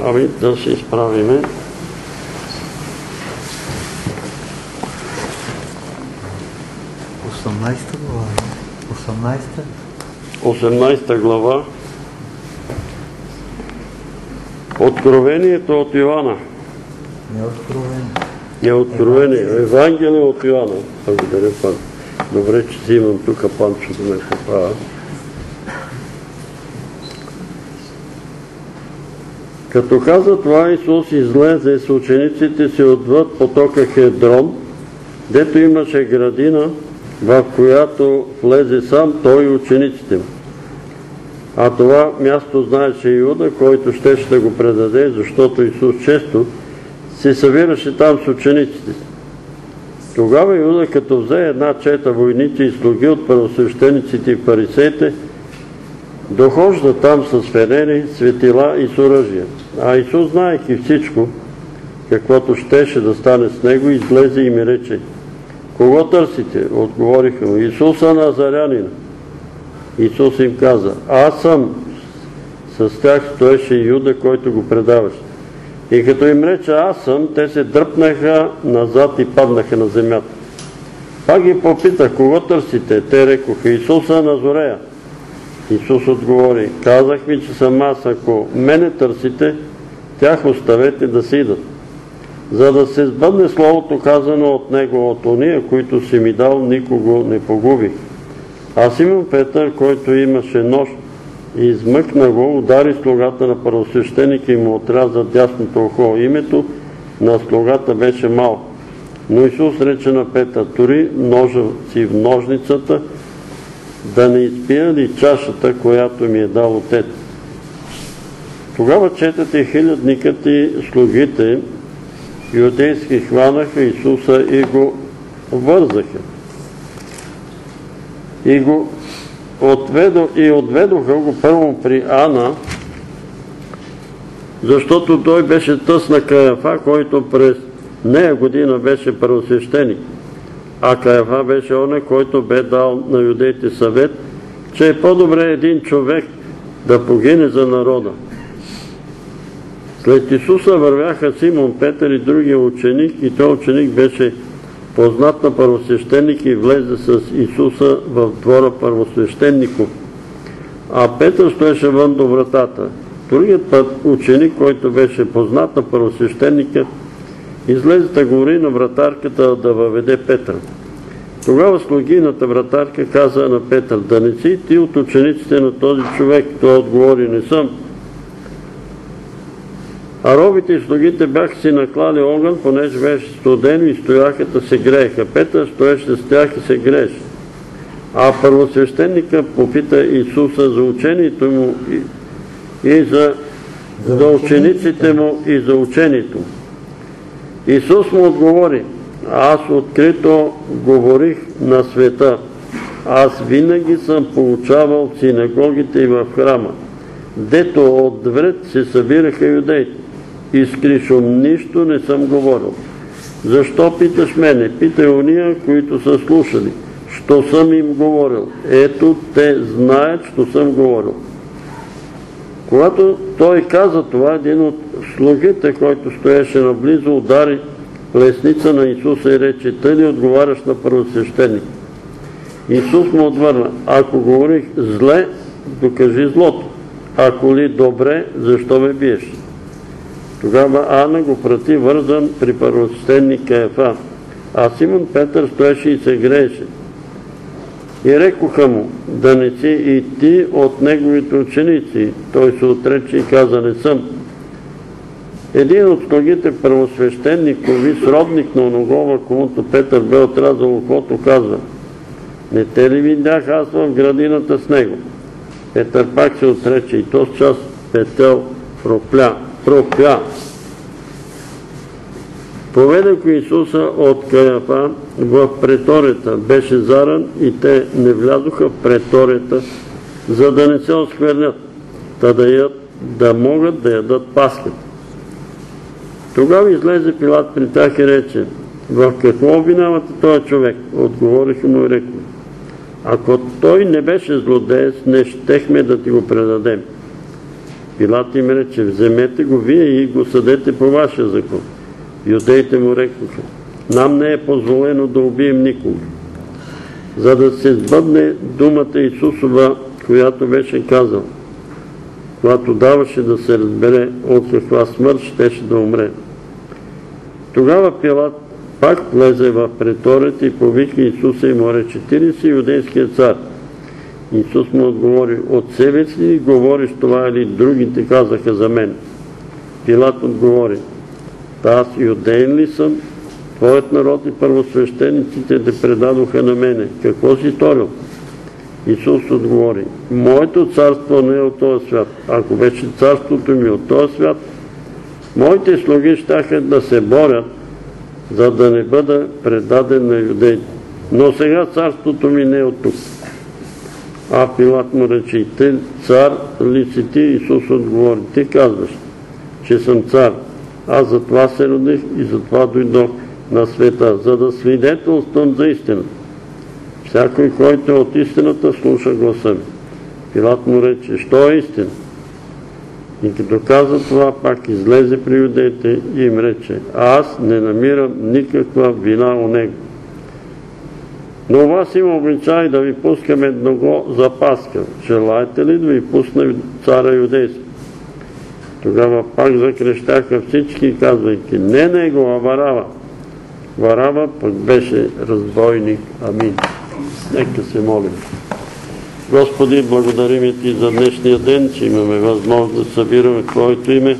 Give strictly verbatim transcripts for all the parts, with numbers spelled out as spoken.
Ами да се изправиме. осемнадесета глава. осемнадесета. осемнадесета глава. Откровението от Йоанна. Не откровение. Не откровение. Евангелие от Йоанна. Благодаря, пан. Добре, че си имам тук Панчо да ме поправя. Като каза това, Исус излезе с учениците си отвъд потока Хедрон, дето имаше градина, в която влезе сам той и учениците му. А това място знаеше Юда, който щеше да го предаде, защото Исус често се събираше там с учениците си. Тогава Юда, като взе една чета войници и слуги от първосвещениците и фарисеите, дохожда там с фенери, светила и с оръжие. А Исус, знаейки всичко, каквото щеше да стане с него, излезе и ми рече: кого търсите? Отговориха му: Исуса Назарянина. Исус им каза: аз съм. С тях стоеше Юда, който го предаваше. И като им рече аз съм, те се дръпнаха назад и паднаха на земята. Пак ги попитах: кого търсите? Те рекоха: Исуса Назорея. Исус отговори: казах ви, че съм аз. Ако мене търсите, тях оставете да си идат. За да се сбъдне словото казано от него: от ония, които си ми дал, никого не погубих. А Симон Петър, който имаше нож, измъкна го, удари слугата на първосвещеника и му отряза дясното ухо. Името на слугата беше Малко. Но Исус рече на Петър: тури ножа си в ножницата, да не изпия ли чашата, която ми е дал Отец. Тогава четата и хилядникът и слугите юдейски хванаха Исуса и го вързаха. И го отведо, и отведоха го първо при Ана, защото той беше тъс на Каяфа, който през нея година беше първосвещеник. А Каяфа беше оня, който бе дал на юдеите съвет, че е по-добре един човек да погине за народа. След Исуса вървяха Симон Петър и другия ученик, и той ученик беше познат на първосвещеник и влезе с Исуса в двора първосвещеников. А Петър стоеше вън до вратата. Другият път ученик, който беше познат на първосвещеника, излезе да говори на вратарката да въведе Петър. Тогава слугината вратарка каза на Петър: да не си ти от учениците на този човек? Той отговори: не съм. А робите и слугите бяха си наклали огън, понеже беше студено, и стояха да се грееха. Петър стоеше с тях и се грееше. А първосвещеника попита Исуса за учението му и, и за, за учениците му и за учението. Исус му отговори: аз открито говорих на света. Аз винаги съм получавал в синагогите и в храма, дето отвред се събираха юдеите. Изкришом нищо не съм говорил. Защо питаш мене? Питай ония, които са слушали, що съм им говорил. Ето, те знаят, що съм говорил. Когато той каза това, един от слугите, който стоеше наблизо, удари лесница на Исуса и рече: тъй ли отговаряш на първосвещеник? Исус му отвърна: ако говорих зле, докажи злото. Ако ли добре, защо ме биеш? Тогава Ана го прати вързан при първосвещеник Каяфа, а Симон Петър стоеше и се грееше. И рекоха му: да не си и ти от неговите ученици? Той се отрече и каза: не съм. Един от слугите първосвещеникови, сродник на оногова, комуто Петър бе отрязал ухото, казва: не те ли видях аз в градината с него? Петър пак се отрече, и то с час Петъл пропля. пропля. Поведаха Исуса от Каяфа в преторията. Беше заран и те не влязоха в преторията, за да не се осквернят, та да, яд, да могат да ядат паската. Тогава излезе Пилат при тях и рече: в какво обвинявате този човек? Отговориха му и рекли: ако той не беше злодеец, не щехме да ти го предадем. Пилат им рече: вземете го вие и го съдете по вашия закон. Юдеите му рекоха: нам не е позволено да убием никого. За да се сбъдне думата Исусова, която беше казал, когато даваше да се разбере от каква смърт щеше да умре. Тогава Пилат пак влезе в преторията и повика Исуса и му рече: ти ли си юдейският цар? Исус му отговори: от себе си ли говориш това, или другите казаха за мен? Пилат отговори: та аз юдеин ли съм? Твоят народ и първосвещениците те предадоха на мене. Какво си сторил? Исус отговори: моето царство не е от този свят. Ако беше царството ми от този свят, моите слуги щяха да се борят, за да не бъда предаден на юдеите. Но сега царството ми не е от тук. А Пилат му рече: ти цар ли си ти? Исус отговори: ти казваш, че съм цар. Аз затова се родих и затова дойдох на света, за да свидетелствам за истината. Всякой, който е от истината, слуша гласа ми. Пилат му рече: що е истина? И като каза това, пак излезе при юдеите и им рече: аз не намирам никаква вина у него. Но у вас има обичай да ви пускам едного за Пасха. Желаете ли да ви пусне царя юдейски? Тогава пак закрещяха всички, казвайки: не него, а Варава. Варава пък беше разбойник. Амин. Нека се молим. Господи, благодарим Ти за днешния ден, че имаме възможност да събираме в Твоето име,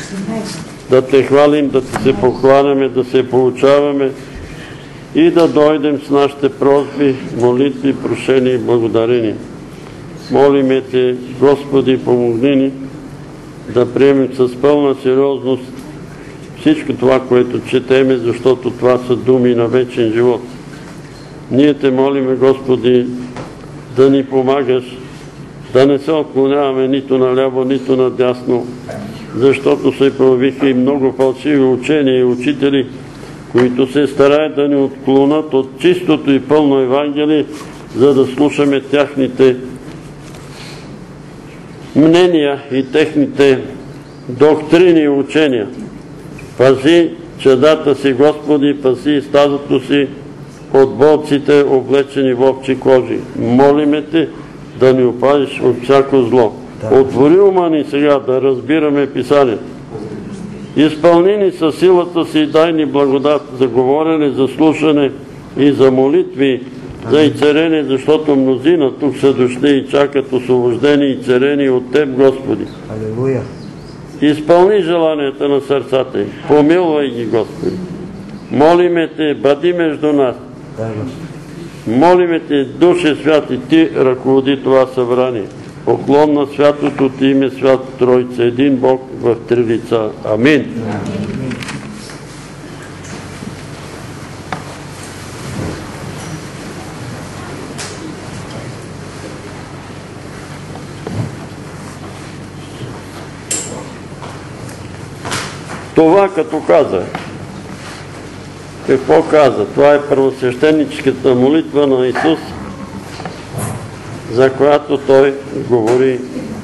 да Те хвалим, да Ти се похваляме, да се получаваме и да дойдем с нашите просби, молитви, прошения и благодарения. Молиме Те, Господи, помогни ни да приемем с пълна сериозност всичко това, което четеме, защото това са думи на вечен живот. Ние Те молиме, Господи, да ни помагаш, да не се отклоняваме нито наляво, нито надясно, защото се появиха и много фалшиви учения и учители, които се стараят да ни отклонят от чистото и пълно Евангелие, за да слушаме тяхните мнения и техните доктрини и учения. Пази чадата си, Господи, пази стадото си от болците, облечени в овчи кожи. Молиме Те да ни опазиш от всяко зло. Отвори ума ни сега да разбираме Писанието. Изпълни ни със силата си и дай ни благодат за говорене, за слушане и за молитви, за изцерение, защото мнозина тук са дошли и чакат освобождени и церени от Теб, Господи. Алелуя. Изпълни желанията на сърцата им. Помилвай ги, Господи. Молиме Те, бъди между нас. Молиме Те, Душе Святи, Ти ръководи това събрание. Поклон на святото Ти име, Свят Тройца, един Бог в три лица. Амин. Това като каза, какво каза? Това е първосвещеническата молитва на Исус, за която Той говори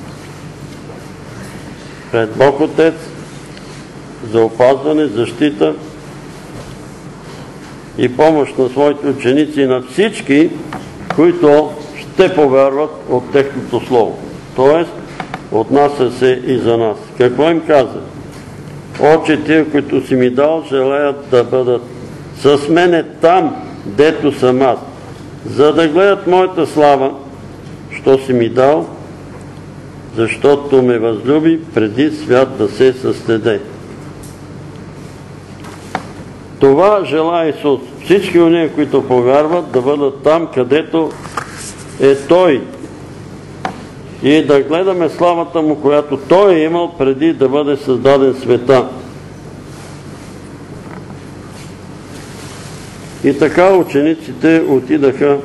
пред Бог Отец за опазване, защита и помощ на своите ученици и на всички, които ще повярват от техното слово. Тоест, отнася се и за нас. Какво им каза? Отче, тия, които си ми дал, желаят да бъдат с мене там, дето съм аз, за да гледат моята слава, що си ми дал, защото ме възлюби преди свят да се създаде. Това желае Исус. Всички онези, които повярват, да бъдат там, където е Той, и да гледаме славата Му, която Той е имал преди да бъде създаден света. И така учениците отидаха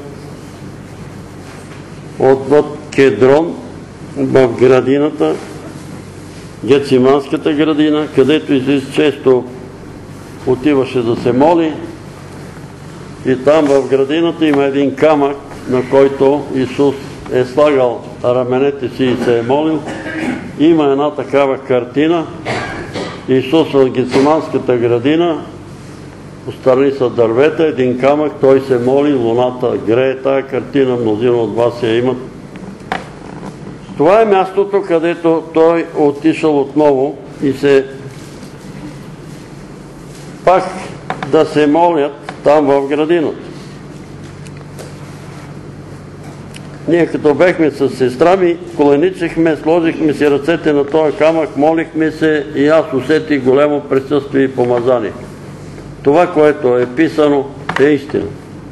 отвъд Кедрон в градината, Гециманската градина, където Исус често отиваше да се моли. И там в градината има един камък, на който Исус е слагал раменете си и се е молил. има една такава картина. Исус в Гециманската градина, отстрани са дървета, един камък, той се моли, луната грее. Тая картина мнозина от вас я имат. Това е мястото, където той отишъл отново и се пак да се молят там в градината. Ние като бехме с сестра ми, коленичихме, сложихме си ръцете на този камък, молихме се и аз усетих големо присъствие и помазание. Това, което е писано, е истина.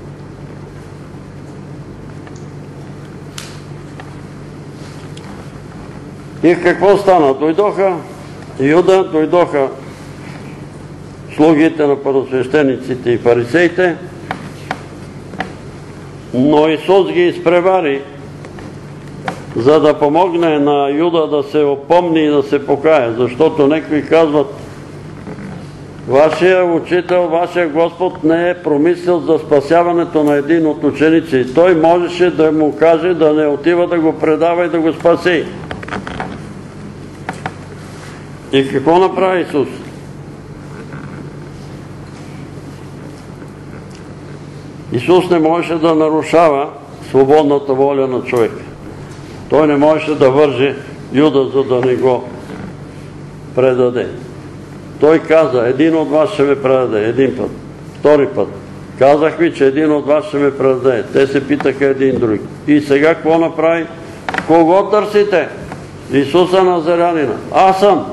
И какво стана? Дойдоха Юда, дойдоха слугите на първосвещениците и фарисеите, но Исус ги изпревари, за да помогне на Юда да се опомни и да се покае, защото некои казват: вашия учител, вашия Господ не е промислил за спасяването на един от ученици. Той можеше да му каже да не отива да го предава и да го спаси. И какво направи Исус? Исус не можеше да нарушава свободната воля на човека. Той не можеше да върже Юда, за да не го предаде. Той каза: един от вас ще ме предаде. Един път. Втори път. Казах ви, че един от вас ще ме предаде. Те се питаха един друг. И сега какво направи? Кого търсите? Исуса Назарянина. Аз съм.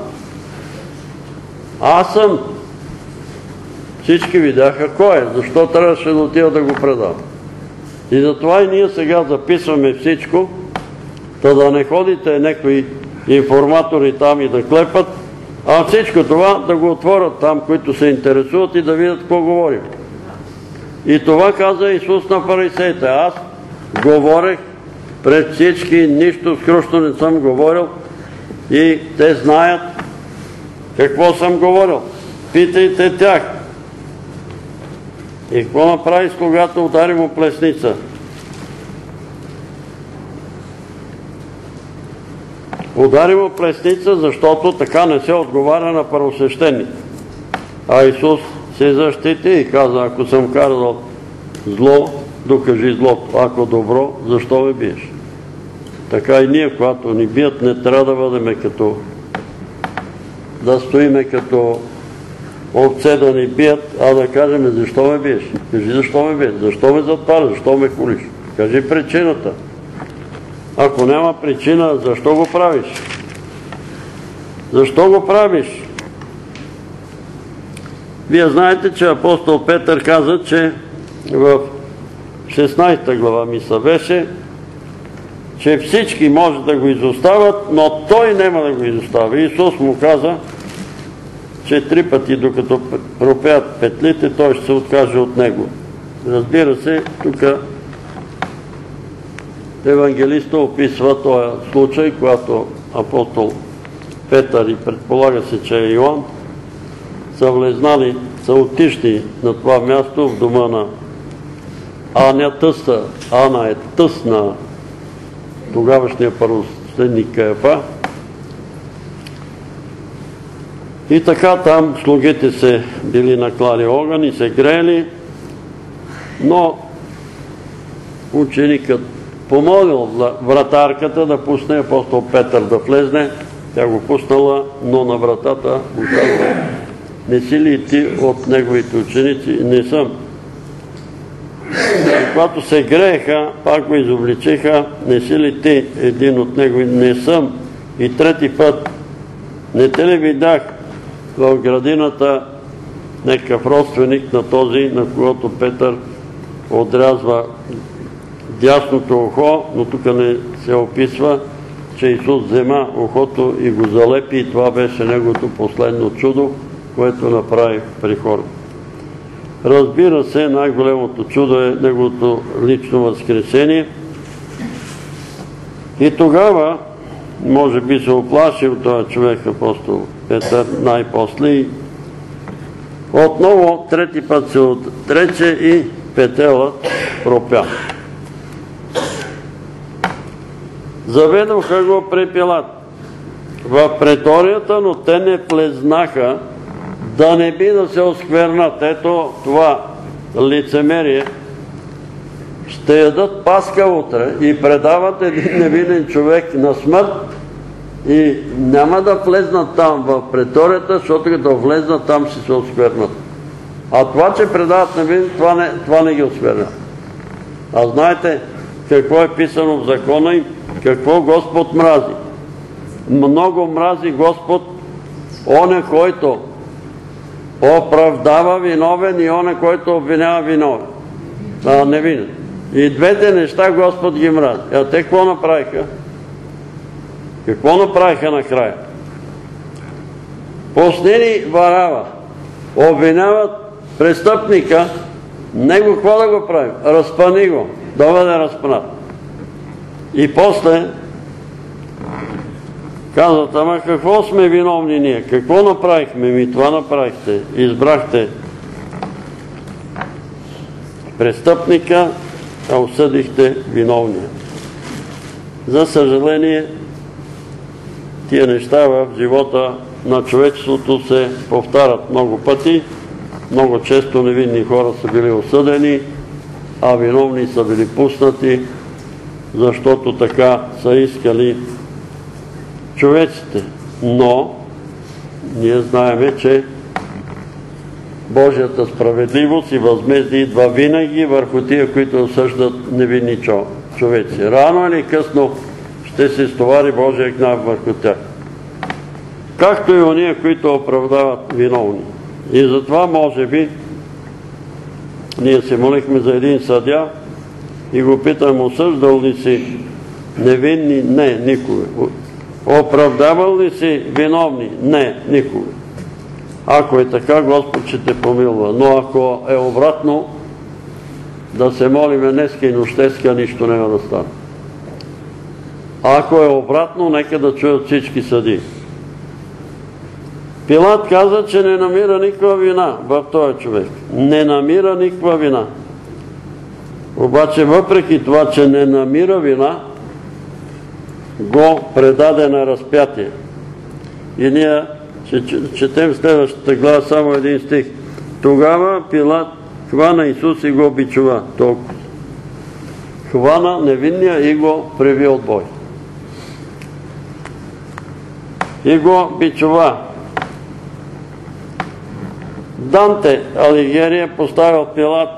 Аз съм. Всички видяха кой е. Защо трябваше да отива да го предава? И затова и ние сега записваме всичко, та да не ходите някои информатори там и да клепат, а всичко това да го отворят там, които се интересуват, и да видят какво говорим. И това каза Исус на фарисеите: аз говорех пред всички, нищо скрушно не съм говорил, и те знаят какво съм говорил. Питайте тях. И какво направи, когато удари му плесница? Удари му плесница, защото така не се отговаря на първосвещеник. А Исус се защити и каза: ако съм карал зло, докажи злото. Ако добро, защо ме биеш? Така и ние, когато ни бият, не трябва да бъдем като... да стоиме като овце да ни бият, а да кажем: защо ме биеш? Кажи защо ме биеш, защо ме затваряш, защо ме хулиш? Кажи причината. Ако няма причина, защо го правиш? Защо го правиш? Вие знаете, че апостол Петър каза, че в шестнадесета глава мисля беше, че всички може да го изоставят, но той няма да го изостави. Исус му каза, че три пъти, докато пропеят петлите, той ще се откаже от него. Разбира се, тук евангелиста описва този случай, когато апостол Петър, и предполага се, че е Йоан, са влезнали, са отишли на това място в дома на Аня Тъста. Ана е тъст на тогавашния първосвещеник Каяфа. И така там слугите се били наклали огън и се грели, но ученикът помолил вратарката да пусне апостол Петър да влезне. Тя го пуснала, но на вратата му казва: не си ли ти от неговите ученици? Не съм. И когато се грееха, пак го изобличиха: не си ли ти един от неговите? Не съм. И трети път: не те ли видях в градината някакъв родственик на този, на когото Петър отрязва дясното ухо, но тук не се описва, че Исус взема ухото и го залепи, и това беше неговото последно чудо, което направи при хората. Разбира се, най-големото чудо е неговото лично възкресение. И тогава, може би се оплашил този човек, апостол Петър, най-после. Отново, трети път се отрече и петелът пропя. Заведоха го при Пилат. в преторията, но те не влезнаха, да не би да се осквернат. Ето това лицемерие. Ще ядат Пасха утре и предават един невинен човек на смърт и няма да влезнат там в преторията, защото като влезнат там ще се осквернат. А това, че предават невинен, това не, това не ги оскверня. А знаете какво е писано в закона им? Какво Господ мрази? Много мрази Господ оня, който оправдава виновен и оня, който обвинява виновен. А, невинен. И двете неща Господ ги мрази. А те какво направиха? Какво направиха накрая? Пуснени Варава. Обвиняват престъпника. Него какво да го правим? Разпъни го. Да бъде разпънат. И после казват, ама какво сме виновни ние? Какво направихме? Ми това направихте. Избрахте престъпника, а осъдихте виновния. За съжаление, тия неща в живота на човечеството се повтарят много пъти. Много често невинни хора са били осъдени, а виновни са били пуснати, защото така са искали човеците. Но ние знаеме, че Божията справедливост и възмездие идва винаги върху тия, които осъждат невинни човеци. Рано или късно ще се стовари Божия гняв върху тях. Както и ония, които оправдават виновни. И затова, може би, ние се молихме за един съдия и го питам, осъждал ли си невинни? Не, никога. Оправдавал ли си виновни? Не, никога. Ако е така, Господ ще те помилва. Но ако е обратно, да се молиме днеска и нощеска, нищо няма да стане. Ако е обратно, нека да чуят всички съдии. Пилат каза, че не намира никаква вина в този човек. Не намира никаква вина. Обаче, въпреки това, че не намира вина, го предаде на разпятие. И ние ще четем следващата глава само един стих. Тогава Пилат хвана Исус и го бичува. Толкова. Хвана невинния и го преви от бой. И го бичува. Данте Алигиери е поставил Пилат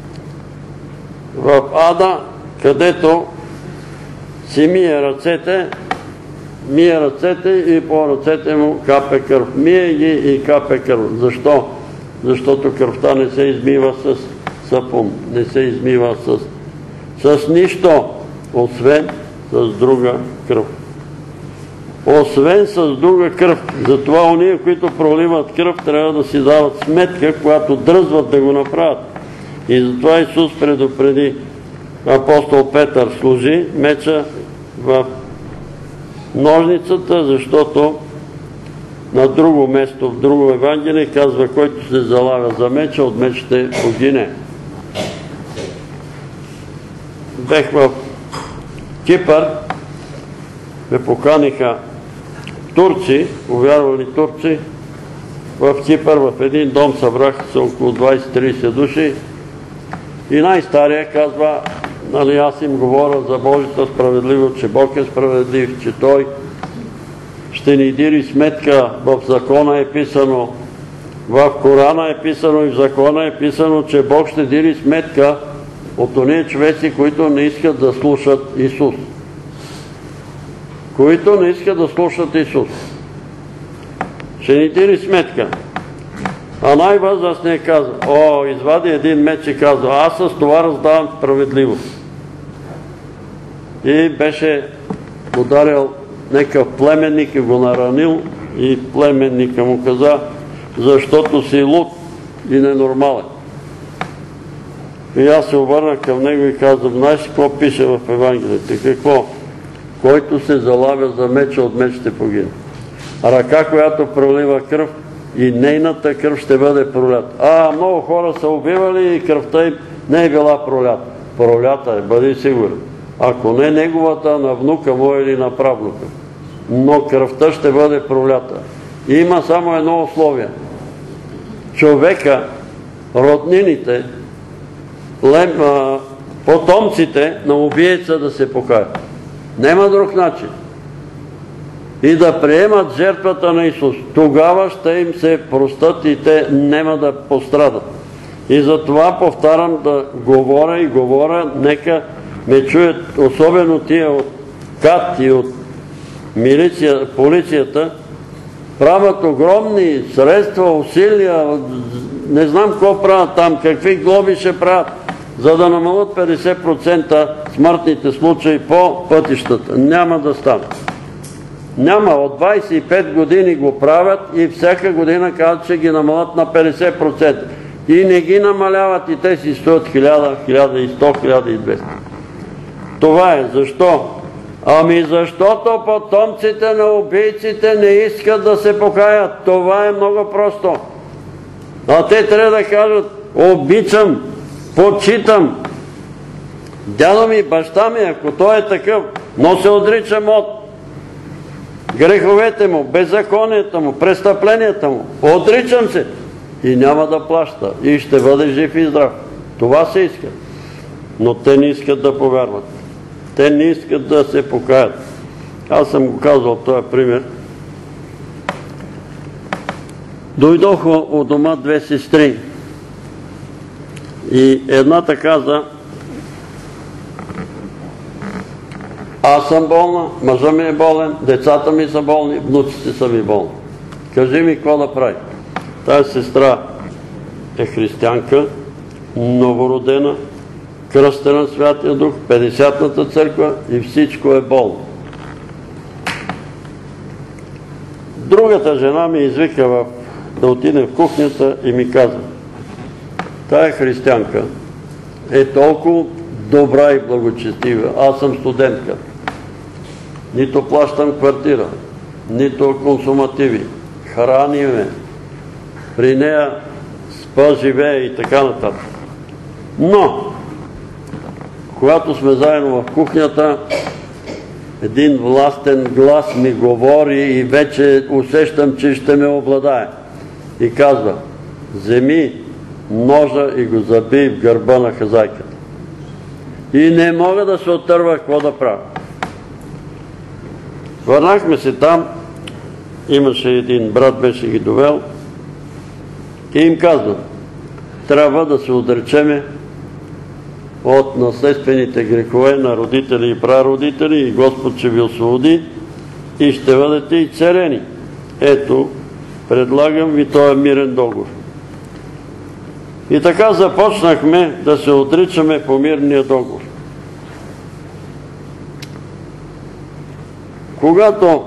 в ада, където си мие ръцете, мие ръцете и по ръцете му капе кръв. Мие ги и капе кръв. Защо? Защото кръвта не се измива с сапун, не се измива с, с нищо, освен с друга кръв. Освен с друга кръв. Затова ония, които проливат кръв, трябва да си дават сметка, когато дръзват да го направят. И затова Исус предупреди апостол Петър, служи меча в ножницата, защото на друго место, в друго Евангелие казва, който се залага за меча, от меч ще погине. Бех в Кипър, ме поканиха турци, увярвали турци, в Кипър, в един дом събраха се около двайсет-трийсет души и най-стария казва, нали аз им говоря за Божията справедливост, че Бог е справедлив, че Той ще ни дири сметка. В закона е писано, в Корана е писано и в закона е писано, че Бог ще дири сметка от ония човеци, които не искат да слушат Исус. Които не искат да слушат Исус. Ще ни дири сметка. А най-възрастният казва, о, извади един меч и казва, аз с това раздавам справедливост. И беше ударил некъв племенник и го наранил и племенника му каза, защото си луд и ненормален. И аз се обърнах към него и казвам, знаеш какво пише в Евангелието? Какво? Който се залавя за меча, от меч ще погине. Ръка, която пролива кръв, и нейната кръв ще бъде пролята. А, много хора са убивали и кръвта им не е била пролята. Пролята е, бъди сигурен. Ако не неговата, на внука му или на правнука. но кръвта ще бъде пролята. И има само едно условие. Човека, роднините, потомците на убиеца да се покаят. Нема друг начин. И да приемат жертвата на Исус. Тогава ще им се простат и те няма да пострадат. И затова повтарям да говоря и говоря, нека ме чуят, особено тия от КАТ и от милиция, полицията, правят огромни средства, усилия, не знам какво правят там, какви глоби ще правят, за да намалят петдесет процента смъртните случаи по пътищата. Няма да стане. Няма. От двайсет и пет години го правят и всяка година казват, че ги намалят на петдесет процента. И не ги намаляват и те си стоят хиляда, хиляда и сто, хиляда и двеста. Това е. Защо? Ами защото потомците на убийците не искат да се покаят. Това е много просто. А те трябва да кажат: обичам, почитам дядо ми, баща ми, ако той е такъв, но се отричам от греховете му, беззаконията му, престъпленията му. Отричам се и няма да плаща. И ще бъде жив и здрав. Това се иска. Но те не искат да повярват. Те не искат да се покаят. Аз съм го казал този пример. Дойдоха от дома две сестри. И едната каза: аз съм болна, мъжа ми е болен, децата ми са болни, внуците са ми болни. Кажи ми какво да прави. Тази сестра е християнка, новородена, кръстена Святия Дух, петдесетната църква и всичко е болно. Другата жена ми извика в, да отидем в кухнята и ми каза: тая християнка е толкова добра и благочестива. Аз съм студентка. Нито плащам квартира, нито консумативи. Храни ме. При нея спа, живее и така нататък. Но, когато сме заедно в кухнята, един властен глас ми говори и вече усещам, че ще ме обладае. И казва: вземи ножа и го забий в гърба на хазайката. И не мога да се отърва какво да правя. Върнахме се там, имаше един брат, беше ги довел и им казва: трябва да се отречеме от наследствените грехове на родители и прародители и Господ ще ви освободи и ще бъдете и царени. Ето, предлагам ви този мирен договор. И така започнахме да се отричаме по мирния договор. Когато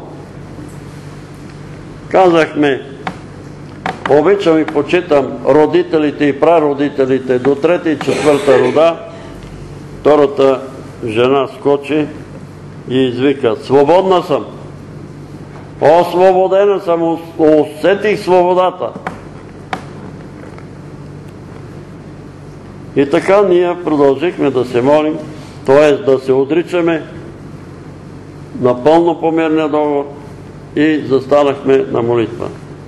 казахме: обичам и почитам родителите и прародителите до трета и четвърта рода, втората жена скочи и извика: свободна съм! Освободена съм! Усетих свободата! И така ние продължихме да се молим, т.е. да се отричаме напълно по мирния договор и застанахме на молитва.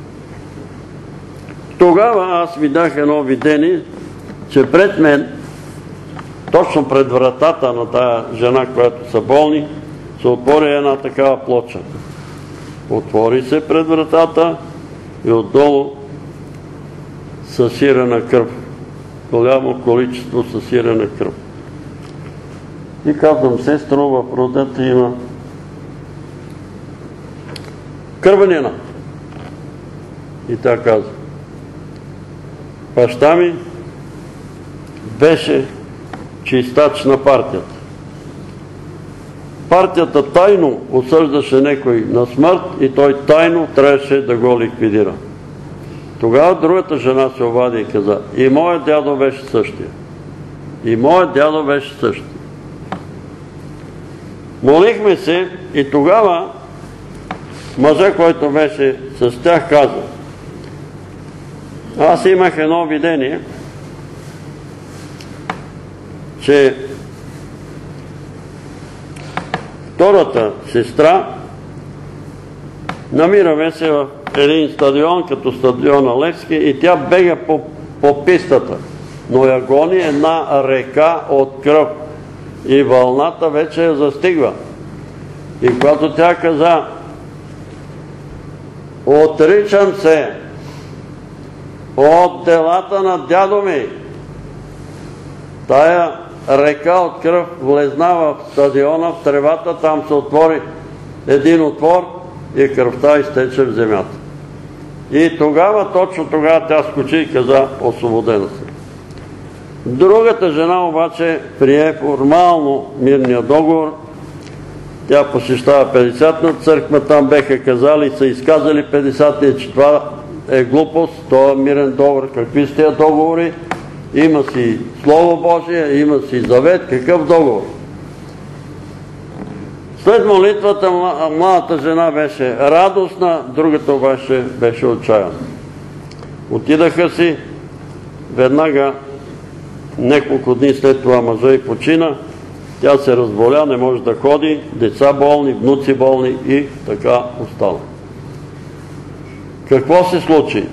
Тогава аз видях едно видение, че пред мен, точно пред вратата на тая жена, която са болни, се отвори една такава плоча. Отвори се пред вратата и отдолу съсирена кръв. Голямо количество съсирена кръв. И казвам: сестро, в родата има кървенина. И тя казва: баща ми беше чистач на партията. Партията тайно осъждаше някой на смърт и той тайно трябваше да го ликвидира. Тогава другата жена се обади и каза: и моят дядо беше същия. И моят дядо беше същия. Молихме се и тогава мъжа, който беше с тях, каза: аз имах едно видение, че втората сестра Намираме се в един стадион, като стадиона Левски, и тя бега по, по пистата. Но я гони една река от кръв и вълната вече я застигва. И когато тя каза: отричам се от делата на дядо ми, тая река от кръв влезна в стадиона, в тревата, там се отвори един отвор и кръвта изтече в земята. И тогава, точно тогава тя скочи и каза: освободена се. Другата жена обаче прие формално мирния договор. Тя посещава петдесетна църква, там беха казали, са изказали петдесетния, че това е глупост, това е мирен договор. Какви са тия договори? Има си Слово Божие, има си завет, какъв договор? След молитвата младата жена беше радостна, другата обаче беше отчаяна. Отидаха си, веднага няколко дни след това мъжа й почина, тя се разболя, не може да ходи, деца болни, внуци болни и така остана. Какво се случи?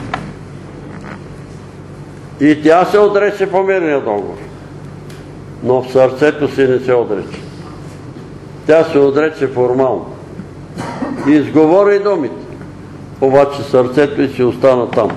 И тя се отрече по мирния договор, но в сърцето си не се отрече. Тя се отрече формално. И изговори думите, обаче сърцето й си остана там.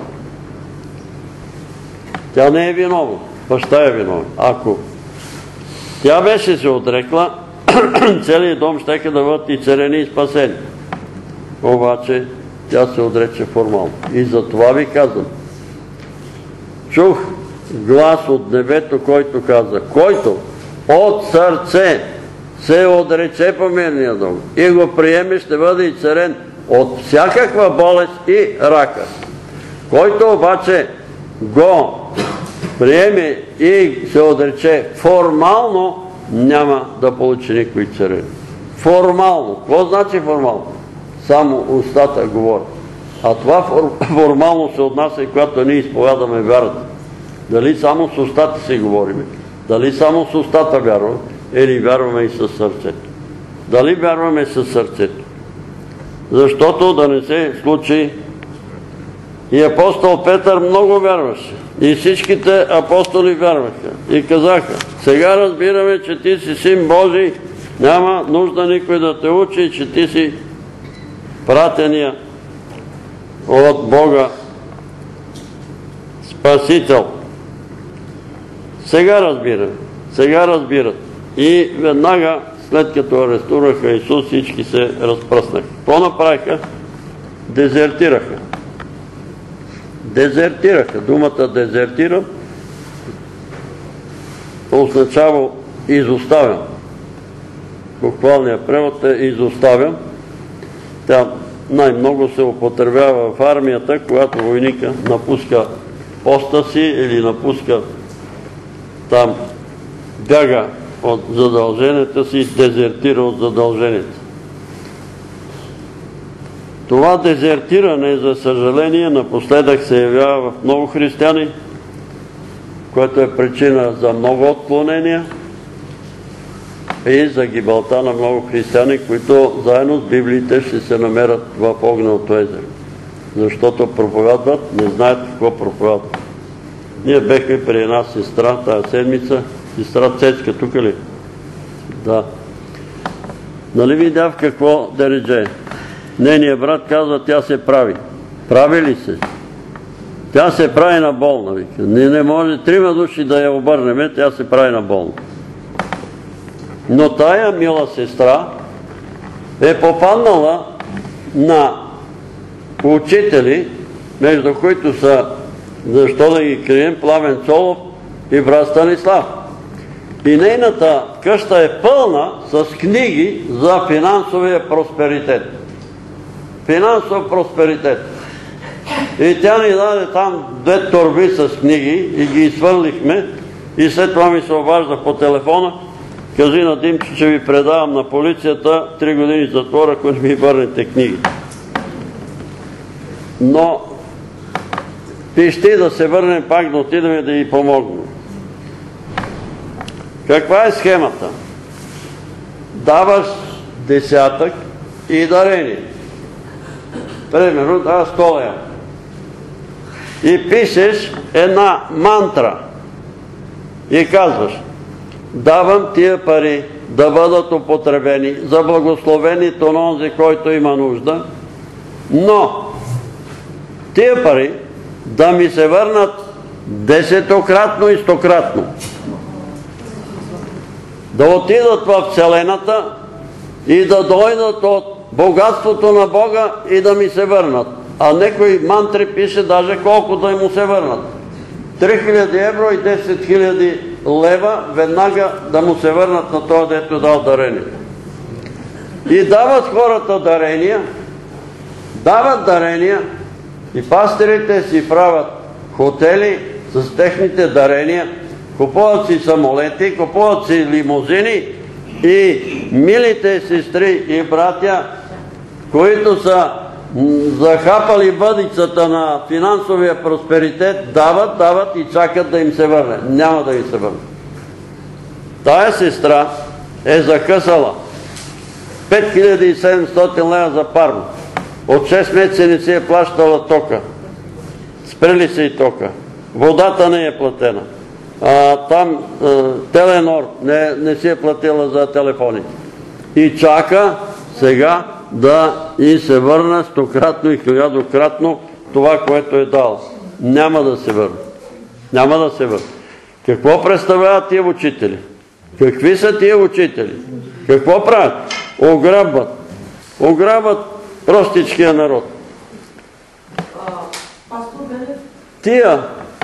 Тя не е виновна, баща е виновен. Ако тя беше се отрекла, целият дом щеха да бъдат и царени и спасени. Обаче тя се отрече формално. И за това ви казвам. Чух глас от небето, който каза: който от сърце се отрече по мирния договор и го приеме, ще бъде и царен от всякаква болест и рака. Който обаче го приеме и се отрече формално, няма да получи никой царен. Формално. Какво значи формално? Само устата говори. А това формално се отнася и когато ние изповядаме вярата. Дали само с устата си говорим, дали само с устата вярваме, или вярваме и със сърцето. Дали вярваме със сърцето? Защото да не се случи, и апостол Петър много вярваше. И всичките апостоли вярваха. И казаха: сега разбираме, че ти си син Божий, няма нужда никой да те учи, че ти си пратения от Бога Спасител. Сега разбираме. Сега разбират. И веднага, след като арестуваха Исус, всички се разпръснаха. Какво направиха? Дезертираха. Дезертираха. Думата дезертира означава изоставям. Буквалният превод е изоставям. Тя най-много се употребява в армията, когато войника напуска поста си или напуска там, бяга от задълженията си, дезертира от задълженията. Това дезертиране, за съжаление, напоследък се явява в много християни, което е причина за много отклонения и за гибелта на много християни, които заедно с Библиите ще се намерят в огненото езеро. Защото проповядват, не знаят какво проповядват. Ние бехме при една сестра тази седмица, сестра Цецка, тук ли? Да. Нали видя в какво дередже? Нейният брат казва: тя се прави. Прави ли се? Тя се прави на болна, вика. Не, не може трима души да я обърнем, тя се прави на болна. Но тая мила сестра е попаднала на учители, между които са, защо да ги крием, Пламен Цолов и брат Станислав. И нейната къща е пълна с книги за финансовия просперитет. Финансов просперитет. И тя ни даде там две торби с книги и ги изхвърлихме, и след това ми се обажда по телефона: кажи на Димчо, че ви предавам на полицията три години затвора, ако не ми върнете книги. Но пищи да се върнем пак, да отидем и да й помогнем. Каква е схемата? Даваш десятък и дарение. примерно дава сто лева. И пишеш една мантра и казваш: давам тия пари да бъдат употребени за благословението на онзи, който има нужда, но тия пари да ми се върнат десетократно и стократно. Да отидат в Вселената и да дойдат от богатството на Бога и да ми се върнат. А некои мантри пише даже колко да му се върнат. три хиляди евро и десет хиляди лева веднага да му се върнат на това, дето дал дарение. И дават хората дарения, дават дарения и пастирите си правят хотели с техните дарения, купуват си самолети, купуват си лимузини и милите сестри и братя, които са захапали въдицата на финансовия просперитет, дават, дават и чакат да им се върне. Няма да им се върне. Тая сестра е закъсала пет хиляди и седемстотин лева за парно. От шест месеца не си е плащала тока. Спрели се и тока. Водата не е платена. А, там а, Теленор не, не си е платила за телефоните. И чака сега да и се върна стократно и хилядократно това, което е дал. Няма да се върне. Няма да се върне. Какво представляват тия учители? Какви са тия учители? Какво правят? Ограбват. Ограбват простичкия народ. Тия.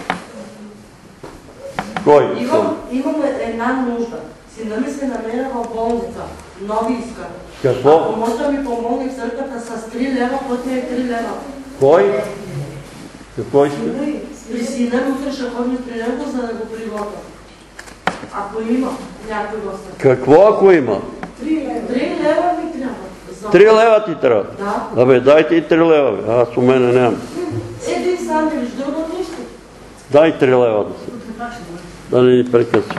Кой? Имаме една нужда. Сина ми се намеря в болница. Нови иска. Какво? Ако може да ми помогне в църквата с три лева, пътя е три лева. Кой? Какво иска? При сина ми утре ще ходим при него, за да го приготвя. Ако има някой гост. Какво ако има? Три лева. Три лева ми трябва. Три лева ти трябва? Да. Абе, дайте и три лева, бе. Аз у мене нямам. Един сандвич, друго нищо. Дай три лева да се. Да не ни прекъсва.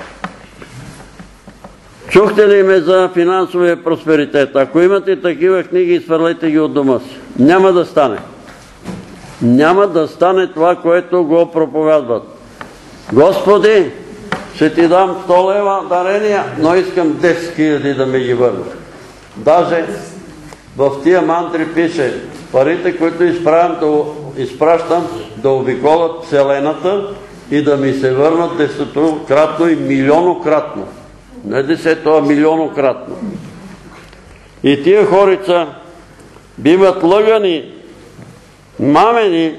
Чухте ли ме за финансовия просперитет? Ако имате такива книги, изхвърляйте ги от дома си. Няма да стане. Няма да стане това, което го проповядват. Господи, ще ти дам сто лева дарения, но искам десет хиляди да ми ги върна. Даже в тия мантри пише: парите, които изпращам, да обиколят Вселената и да ми се върнат десетократно и милионократно. Не десето, а милионократно. И тия хорица биват лъгани, мамени.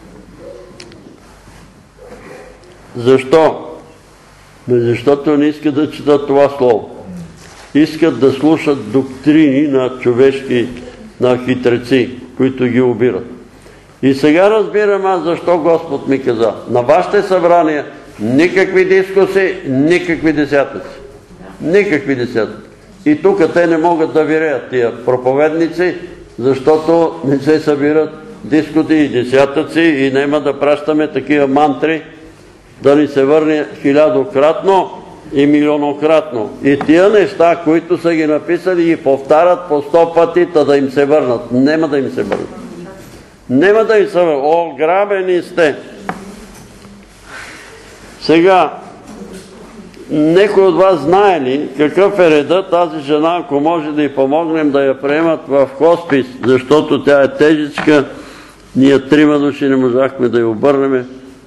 Защо? Защото не искат да четат това слово. Искат да слушат доктрини на човешки, на хитреци, които ги обират. И сега разбирам аз защо Господ ми каза: на вашите събрания никакви дискусии, никакви десятъци. Никакви десятъци. И тук те не могат да виреят тия проповедници, защото не се събират дискути и десятъци и няма да пращаме такива мантри да ни се върне хилядократно и милионократно. И тия неща, които са ги написали, ги повтарят по сто пъти, та да им се върнат. Нема да им се върнат. Нема да им се върнат. Ограбени сте. Сега, некой от вас знае ли какъв е реда тази жена, ако може да й помогнем да я приемат в хоспис, защото тя е тежичка, ние трима души не можахме да я обърнем,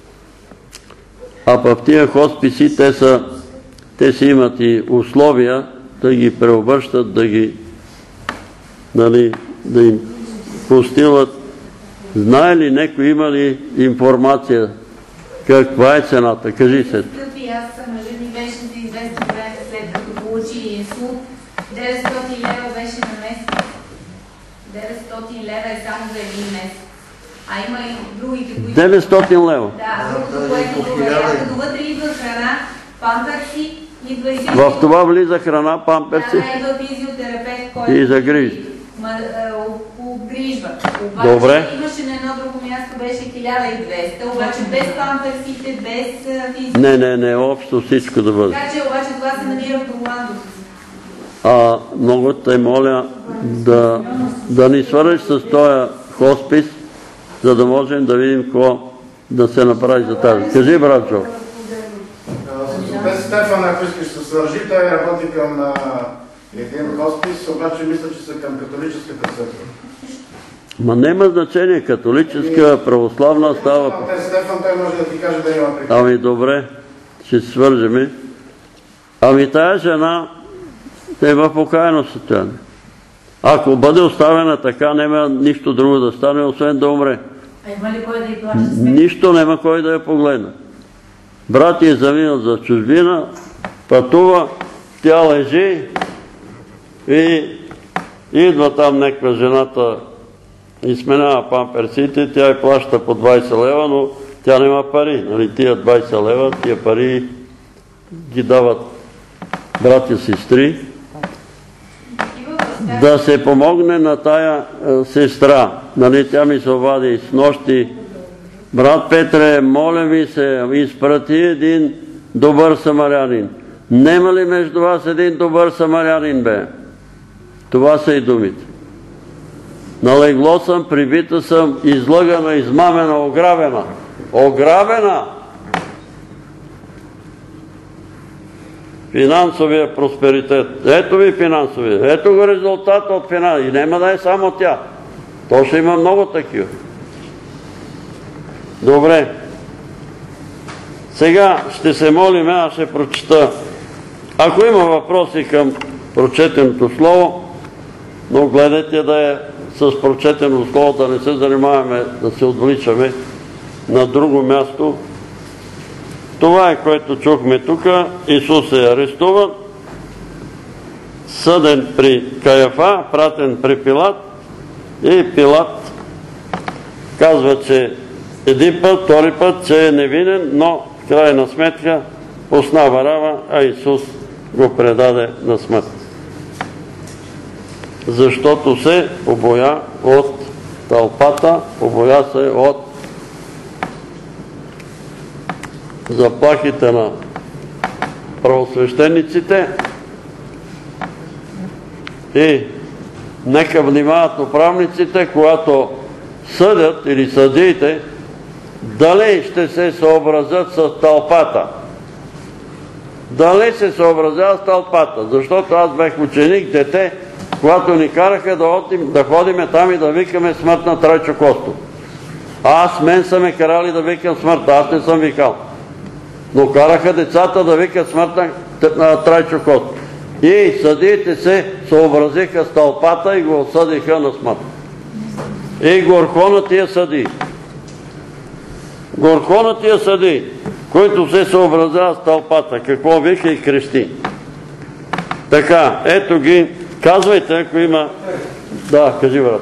а в тия хосписи те са, те си имат и условия да ги преобръщат, да ги, нали, да им постилат. Знае ли некой, има ли информация каква е цената? Кажи се. Аз съм мъжът ми беше за известно време след като получи инсулт. деветстотин лева беше на месец. деветстотин лева е само за един месец. А има и другите, които... деветстотин лева? Да, другото, което проверява, като вътре идва храна, памперси, идва и... В това влиза храна, памперси? Да, идва физиотерапевт, който... И загрижи. Обгрижва. Добре. Обаче имаше на едно друго място, беше хиляда и двеста, обаче без памперсите, без физиотерапевт. Не, не, не, общо всичко да бъде. Така че обаче това се намира в Орландо. А много те моля да, да ни свържеш с този хоспис, за да можем да видим какво да се направи за тази. Кажи, брат Джо. Без Стефан, ако искаш се свържи, той работи към а, един хоспис, обаче мисля, че са към католическата църква. Ма няма значение, католическа, православна става. Те Стефан, той може да ти каже да има приказ. Ами добре, ще се свържеме. Ами тая жена е в окаяно състояние. Ако бъде оставена така, няма нищо друго да стане, освен да умре. А има ли кой да й плаща сметка? Нищо няма кой да я погледне. Брат е заминал за чужбина, пътува, тя лежи и идва там някаква жената и сменява памперсите, тя й плаща по двайсет лева, но тя няма пари. Нали, тия двайсет лева, тия пари ги дават братя, сестри. Да се помогне на тая е, сестра. Нали, тя ми се обади с нощи. Брат Петре, моля ви се, изпрати един добър самарянин. Нема ли между вас един добър самарянин, бе? Това са и думите. На легло съм, прибита съм, излъгана, измамена, ограбена. Ограбена! Финансовия просперитет. Ето ви финансовия. Ето го резултат от финансовия. И няма да е само тя. То ще има много такива. Добре. Сега ще се молим, аз ще прочета. Ако има въпроси към прочетеното слово, но гледайте да е с прочетено слово, да не се занимаваме, да се отвличаме на друго място. Това е, което чухме тук. Исус е арестуван, съден при Каяфа, пратен при Пилат и Пилат казва, че един път, втори път, че е невинен, но в крайна сметка пусна Варава, а Исус го предаде на смърт. Защото се побоя от тълпата, побоя се от заплахите на правосвещениците и нека внимават управниците, когато съдят или съдиите, дали ще се съобразят с тълпата. Дали се съобразяват с тълпата, защото аз бех ученик, дете, когато ни караха да, отим, да ходиме там и да викаме смърт на Трайчо Костов. Аз мен са ме карали да викам смърт, аз не съм викал. Но караха децата да викат смърт на Трайчо Костов. И съдиите се съобразиха с тълпата и го осъдиха на смърт. И горко на тия съдии. Горко на тия съдии, които се съобразяват с тълпата, какво вика и крещи. Така, ето ги, казвайте, ако има... Да, кажи, брат.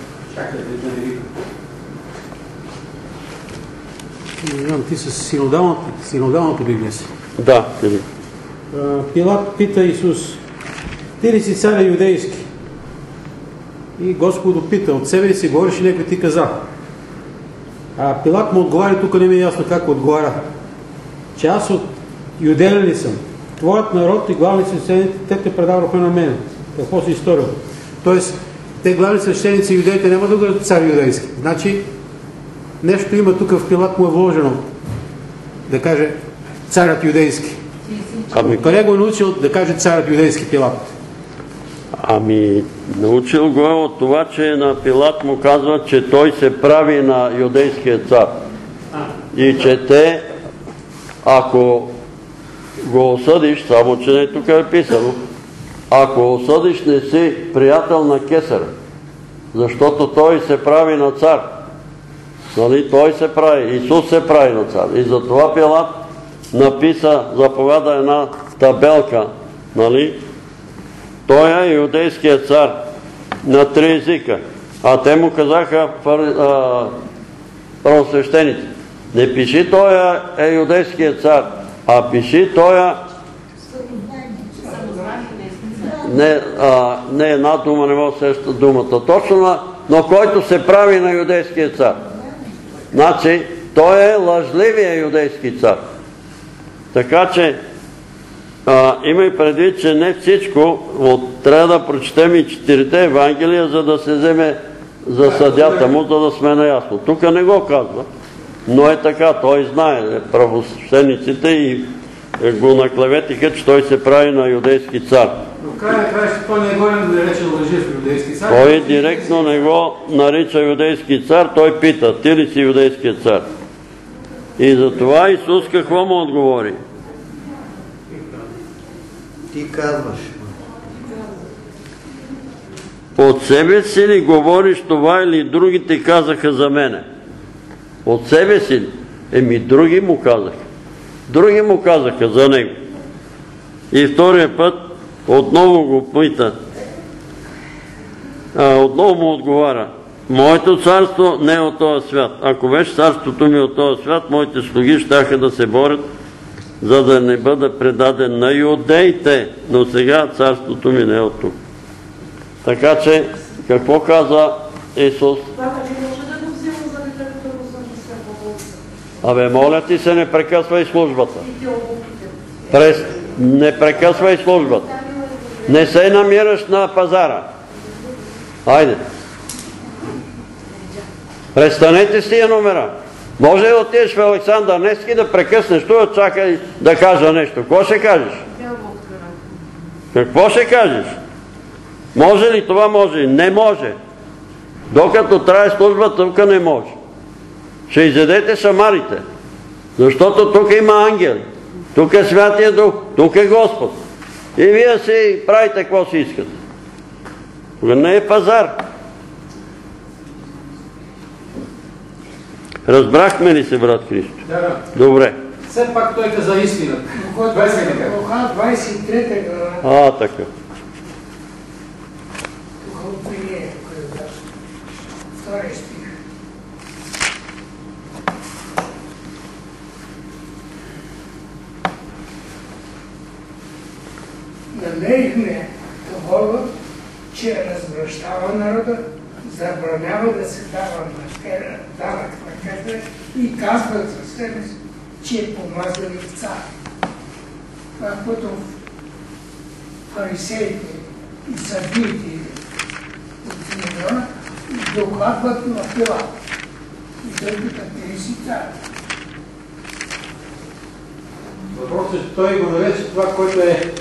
Не знам, ти с синодалната Библия си. Да, кажи. Пилат пита Исус, ти ли си царя юдейски? И Господ пита, от себе ли си говориш и някой ти каза? А Пилат му отговаря, тук не ми е ясно как отговаря, че аз от юдея ли съм? Твоят народ и главни свещеници, те те предаваха на мен. Какво си сторил? Тоест, те главни свещеници и юдеите няма да бъдат цар юдейски. Значи, нещо има тук в Пилат му е вложено, да каже царят юдейски. Ами... Къде го е научил да каже царят юдейски Пилат? Ами, научил го е от това, че на Пилат му казва, че той се прави на юдейския цар. И че те, ако го осъдиш, само че не тук е писано, ако осъдиш, не си приятел на Кесара, защото той се прави на цар. Нали? Той се прави, Исус се прави на цар. И затова Пилат написа, заповяда една табелка, нали? Той е юдейският цар на три езика. А те му казаха правосвещеници, не пиши той е юдейският цар, а пиши той е... Не, а, не една дума, не мога да сеща думата точно, но който се прави на юдейския цар. Значи, той е лъжливия юдейски цар. Така че, а, имай предвид, че не всичко, от, трябва да прочетем и четирите Евангелия, за да се вземе за съдята му, за да сме наясно. Тук не го казва, но е така, той знае правосвещениците и го наклеветиха, че той се прави на юдейски цар. Но край край, че той не е горен да нарече лъжив юдейски цар. Той директно не го нарича юдейски цар, той пита, ти ли си юдейският цар? И затова Исус какво му отговори? Ти казваш. От себе си ли говориш това или другите казаха за мене? От себе си ли? Еми други му казаха. Други му казаха за него. И втория път отново го пита. А, отново му отговаря. Моето царство не е от този свят. Ако беше царството ми от този свят, моите слуги щяха да се борят, за да не бъда предаден на юдеите. Но сега царството ми не е от тук. Така че, какво каза Исус? Абе, моля ти се, не прекъсвай службата. През... Не прекъсвай службата. Не се намираш на пазара. Айде. Престанете с тия номера. Може да отидеш в Александър Невски да прекъснеш това, чакай да кажа нещо. Какво ще кажеш? Какво ще кажеш? Може ли това? Може. Не може. Докато трае службата, тук не може. Ще изядете шамарите. Защото тук има ангели. Тук е Святия Дух. Тук е Господ. И вие си правите какво си искате. Тук не е пазар. Разбрахме ли се, брат Христо? Да. Добре. Все пак той каза истината. Лука двадесет и трета глава. А, така. Втория стих. Намерихме такова, че развращава народа, забранява да се дава на данък на кефе и казва за себе си, че е помазаник цар. Това, което фарисеите и съдиите от Синедрона докладват на Пилат. И той пита, ти ли си цар? Въпросът е, че той го нарече това, което е.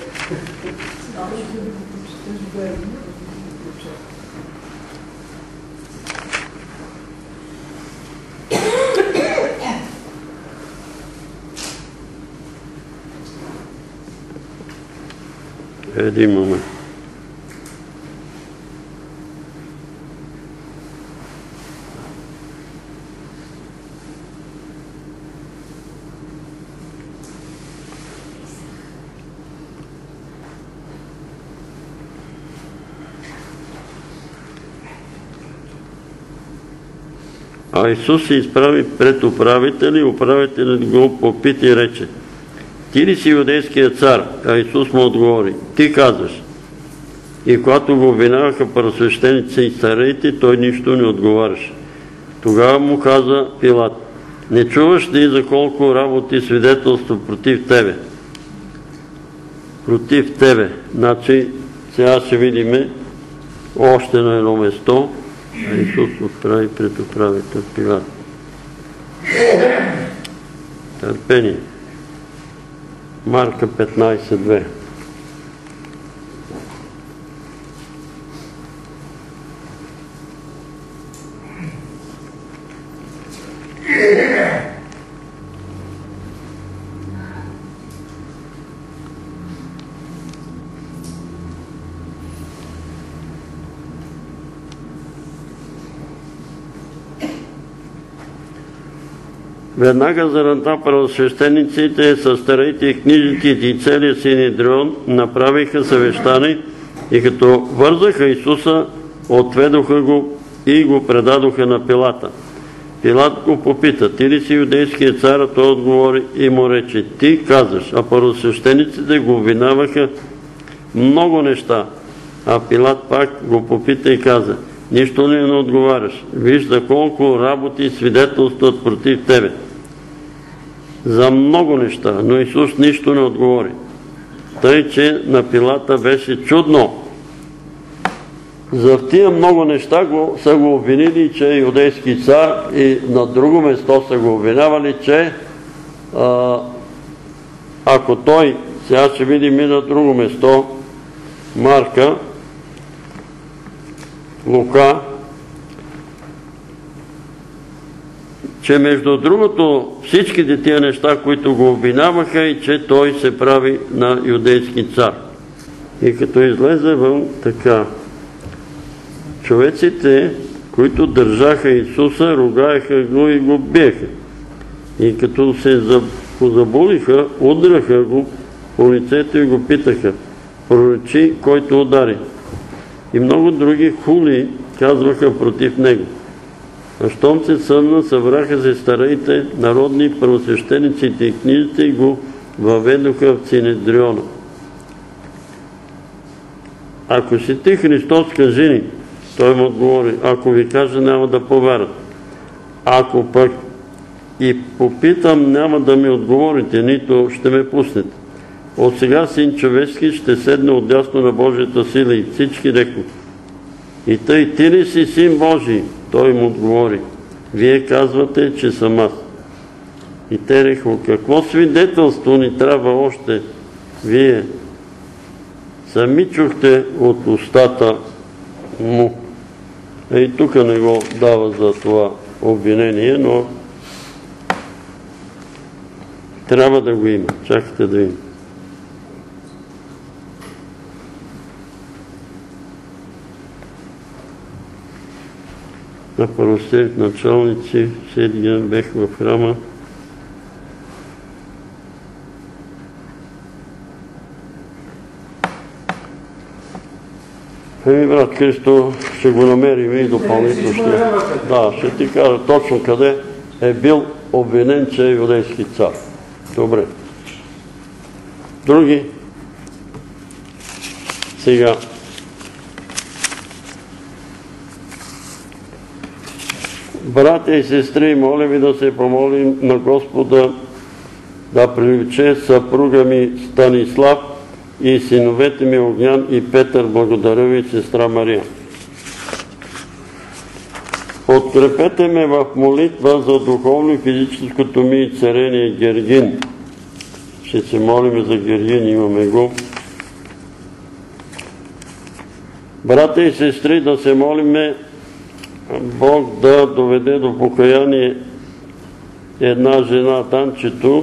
Един момент. А Исус се изправи пред управителя и управителят го попита и рече: ти ли си юдейският цар? А Исус му отговори: ти казваш. И когато го обвиняваха първосвещениците и царете, той нищо не отговаряше. Тогава му каза Пилат: не чуваш ли за колко работи свидетелство против тебе? Против тебе. Значи, сега ще видим още на едно место. А Исус отправи пред управител Пилат. Търпение. Марка петнайсет две. Веднага заранта първосвещениците с старите и книжниците и целият Синедрон направиха съвещание и като вързаха Исуса, отведоха го и го предадоха на Пилата. Пилат го попита: ти ли си юдейският цар? Той отговори и му рече: ти казваш. А първосвещениците го обвиняваха много неща. А Пилат пак го попита и каза: нищо ли не отговаряш? Вижда колко работи свидетелстват против тебе. За много неща, но Исус нищо не отговори. Тъй, че на Пилата беше чудно. За тия много неща го, са го обвинили, че е юдейски цар, и на друго место са го обвинявали, че а, ако той, сега ще видим и на друго место, Марка, Лука, че между другото всичките тия неща, които го обвиняваха, и че той се прави на юдейски цар. И като излезе вън така, човеците, които държаха Исуса, ругаеха го и го биеха. И като се позаболиха, удраха го по лицето и го питаха: пророчи, който удари. И много други хули казваха против него. А щом се съмна, събраха се старейте, народни, първосвещениците и книжите и го въведоха в Синедриона. Ако си ти Христос, кажи ни. Той му отговори: ако ви кажа, няма да повярват. Ако пък и попитам, няма да ми отговорите, нито ще ме пуснете. От сега Син човешки ще седне отдясно на Божията сила. И всички рекоха: и тъй, ти ли си Син Божий? Той му отговори: вие казвате, че съм аз. И те рекоха: какво свидетелство ни трябва още? Вие сами чухте от устата му. И тук не го дава за това обвинение, но трябва да го има. Чакайте да има. На първосвещените началници седия бех в храма. Еми, брат Христо, ще го намерим и допълнително ще... Да, ще ти кажа точно къде е бил обвинен, че е юдейски цар. Добре. Други? Сега. Братя и сестри, моля ви да се помолим на Господа да привлече съпруга ми Станислав и синовете ми Огнян и Петър. Благодаря ви, сестра Мария. Подкрепете ме в молитва за духовно и физическото ми царение Гергин. Ще се молим за Гергин, имаме го. Братя и сестри, да се молиме Бог да доведе до покаяние една жена, Танчето,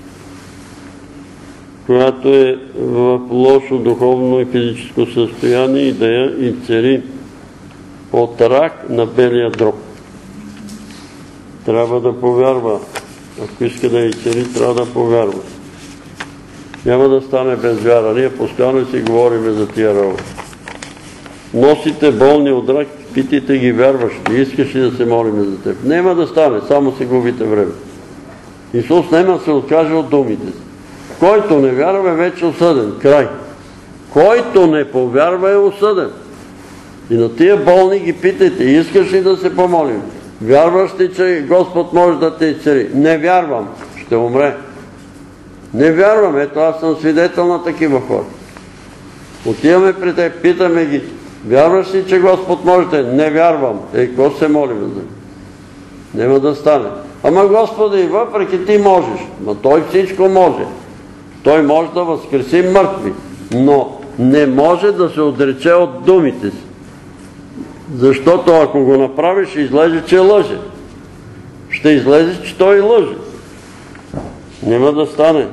която е в лошо духовно и физическо състояние, и да я изцели от рак на белия дроб. Трябва да повярва. Ако иска да я изцели, трябва да повярва. Няма да стане без вяра. Ние постоянно си говорим за тия работи. Носите болни от рак, питайте ги вярващи. Искаш ли да се молим за теб? Няма да стане, само си губите време. Исус няма се откаже от думите си. Който не вярва, е вече осъден. Край. Който не повярва, е осъден. И на тия болни ги питайте: искаш ли да се помолим? Вярваш ли, че Господ може да те изцели? Не вярвам. Ще умре. Не вярвам. Ето, аз съм свидетел на такива хора. Отиваме при теб, питаме ги: вярваш ли, че Господ може да... Не вярвам. Е, какво се молим за? Няма да стане. Ама Господи, въпреки ти можеш. Ма Той всичко може. Той може да възкреси мъртви, но не може да се отрече от думите си. Защото ако го направиш, ще излезе, че лъже. Ще излезе, че той лъже. Няма да стане.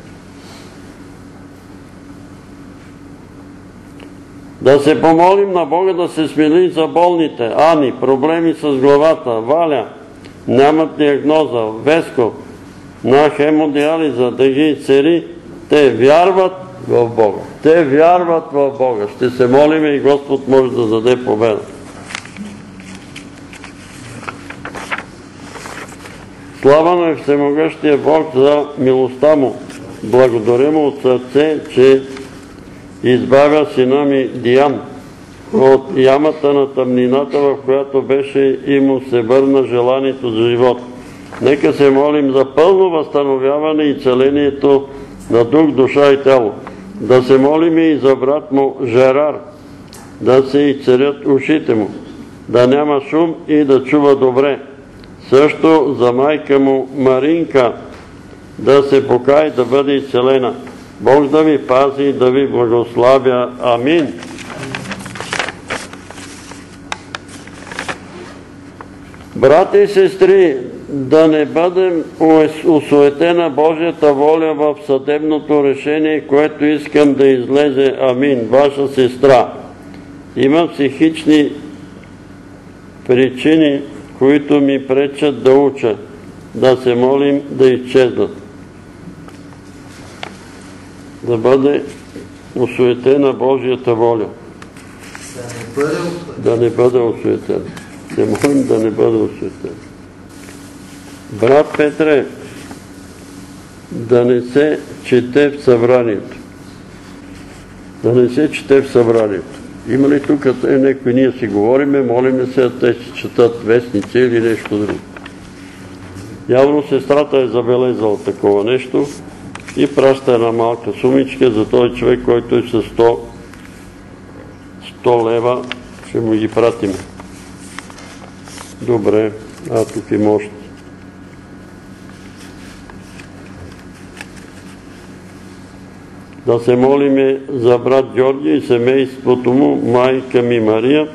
Да се помолим на Бога да се смили за болните. Ани, проблеми с главата. Валя, нямат диагноза. Веско, на хемодиализа, да ги изцели. Те вярват в Бога. Те вярват в Бога. Ще се молим и Господ може да даде победа. Слава на Всемогъщия Бог за милостта му. Благодаря му от сърце, че избавя сина ми Диан от ямата на тъмнината, в която беше, и му се върна желанието за живот. Нека се молим за пълно възстановяване и целението на дух, душа и тяло. Да се молим и за брат му Жерар, да се изцерят ушите му, да няма шум и да чува добре. Също за майка му Маринка да се покае, да бъде изцелена. Бог да ви пази и да ви благославя. Амин. Брати и сестри, да не бъдем осуетена Божията воля в съдебното решение, което искам да излезе. Амин. Ваша сестра има психични причини, които ми пречат да уча, да се молим да изчезнат. Да бъде осуетена Божията воля. Да не бъде осуетена. Се молим да не бъде осуетена. Брат Петре, да не се чете в събранието. Да не се чете в събранието. Има ли тук е някой, ние си говориме, молиме се, те си четат вестници или нещо друго. Явно сестрата е забелезала такова нещо и праща една малка сумичка за този човек, който е с сто лева, ще му ги пратим. Добре, а тук има още. Да се молиме за брат Георги и семейството му, майка ми Мария.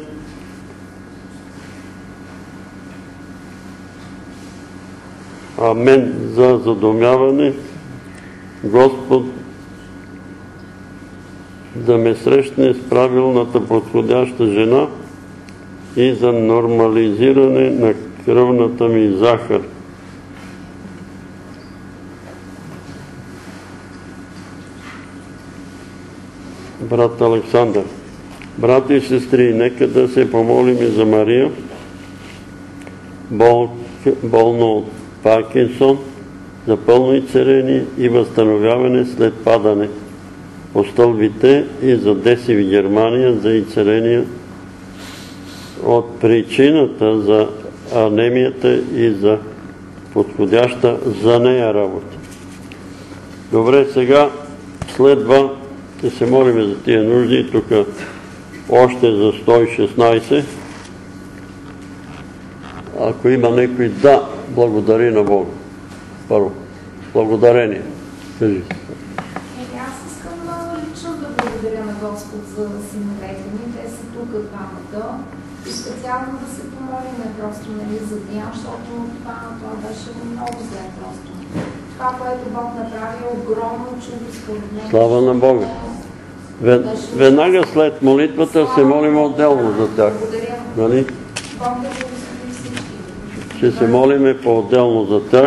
Амен. За задумяване, Господ да ме срещне с правилната подходяща жена и за нормализиране на кръвната ми захар. Брат Александър. Брати и сестри, нека да се помолим за Мария, бол, болно от Паркинсон, за пълно изцеление и възстановяване след падане по стълбите, и за Деси в Германия за изцеление от причината за анемията и за подходяща за нея работа. Добре, сега следва да се молим за тия нужди. Тук още за сто и шестнайсет. Ако има някой, да благодари на Бога. Първо, благодарение. Кажи. Аз искам лично да благодаря на Господ за синовете ми. Те са тук двамата. И специално да се помолиме просто, нали, за Диан, защото това, това беше много зле просто. Това, което Бог направи, е огромно чудо според мен. Слава на Бога. Веднага след молитвата се молим отделно за тях. Нали? Бог да благослови всички. Ще се молиме по-отделно за тях.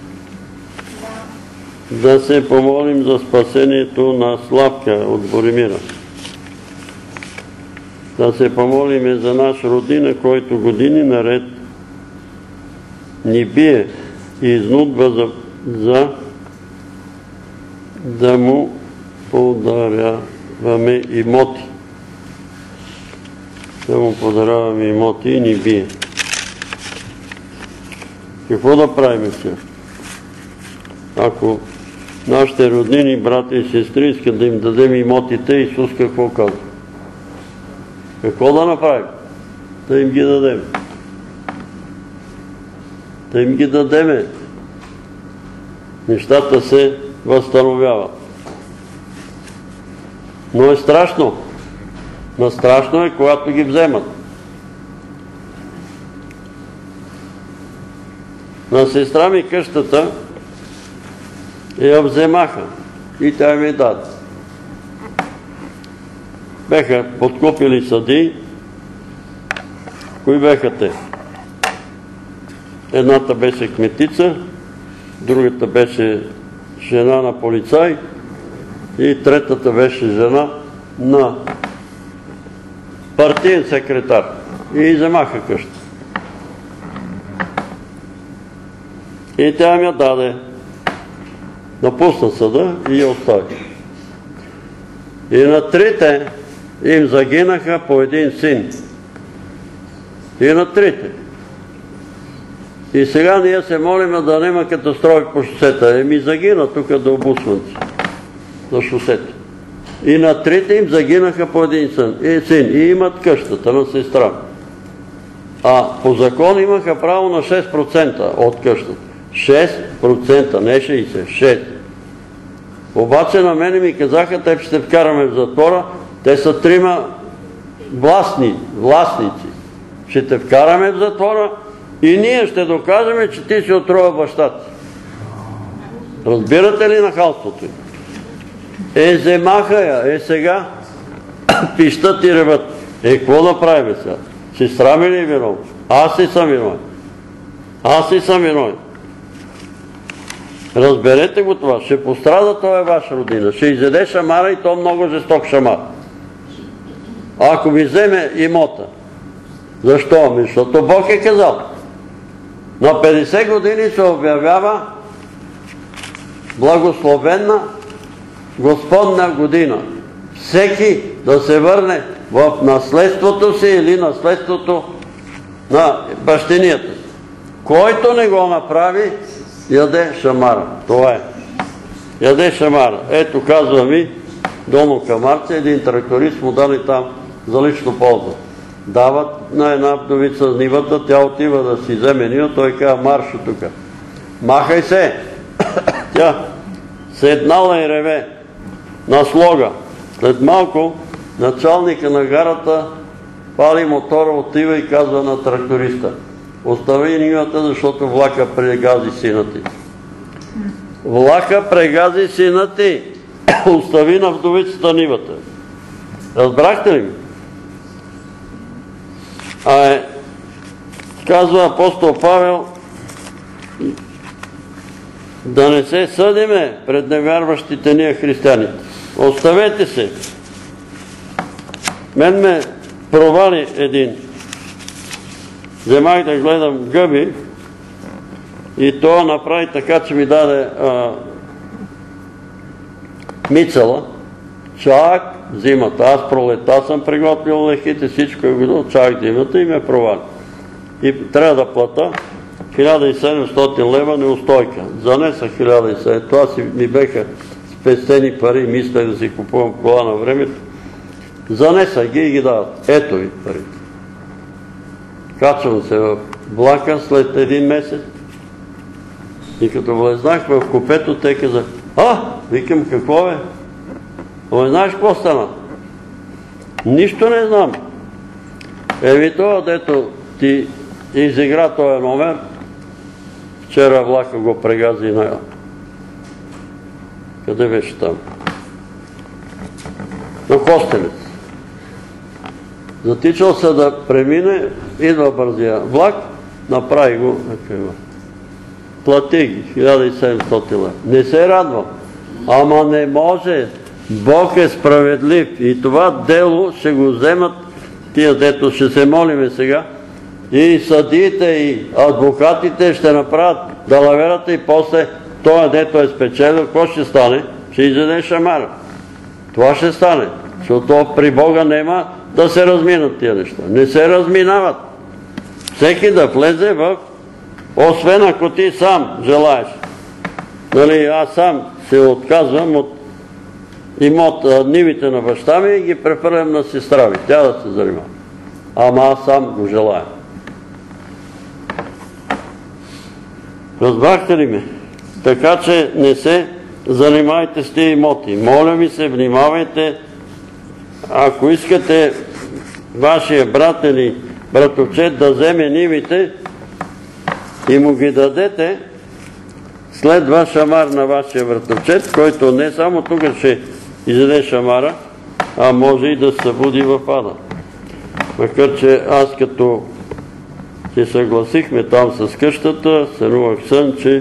Да се помолим за спасението на Славка от Боримира. Да се помолиме за наш родина, който години наред ни бие и изнудва за, за да му подаряваме имоти. Да му подаряваме имоти и ни бие. Какво да правим сега? Ако нашите роднини, брати и сестри искат да им дадем имотите, Исус какво казва? Какво да направим? Да им ги дадем. Да им ги дадеме. Нещата се възстановяват. Но е страшно. Но страшно е, когато ги вземат. На сестра ми къщата я вземаха и тя ми даде. Беха подкупили съдии. Кои беха те? Едната беше кметица, другата беше жена на полицай и третата беше жена на партиен секретар. И вземаха къща. И тя ми я даде. Напусна съда и я остави. И на трите им загинаха по един син. И на трите. И сега ние се молиме да няма катастрофи по шосета. Еми загина тук до Обусманци. За шосета. И на трите им загинаха по един син. И, син. и имат къщата на сестра. А по закон имаха право на шест процента от къщата. шест процента, не шейсет, шест. Обаче на мене ми казаха, те ще вкараме в затвора, те са трима властни, властници. Ще те вкараме в затвора и ние ще докажем, че ти си отрова баща ти. Разбирате ли нахалството? Е, вземаха я, е сега пищат и реват. Е, какво да правим сега? Сестра ми ли е виновна? Аз ли съм виновен? Аз ли съм виновен? Разберете го това. Ще пострада, това е ваша родина. Ще изеде шамара и то много жесток шамар. Ако ми вземе имота. Защо? Ами, защото Бог е казал. На петдесет години се обявява благословена Господна година. Всеки да се върне в наследството си или наследството на бащинията си. Който не го направи, яде шамара. Това е. Яде шамара. Ето, казва ми Доно Камарце, един тракторист му дали там за лично полза. Дават на една вдовица нивата, тя отива да си вземе нива, той казва, маршо тук. Махай се! Тя седнала и реве на слога. След малко началника на гарата пали мотора, отива и казва на тракториста, остави нивата, защото влака прегази сина ти. Влака прегази сина ти. Остави на вдовицата нивата. Разбрахте ли ми? А е, казва апостол Павел, да не се съдиме пред невярващите ние християните. Оставете се. Мен ме провали един. Вземах да гледам гъби и това направи така, че ми даде а, мицела. Чак зимата. Аз пролета съм приготвил лехите, всичко е годил, чак зимата и ме провали. И трябва да плата хиляда и седемстотин лева неустойка. Занесах хиляда и седемстотин. Това си ми беха спестени пари, мислех да си купувам кола на времето. Занесах ги и ги дават. Ето ви пари. Качвам се в влака след един месец и като влезнах в купето, те казах, а, викам, какво е? Ама знаеш какво стана? Нищо не знам. Еми това, дето ти изигра този номер, вчера влака го прегази на... Къде беше там? На Костелец. Затичал се да премине, идва бързия влак, направи го, плати ги, хиляда и седемстотин лева. Не се радвам. Ама не може. Бог е справедлив и това дело ще го вземат тия, дето ще се молиме сега, и съдиите и адвокатите ще направят далаверата и после това, дето е спечелил, какво ще стане? Ще изяде шамара. Това ще стане, защото при Бога нема да се разминат тия неща. Не се разминават. Всеки да влезе в, освен ако ти сам желаеш. Нали, аз сам се отказвам от имот, нивите на баща ми и ги прехвърлям на сестра ми. Тя да се занимава. Ама аз сам го желая. Разбрахте ли ме? Така че не се занимайте с тия имоти. Моля ви се, внимавайте. Ако искате вашия брат или братовчет да вземе нивите и му ги дадете, следва шамар на вашия братовчет, който не само тук ще изяде шамара, а може и да се събуди в ада. Макар че аз като се съгласихме там с къщата, сънувах сън, че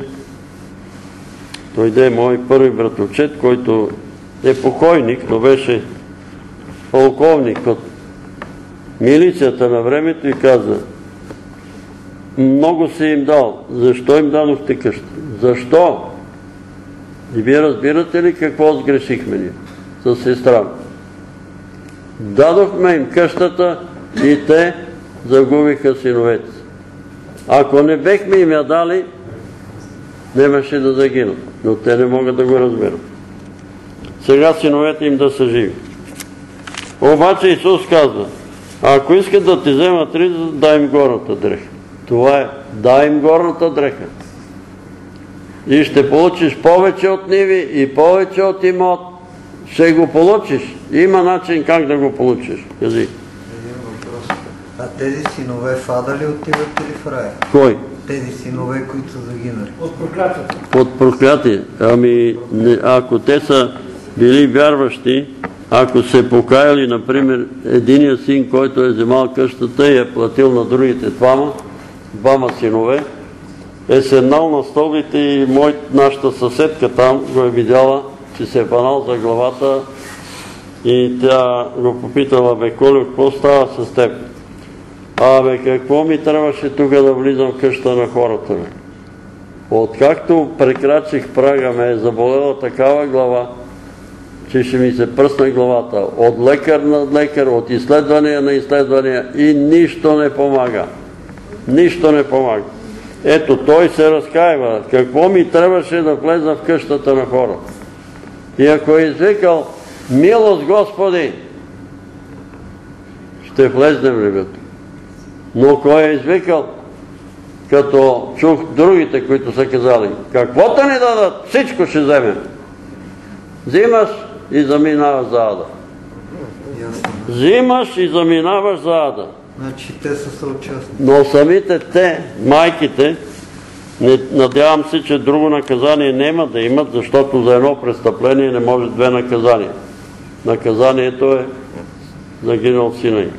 дойде мой първи братовчет, който е покойник, но беше полковник от милицията на времето и каза, много си им дал. Защо им дадохте къща? Защо? И вие разбирате ли какво сгрешихме ние с сестра? Дадохме им къщата и те загубиха синовете. Ако не бехме им я дали, нямаше да загинат. Но те не могат да го разберат. сега синовете им да са живи. Обаче Исус казва, ако искат да ти вземат риза, дай им горната дреха. Това е, дай им горната дреха. И ще получиш повече от ниви и повече от имот. Ще го получиш. Има начин как да го получиш. Кажи. Един въпрос. А тези синове в ада ли отиват или в рая? Кой? Тези синове, които са загинали. От проклятието. От проклятие. Ами, не, ако те са били вярващи, ако се покаяли, например, единия син, който е вземал къщата и е платил на другите двама, двама синове, е седнал на столите и мой, нашата съседка там го е видяла, че се е фанал за главата и тя го попитала, бе, Колю, какво става с теб? А, бе, какво ми трябваше тук да влизам в къща на хората, бе? Откакто прекрачих прага, ме е заболела такава глава, че ще ми се пръсне главата. От лекар на лекар, от изследвания на изследвания и нищо не помага. Нищо не помага. Ето, той се разкаива. Какво ми трябваше да влеза в къщата на хората? И ако е извикал, милост Господи, ще влезнем, ребята. Но кой е извикал? Като чух другите, които са казали, каквото ни дадат, всичко ще вземем. Взимаш и заминаваш за ада. Ясно. Взимаш и заминаваш за ада. Значи те са съучастни. Но самите те, майките, не, надявам се, че друго наказание няма да имат, защото за едно престъпление не може две наказания. Наказанието е загинал сина им.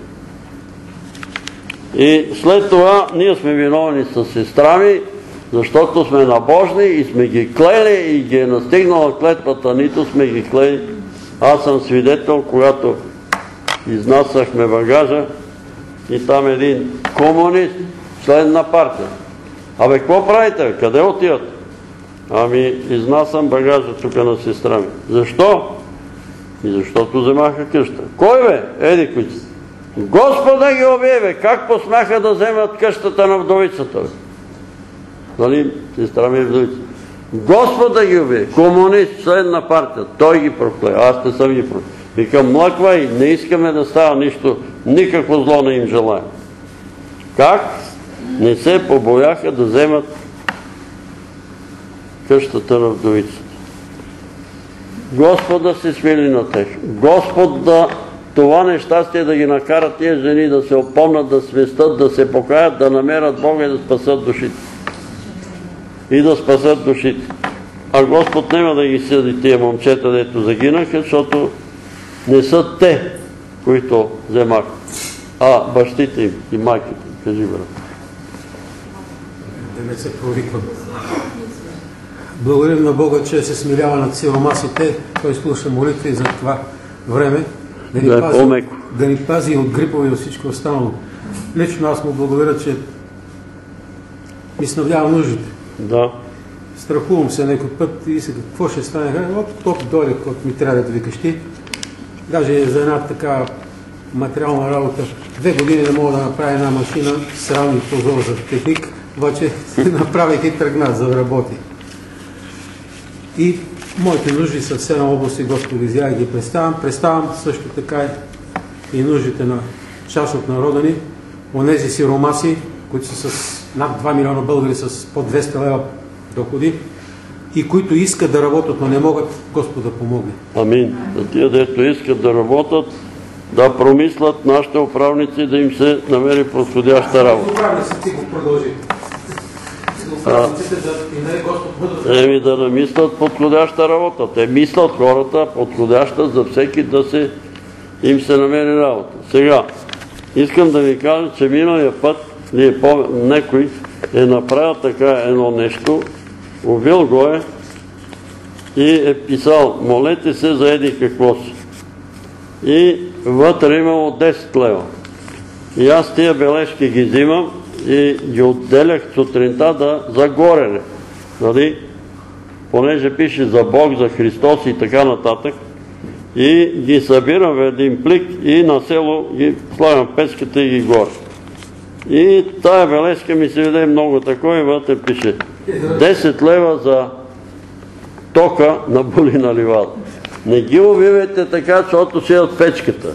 И след това ние сме виновни с сестра ми, защото сме набожни и сме ги клели и ги е настигнала клетвата, нито сме ги клели. Аз съм свидетел, когато изнасяхме багажа и там един комунист, член на партия. Абе, какво правите? Къде отиват? Ами, изнасям багажа тук на сестра ми. Защо? И защото вземаха къща. Кой бе? Еди, които са. Господа ги убие, бе! Как посмяха да вземат къщата на вдовицата, бе? Нали, сестра ми е вдовица. Господа ги убие! Комунист, член на партия. Той ги прокле. Аз не съм ги прокле. Викам, млъквай, не искаме да става нищо, никакво зло не им желаем. Как? Не се побояха да вземат къщата на вдовицата. Господ да се смили на тех. Господ да това нещастие да ги накарат тия жени да се опомнат, да свестат, да се покаят, да намерят Бога и да спасат душите. И да спасат душите. А Господ няма да ги съди тия момчета, дето загинаха, защото не са те, които вземаха, а бащите им и майките. Кажи, брат. Да не се провиквам. Благодарим на Бога, че се смилява над сиромасите. Той слуша молитви за това време. Да ни, да, пази, да ни пази от грипове и от всичко останало. Лично аз му благодаря, че ми снабдява нуждите. Да. Страхувам се някой път и се какво ще стане. От топ дойде, който ми трябва да викаш ти. Даже за една така материална работа. Две години не мога да направя една машина, срам и позор за техник, обаче направих и тръгна, за да работи. И моите нужди са в седем области, Господи, изява ги представям. Представям също така и нуждите на част от народа ни, онези сиромаси, които са с над два милиона българи с по двеста лева доходи и които искат да работят, но не могат, Господ да помогне. Амин. За тия, дето искат да работят, да промислят нашите управници, да им се намери подходяща работа. Управници, ти го продължи. Еми да намислят подходяща работа. Те мислят хората подходяща за всеки да се им се намери работа. Сега, искам да ви кажа, че миналия път некой е направил така едно нещо, убил го е и е писал, молете се за еди какво си. И вътре имало десет лева. И аз тия бележки ги взимам и ги отделях сутринта да за горене. Нали? Понеже пише за Бог, за Христос и така нататък. И ги събирам в един плик и на село ги слагам печката и ги горе. И тая бележка ми се виде много такова и вътре пише десет лева за тока на Булина ливада. Не ги увивайте така, защото си от печката.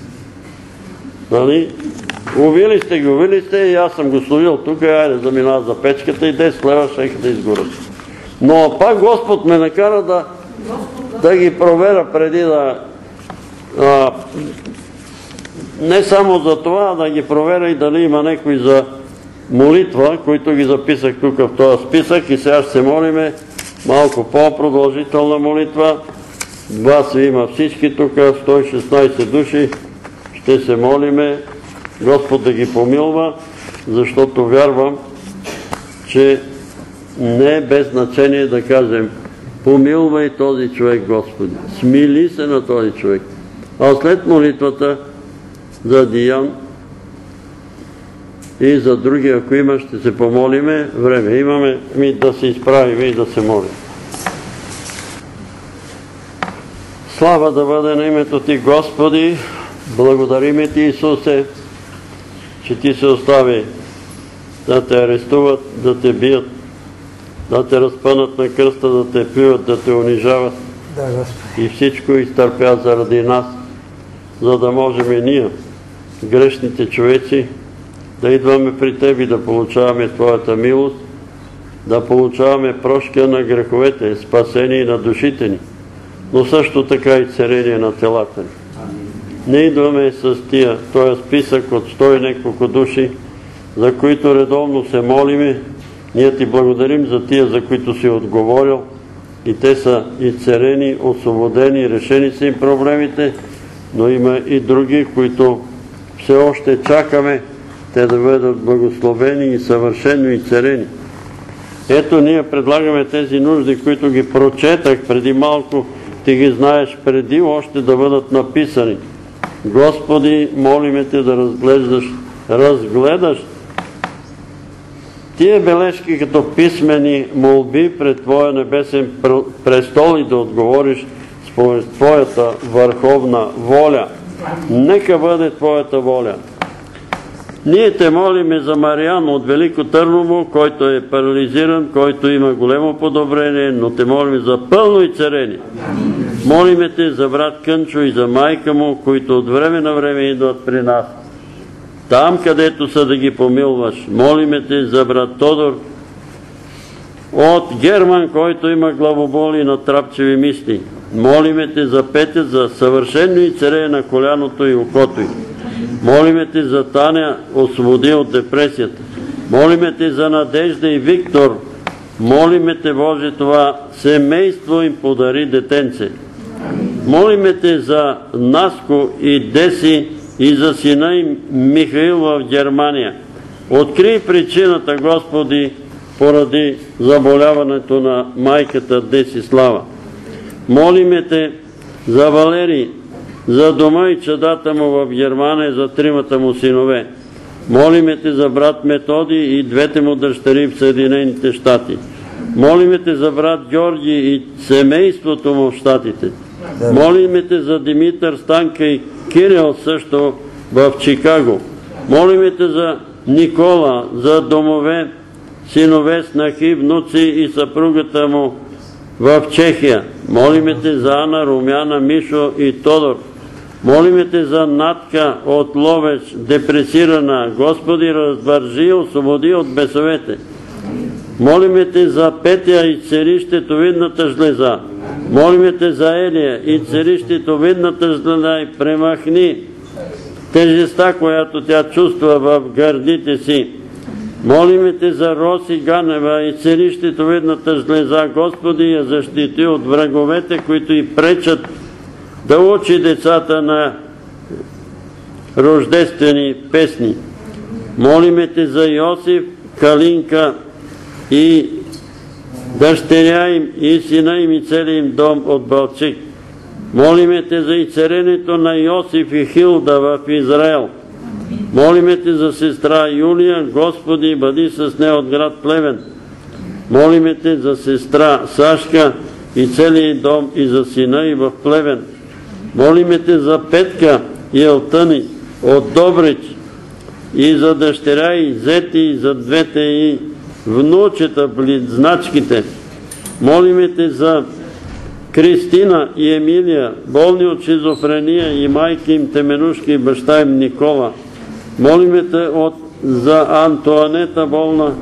Нали? Увили сте ги, увили сте и аз съм го словил тук, айде заминава за печката и десет лева ще да изгорят. Но пак Господ ме накара да, да ги проверя преди да... А, не само за това, да ги проверя и дали има някой за молитва, които ги записах тук в този списък и сега ще се молиме малко по-продължителна молитва. Вас има всички тук, сто и шестнайсет души. Ще се молиме Господ да ги помилва, защото вярвам, че не е без значение да кажем: помилвай този човек, Господи, смили се на този човек. А след молитвата за Диан и за други, ако има, ще се помолиме. Време имаме ми да се изправим и да се молим. Слава да бъде на името Ти, Господи! Благодариме Ти, Исусе, че Ти се остави да те арестуват, да те бият, да те разпънат на кръста, да те плюят, да те унижават. Да, Господи. И всичко изтърпя заради нас, за да можем и ние, грешните човеци, да идваме при Тебе, да получаваме Твоята милост, да получаваме прошка на греховете, спасение на душите ни, но също така и царение на телата ни. Не идваме с тия, този списък от сто и няколко души, за които редовно се молиме. Ние Ти благодарим за тия, за които си отговорил, и те са и царени, освободени, решени са им проблемите, но има и други, които все още чакаме те да бъдат благословени и съвършено и царени. Ето, ние предлагаме тези нужди, които ги прочетах преди малко, Ти ги знаеш преди още да бъдат написани. Господи, молиме Те да разглеждаш, разгледаш тия бележки като писмени молби пред Твоя небесен престол и да отговориш според Твоята върховна воля. Нека бъде Твоята воля. Ние Те молиме за Мариан от Велико Търново, който е парализиран, който има големо подобрение, но Те молиме за пълно и царение. Молиме Те за брат Кънчо и за майка му, които от време на време идват при нас. Там, където са, да ги помилваш. Молиме Те за брат Тодор от Герман, който има главоболи и натрапчеви мисли. Молиме Те за Петя, за съвършено и царение на коляното и окото й. Молиме Те за Таня, освободи от депресията. Молиме Те за Надежда и Виктор. Молиме Те, Боже, това семейство им подари детенце. Молиме Те за Наско и Деси и за сина им Михаил в Германия. Открий причината, Господи, поради заболяването на майката Десислава. Молиме Те за Валерий, за дома и чадата му в Германия, за тримата му синове. Молиме Те за брат Методи и двете му дъщери в Съединените щати. Молиме Те за брат Георги и семейството му в щатите. Молиме Те за Димитър, Станка и Кирил също в Чикаго. Молиме Те за Никола, за домове, синове, снахи, внуци и съпругата му в Чехия. Молиме Те за Ана, Румяна, Мишо и Тодор. Молиме Те за Натка от Ловеч, депресирана. Господи, развържи и освободи от бесовете. Молиме Те за Петя и цери щитовидната жлеза. Молиме Те за Елия и цери щитовидната жлеза и премахни тежестта, която тя чувства в гърдите си. Молиме Те за Роси Ганева и цели щитовидната жлеза. Господи, я защити от враговете, които й пречат да учи децата на рождествени песни. Молиме Те за Йосиф, Калинка и дъщеря им и сина им и целия им дом от Балчик. Молиме Те за изцелението на Йосиф и Хилда в Израел. Молиме Те за сестра Юлия, Господи, бъди с нея от град Плевен. Молиме Те за сестра Сашка и целият дом и за сина и в Плевен. Молиме Те за Петка и Елтъни от Добрич и за дъщеря и зети и за двете и внучета, близначките. Молиме Те за Кристина и Емилия, болни от шизофрения, и майки им Теменушка и баща им Никола. Молиме те от, за Антоанета болна.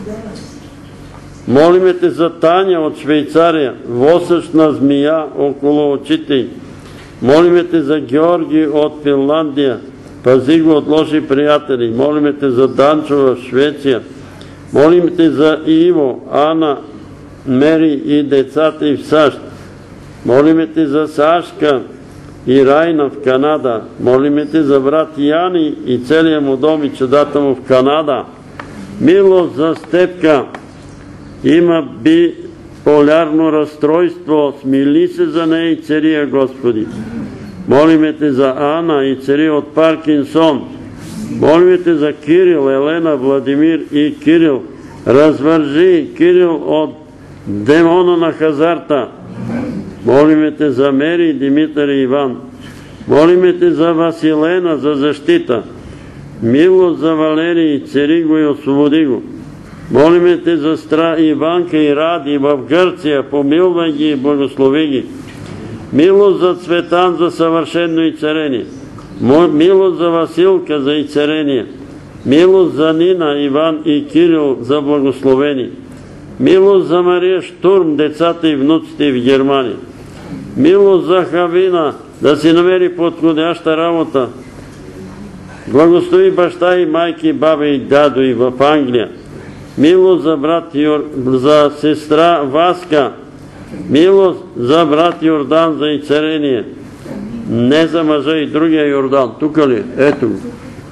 Молиме те за Таня от Швейцария, восъчна змия около очите й. Молиме те за Георги от Финландия, пази го от лоши приятели. Молиме те за Данчо в Швеция. Молиме те за Иво, Ана, Мери и децата й в САЩ. Молиме те за Сашка и Райна в Канада. Молиме те за брат Яни и целия му дом и чедата му в Канада. Милост за Степка. Има биполярно разстройство. Смили се за нея и цария, Господи. Молиме те за Ана и цари от Паркинсон. Молиме те за Кирил, Елена, Владимир и Кирил. Развържи Кирил от демона на хазарта. Молиме те за Мери, Димитър и Иван. Молиме те за Василена, за защита. Милост за Валерий, цари го и освободи го. Молиме те за Стра Иванка и Ради в Гърция, помилвай ги и благослови ги. Милост за Цветан, за съвършено и царение. Милост за Василка, за и царение. Милост за Нина, Иван и Кирил, за благословени. Милост за Мария Штурм, децата и внуците в Германия. Милост за Хавина, да си намери подходяща работа. Благослови баща и майки, баба и дядо и в Англия. Милост за брат Юр... за сестра Васка. Милост за брат Йордан, за и царение. Не за мъжа и другия Йордан. Тук ли? Ето го.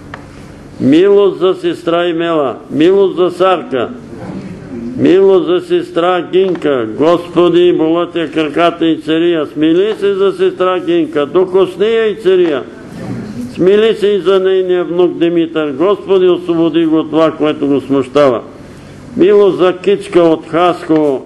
Милост за сестра Имела. Милост за Сарка. Милост за сестра Гинка. Господи, болътя краката и цария. Смили се за сестра Гинка. Докосни я и цария. Смили се и за нейния внук Димитър. Господи, освободи го от това, което го смущава. Милост за Кичка от Хасково.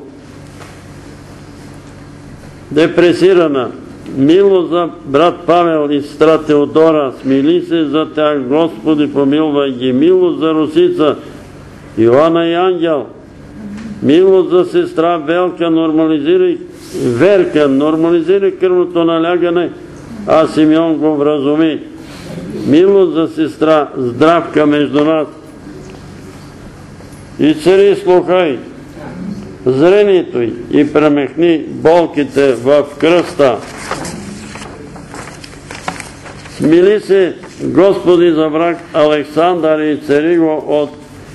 Депресирана. Милост за брат Павел и сестра Теодора. Смили се за тях. Господи, помилвай ги. Милост за Русица. Йоанна и Ангел. Милост за сестра Велка, нормализирай, Верка, нормализирай кръвното налягане, а Симеон го вразуми. Милост за сестра Здравка между нас. И цари слухай зрението й и премехни болките в кръста. Смили се, Господи, за брат Александър и цари го от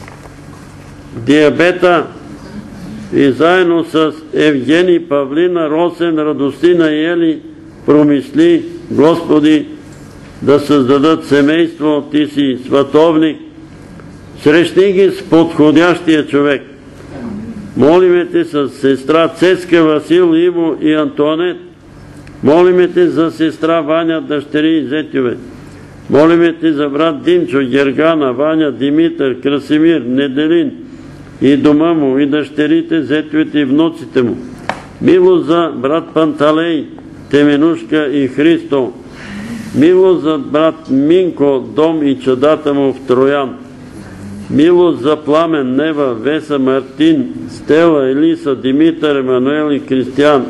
диабета, и заедно с Евгений, Павлина, Росен, Радостина и Ели промисли, Господи, да създадат семейство. Ти си сватовник. Срещни ги с подходящия човек. Молиме те с сестра Цеска, Васил, Иво и Антонет. Молиме те за сестра Ваня, дъщери и зетюве. Молиме те за брат Димчо, Гергана, Ваня, Димитър, Красимир, Неделин и дома му, и дъщерите, зетювете и внуците му. Милост за брат Панталей, Теменушка и Христо. Милост за брат Минко, дом и чадата му в Троян. Милост за Пламен, Нева, Веса, Мартин, Стела, Елиса, Димитър, Емануел и Кристиян.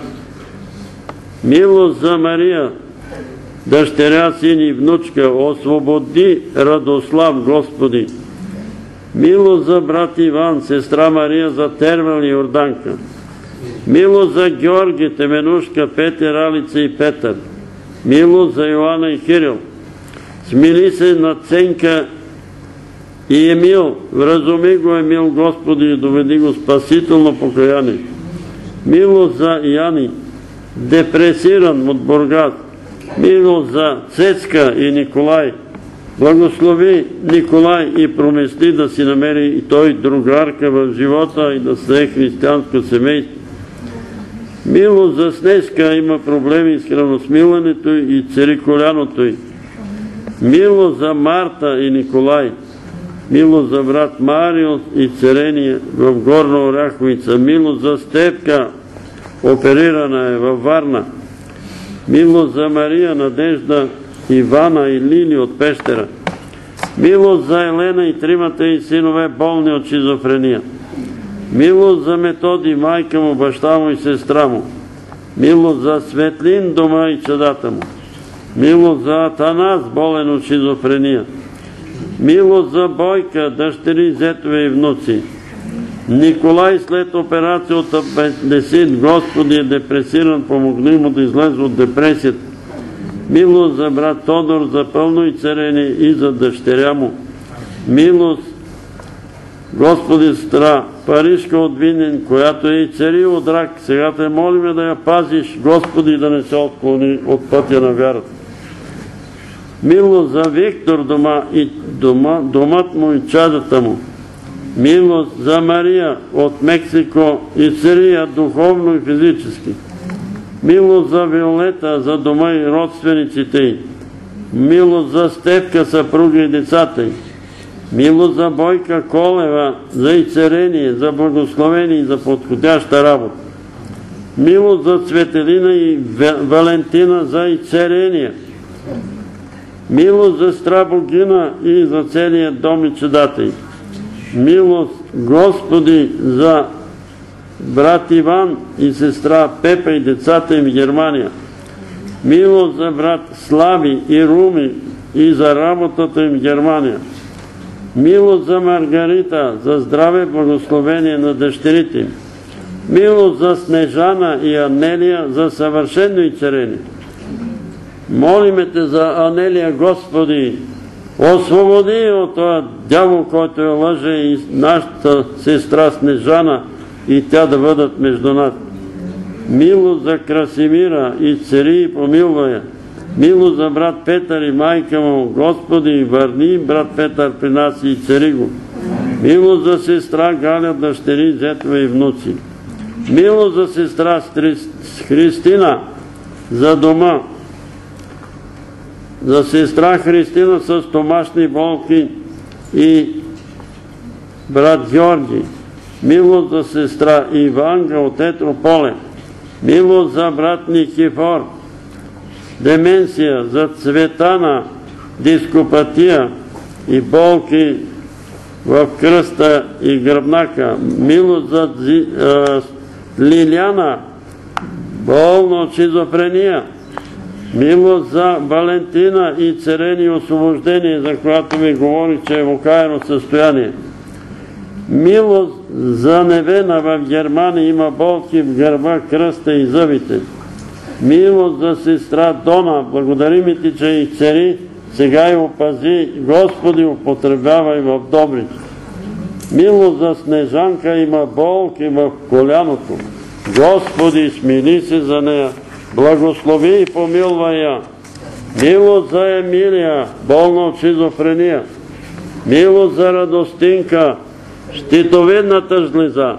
Милост за Мария, дъщеря, син и внучка. Освободи Радослав, Господи. Милост за брат Иван, сестра Мария, за Тервел и Йорданка. Милост за Георги, Теменушка, Петър, Алица и Петър. Милост за Йоанна и Кирил. Смили се на Ценка и Емил. Вразуми го, Емил, Господи, и доведи го спасително покаяние. Милост за Яни, депресиран от Бургас. Милост за Цецка и Николай. Благослови Николай и промисли да си намери и той другарка в живота и да стане християнско семейство. Милост за Снежка, има проблеми с храносмилането и цериколяното й. Милост за Марта и Николай. Милост за брат Марио и Церения в Горна Оряховица. Милост за Степка, оперирана е във Варна. Милост за Мария, Надежда, Ивана и Лили от Пещера. Милост за Елена и тримата и синове, болни от шизофрения. Милост за Методи, майка му, баща му и сестра му. Милост за Светлин, дома и чадата му. Милост за Атанас, болен от шизофрения. Милост за Бойка, дъщери, зетове и внуци. Николай след операция от апендицит, Господи е депресиран, помогни му да излезе от депресията. Милост за брат Тодор, за пълно изцеление и за дъщеря му. Милост, Господи, сестра Парижка от Винен, която е и цари от рак. Сега те молиме да я пазиш, Господи, да не се отклони от пътя на вярата. Милост за Виктор, дома и дома, домът му и чадата му. Милост за Мария от Мексико и Сирия, духовно и физически. Милост за Виолета, за дома и родствениците й. Милост за Стевка, съпруга и децата й. Милост за Бойка Колева, за изцеление, за благословение и за подходяща работа. Милост за Цветелина и Валентина, за изцеление. Милост за сестра Богина и за целия дом и чедата й. Милост, Господи, за брат Иван и сестра Пепа и децата им в Германия. Милост за брат Слави и Руми и за работата им в Германия. Милост за Маргарита, за здраве, благословение на дъщерите им. Милост за Снежана и Анелия, за съвършено изцеление. Молиме те за Анелия, Господи, освободи от този дявол, който я лъже, и нашата сестра Снежана и тя да бъдат между нас. Милост за Красимира, изцели и помилвай я. Милост за брат Петър и майка му, Господи, върни брат Петър при нас и изцели го. Милост за сестра Галя, дъщери, зетове и внуци. Милост за сестра Христина, за дома. За сестра Христина с стомашни болки и брат Георги. Милост за сестра Иванка от Етрополе. Милост за брат Никифор. Деменция, за Цветана, дископатия и болки в кръста и гръбнака. Милост за Лиляна, болна от шизофрения. Милост за Валентина и царение и освобождение, за която ми говори, че е в окаяно състояние. Милост за Невена в Германия, има болки в гърба, кръста и зъбите. Милост за сестра Дона, благодарим ти, че и цари, сега и опази, Господи, употребявай в добрите. Милост за Снежанка, има болки в коляното. Господи, смили се за нея, благослови и помилвай я. Милост за Емилия, болна от шизофрения. Милост за Радостинка, щитовидната жлеза.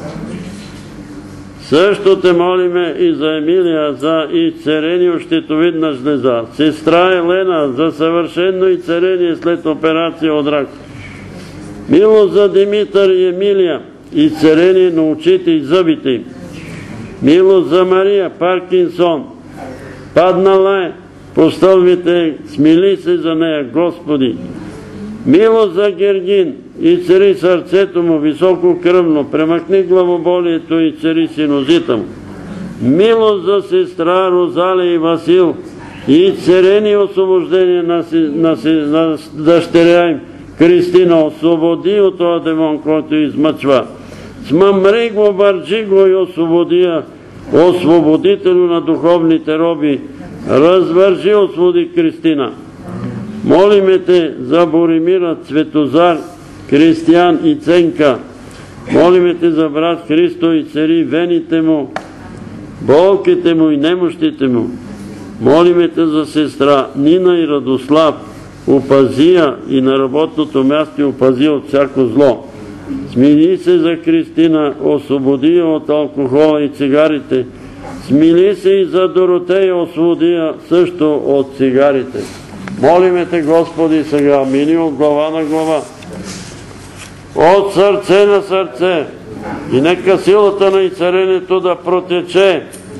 Също те молиме и за Емилия, за изцеление от щитовидна жлеза. Сестра Елена, за съвършено изцеление след операция от рак. Милост за Димитър и Емилия, изцеление на очите и зъбите им. Милост за Мария, Паркинсон, паднала е по стълбите, смили се за нея, Господи. Милост за Гергин, изцели сърцето му високо кръвно, премахни главоболието и цари синозита му. Милост за сестра Розалия и Васил, и изцеление и освобождение на, на, на дъщеря им, Кристина, освободи от този демон, който измъчва. Смъмри го, вържи го и освободи я, освободителю на духовните роби, развържи, освободи Кристина. Молиме те за Боримира, Цветозар, Кристиян и Ценка. Молиме те за брат Христо и цари вените му, болките му и немощите му. Молиме те за сестра Нина и Радослав, опази я и на работното място и опази от всяко зло. Смили се за Кристина, освободи я от алкохола и цигарите. Смили се и за Доротея, освободи я също от цигарите. Молиме те, Господи, сега, мини от глава на глава, от сърце на сърце, и нека силата на изцелението да протече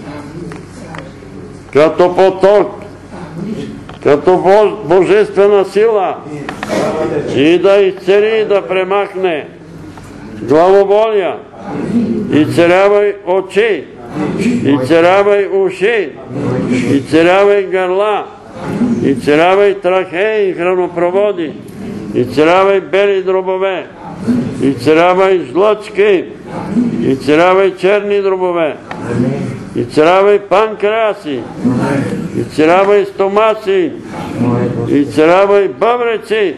като поток, като божествена сила, и да изцели и да премахне главоболия, изцелявай очи, изцелявай уши, изцелявай гърла, изцелявай трахеи и хранопроводи, изцелявай бели дробове, изцелявай жлъчки, изцелявай черни дробове, изцелявай панкреаси, изцелявай стомаси, изцелявай бъбреци,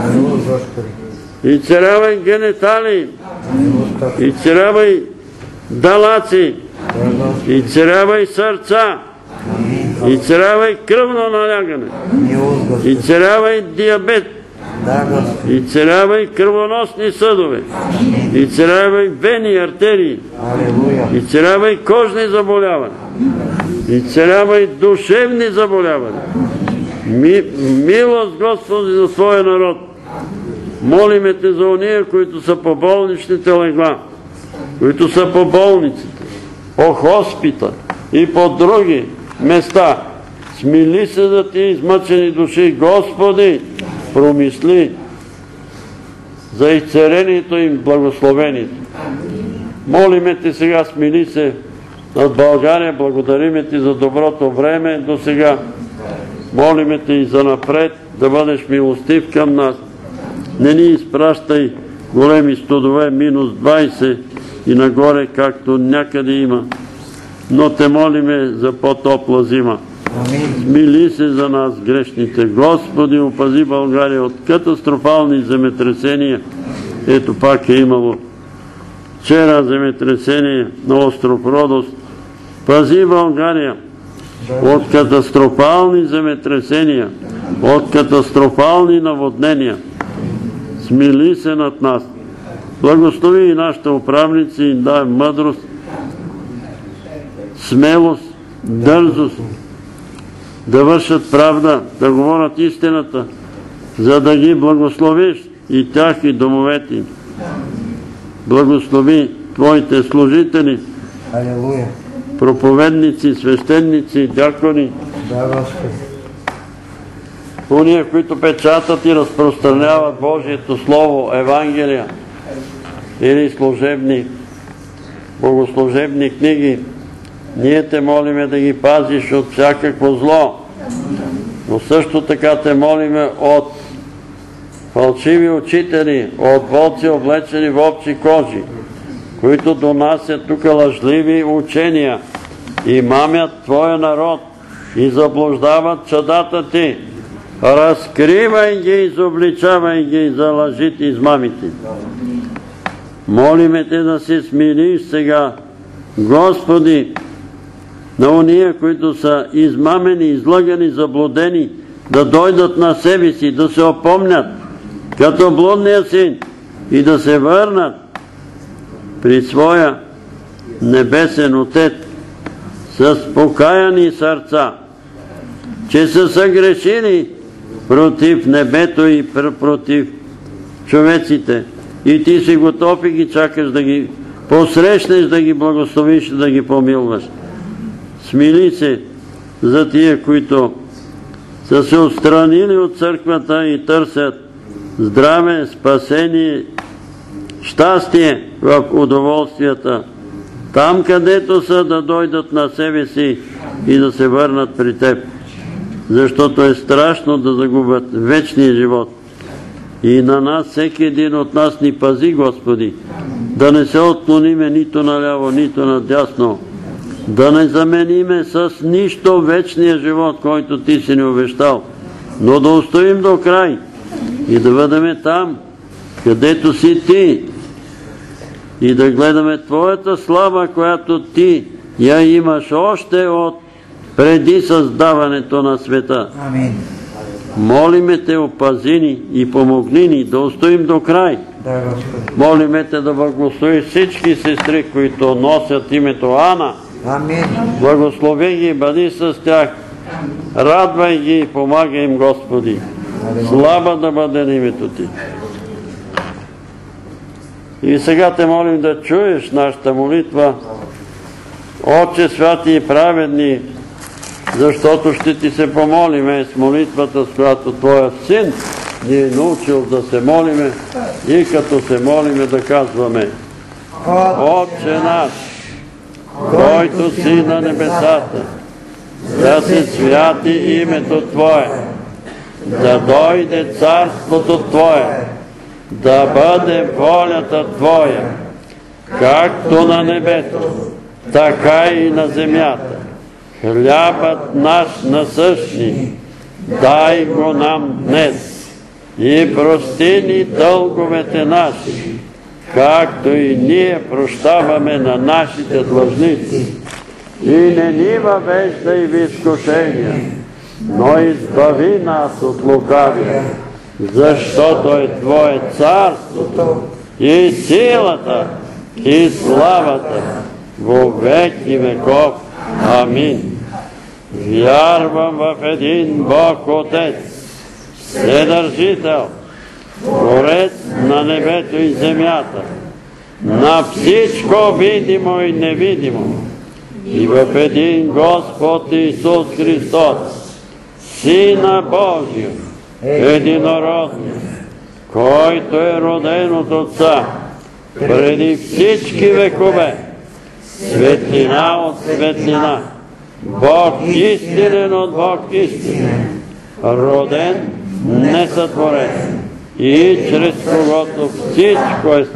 изцелявай генитали, изцелявай далаци, изцелявай сърца, изцелявай кръвно налягане, изцелявай диабет, изцелявай кръвоносни съдове, изцелявай вени и артерии, изцелявай кожни заболявания, изцелявай душевни заболявания. Ми, милост, Господи, за Твоя народ. Молиме Те за ония, които са по болничните легла, които са по болниците, по хоспита и по други места. Смили се за Ти измъчени души. Господи, промисли за изцелението им, благословението. Молиме Те сега, смили се над България, благодариме Ти за доброто време до сега. Молиме Те и за напред да бъдеш милостив към нас. Не ни изпращай големи студове, минус двайсет и нагоре, както някъде има. Но Те молиме за по-топла зима. Смили се за нас, грешните. Господи, опази България от катастрофални земетресения. Ето пак е имало вчера земетресение на остров Родос. Пази България от катастрофални земетресения, от катастрофални наводнения. Смили се над нас. Благослови и нашите управници, им дай мъдрост, смелост, дързост, да вършат правда, да говорят истината, за да ги благословиш и тях и домовете им. Благослови Твоите служители, проповедници, свещеници, дякони, уния, които печатат и разпространяват Божието Слово, Евангелия или служебни, богослужебни книги. Ние Те молиме да ги пазиш от всякакво зло, но също така Те молиме от фалшиви учители, от волци облечени в овчи кожи, които донасят тук лъжливи учения и мамят Твоя народ и заблуждават чадата Ти. Разкривай ги, изобличавай ги за лъжите и измамите. Молиме Те да се смириш сега, Господи, на ония, които са измамени, излъгани, заблудени, да дойдат на себе си, да се опомнят като блудния син и да се върнат при своя небесен Отец с покаяни сърца, че са съгрешили против небето и против човеците. И Ти си готов и ги чакаш да ги посрещнеш, да ги благословиш, да ги помилваш. Смили се за тия, които са се отстранили от църквата и търсят здраве, спасение, щастие в удоволствията. Там, където са, да дойдат на себе си и да се върнат при Теб. Защото е страшно да загубят вечния живот. И на нас, всеки един от нас ни пази, Господи, да не се отклониме нито наляво, нито надясно, да не замениме с нищо вечния живот, който Ти си ни обещал, но да устоим до край и да бъдем там, където си Ти, и да гледаме Твоята слава, която Ти я имаш още от преди създаването на света. Амин. Молиме Те, опази ни и помогни ни да устоим до край. Да, Господи. Молиме Те да благослови всички сестри, които носят името Ана. Амин. Благослови ги, бъди с тях, радвай ги и помагай им, Господи. Слава да бъде името Ти. И сега Те молим да чуеш нашата молитва, Отче святи и праведни, защото ще Ти се помолиме с молитвата, с която Твоя Син ни е научил да се молиме, и като се молиме да казваме: Отче наш, който си на небесата, да се святи името Твое, да дойде царството Твое, да бъде волята Твоя, както на небето, така и на земята. Хлябът наш насъщни, дай го нам днес и прости ни дълговете наши, както и ние прощаваме на нашите длъжници. И не ни въвеждай в изкушения, но избави нас от лукавия, защото е Твое царството и силата и славата во веки веков. Амин. Вярвам в един Бог Отец, Вседържител, Творец на небето и земята, на всичко видимо и невидимо, и в един Господ Исус Христос, Сина Божия, единородния, който е роден от Отца преди всички векове, светлина от светлина, Бог истинен от Бог истинен, роден, несътворен, и чрез когото всичко е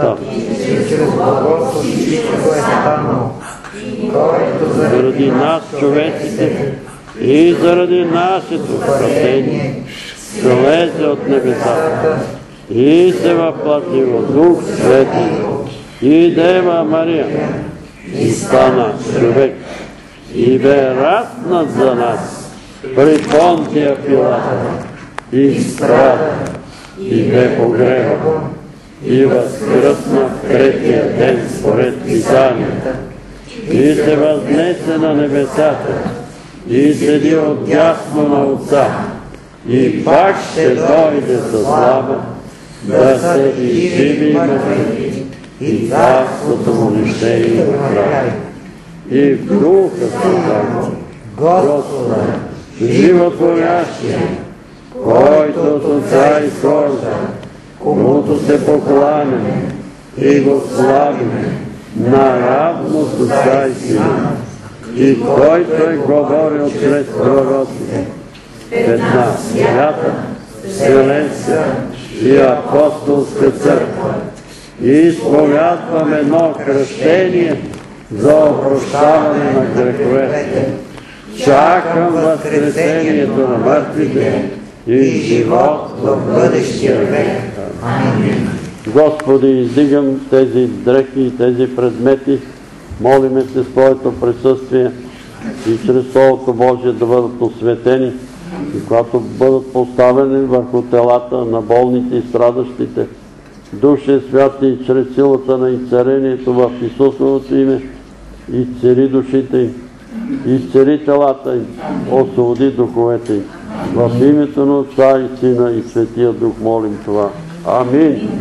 станало. Заради нас, човеците, и заради нашето спасение, слезе от небесата и се въплати от Дух Свети и Дева Мария, и стана човек, и бе ратнат за нас при Понтия Пилата, и страда, и бе погребан, и възкръсна в третия ден според Писанията, и се възнесе на небесата, и седи отдясно на Отца, и пак ще дойде със слава, да съди живи и мъртви, и царството му не ще има край. И в духа си Господа, животворящия, който с Отца изхожда, комуто се покланяме и го славиме, наравно с Отца и Сина, и който е говорил чрез пророците, една свята, вселенска и апостолска църква, и изповядвам едно кръщение за опрощаване на греховете. Чакам възкресението на мъртвите и живот в бъдещия век. Амин. Господи, издигам тези дрехи и тези предмети, молиме се с Твоето присъствие и чрез Словото Божие да бъдат осветени, и когато бъдат поставени върху телата на болните и страдащите, Душе Святи, и чрез силата на изцелението в Исусовото име, изцели душите им, изцели телата им, освободи духовете им. В името на Отца и Сина и Светия Дух молим това. Амин.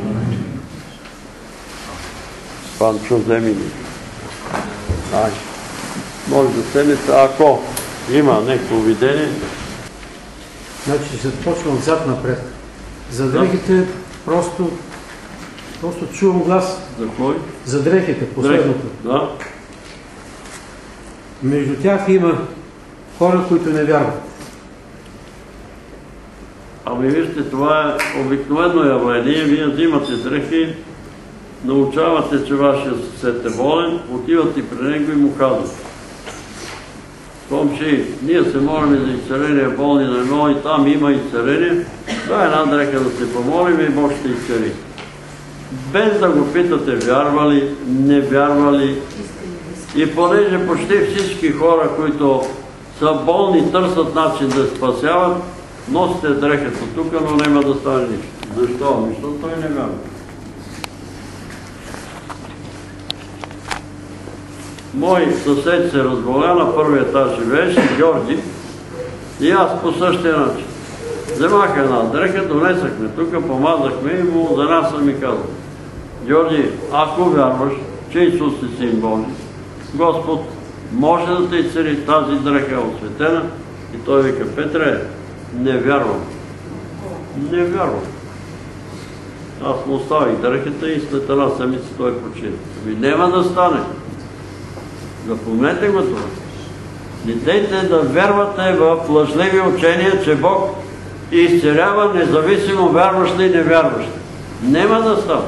Панчо, вземи ми. Ай. Може да седнете, ако има някакво видение. Значи ще започна отзад напред. За дрехите просто, просто чувам глас. За кой? За дрехите, последното. Да. Между тях има хора, които не вярват. Ами вижте, това е обикновено явление. Вие взимате дрехи, научавате, че вашия съсед е болен, отивате при него и му казвате: Комши, ние се молим за изцеление болни на едно и там има изцеление, дай една дреха да се помолим и Бог ще изцели. Без да го питате вярва ли, не вярва ли. И понеже почти всички хора, които са болни, търсят начин да спасяват, носите дрехата тук, но няма да стане нищо. Защо? Защото той не вярва. Мой съсед се разболя, на първия етаж живееше, Георги, и аз по същия начин. Вземах една дреха, донесахме тук, помазахме и му за нас ми казал: Георги, ако вярваш, че Исус е Син Божи, Господ може да те изцели, тази дреха е осветена. И той вика: Петре, не вярвам. Не вярвам. Аз му оставих дрехата и след една седмица той почина. Ами няма да стане. Запомнете го това. Не дейте да вярвате в лъжливи учения, че Бог изцелява независимо вярващи и невярващи. Нема да става.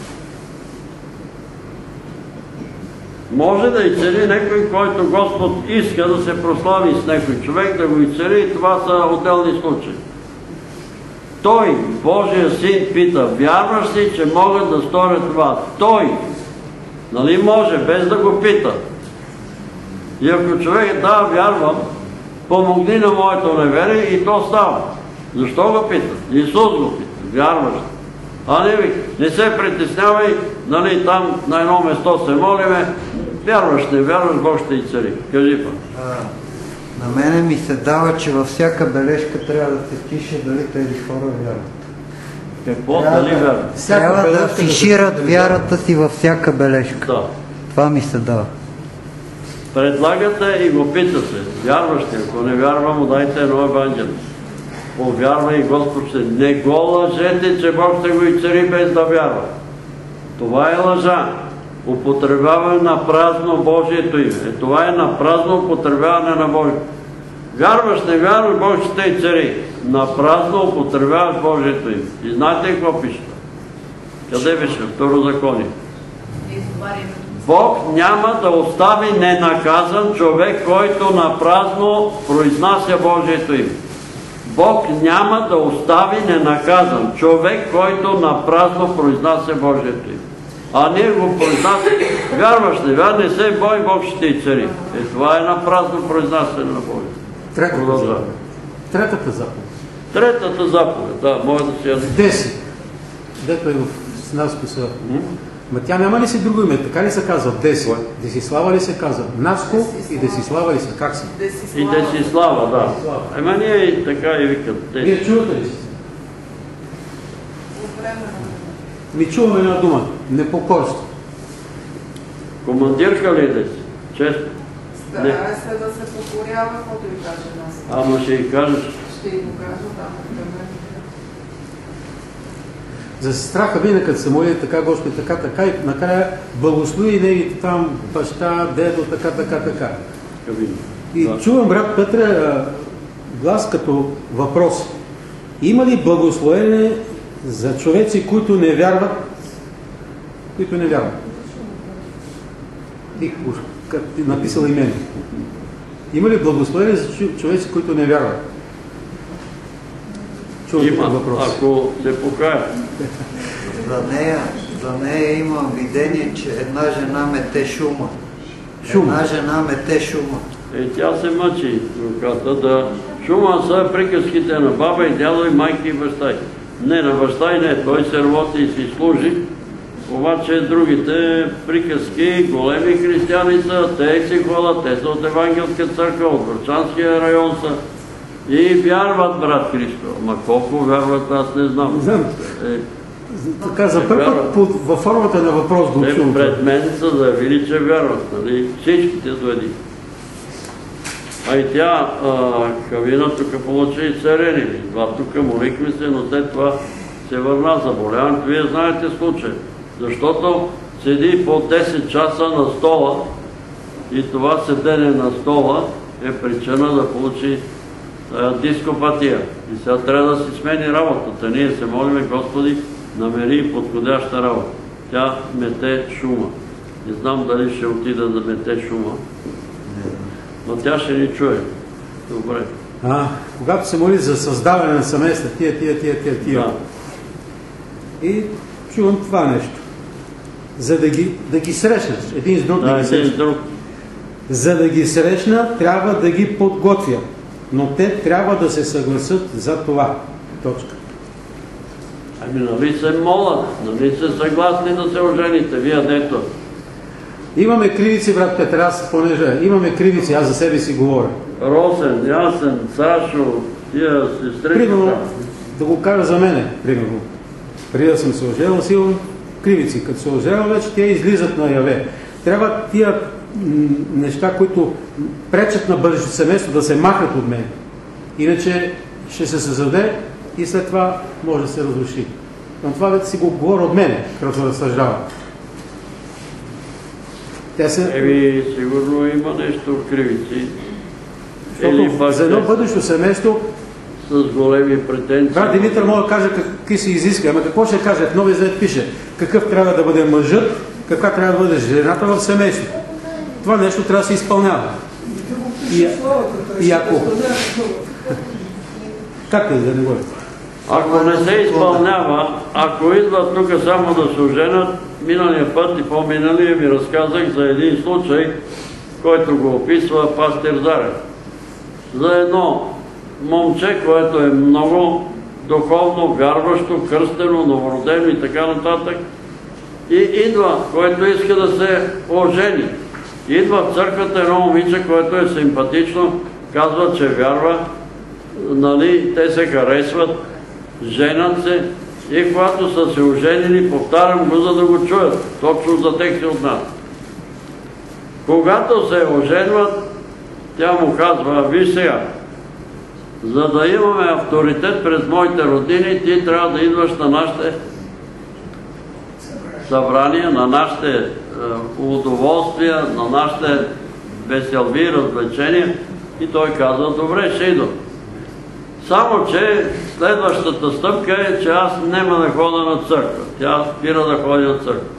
Може да изцели някой, който Господ иска да се прослави с някой човек, да го изцели, и това са отделни случаи. Той, Божия син, пита, вярваш ли, че могат да сторят това? Той, нали може, без да го пита. И ако човек, да, вярвам, помогни на моето неверие, и то става. Защо го пита? Исус го пита. Вярваш ли? А не ви, не се притеснявай, нали, там на едно место се молиме, вярваш, не вярваш, Бог ще и цари. Кажи па. На мене ми се дава, че във всяка бележка трябва да се пише дали тези хора вярват. Какво? Дали вярват? Трябва да афишират вярата си във всяка бележка. Да. Това ми се дава. Предлагате и го питате. Вярваш ли? Ако не вярва, му дайте едно евангелие. Повярва и Господ ще. Не го лъжете, че Бог ще го и цари без да вярва. Това е лъжа. Употребяване на празно Божието име. Е, това е на празно употребяване на Божието. Вярваш, не вярваш, Бог ще те и цари. На празно употребяваш Божието име. И знаете какво пише? Къде беше? Второзаконие. Бог няма да остави ненаказан човек, който на празно произнася Божието име. Бог няма да остави ненаказан човек, който на празно произнася Божието име. А ние го произнасяме. Вярваш ли? Вяр, не се бой, Бог ще ти цари. Е, това е на празно произнасяне на Божието. Третата заповед. Третата заповед. Третата заповед, да, може да си язик. Деси. Дето е в надписа. Ма тя няма ли си друго име? Така ли се казва? Деси. Десислава ли се казва? Наско и Десислава ли се? Как се? И Десислава, да. Ема ние и така и викат. Вие чувате ли си? Ми чуваме една дума. Непокорство. Командирка ли да си? Често. Старае се да се покорява, каквото ви каже нас. Ама ще й кажеш. Ще й го кажа, да. За страха винаги, като се моли така, Господи, така, така, и накрая благослови негите там, баща, дедо, така, така, така. И да. Чувам, брат Петре, глас като въпрос. Има ли благословение за човеци, които не вярват? Които не вярват. Ти написал имен. Има ли благословение за човеци, които не вярват? Има, ако се покаят. За нея, за нея има видение, че една жена мете шума. Шума. Една жена мете шума. Е, тя се мъчи, руката, да... Шума са приказките на баба и дядо и майки и баща. Не, на баща и не, той се работи и си служи. Обаче другите приказки, големи християни са, те си ходят, те са от Евангелска църква, от Врачанския район са. И вярват, брат Христо. Ама колко вярват, аз не знам. Не знам. Е, така, за първ път във формата на въпрос го чувам. Пред мен са заявили, че вярват. Нали? Всичките доведи. А и тя, Кавина, тук получи и царени. Това тук молихме се, но след това се върна заболяването. Вие знаете случай. Защото седи по десет часа на стола и това седене на стола е причина да получи дископатия. И сега трябва да си смени работата. Ние се молиме, Господи, намери подходяща работа. Тя мете шума. Не знам дали ще отида да мете шума. Но тя ще ни чуе. Добре. А, когато се моли за създаване на семейства, тия, тия, тия, тия, тия. Да. И чувам това нещо. За да ги, да ги срещнеш. Един с друг да, да ги срещнеш. Друг. За да ги срещна, трябва да ги подготвя. Но те трябва да се съгласят за това. Точка. Ами нали се молят, нали се съгласни да се ожените, вие дето. Имаме кривици, брат Петър, аз понеже имаме кривици, аз за себе си говоря. Росен, Ясен, Сашо, тия сестри. Примерно, да го кажа за мене, примерно. Преди да съм се оженил, си имам кривици. Като се оженил, вече те излизат на яве. Трябва тия неща, които пречат на бъдещето семейство, да се махнат от мен. Иначе ще се създаде и след това може да се разруши. Но това вече си го говоря от мене, като разсъждава. Тя се... Еми, сигурно има нещо в кривици. Защото за едно бъдещо семейство с големи претенции. брат Димитър може да каже какви се изиска, ама какво ще каже? В Новия Завет пише какъв трябва да бъде мъжът, каква трябва да бъде жената в семейството. Това нещо трябва да се изпълнява. И, и ако... Как да не говори? Ако не се изпълнява, ако идват тук само да се оженят, миналия път и по-миналия ви разказах за един случай, който го описва пастир Зарев. За едно момче, което е много духовно, вярващо, кръстено, новородено и така нататък. И идва, който иска да се ожени. Идва в църквата едно момиче, което е симпатично, казва, че вярва, нали, те се харесват, женят се и когато са се оженили, повтарям го, за да го чуят, точно за тях се отнася. Когато се оженват, тя му казва, виж сега, за да имаме авторитет през моите родини, ти трябва да идваш на нашите събрания, на нашите е, удоволствия, на нашите веселби и развлечения. И той казва, добре, ще идвам. Само, че следващата стъпка е, че аз няма да ходя на църква. Тя спира да ходи на църква.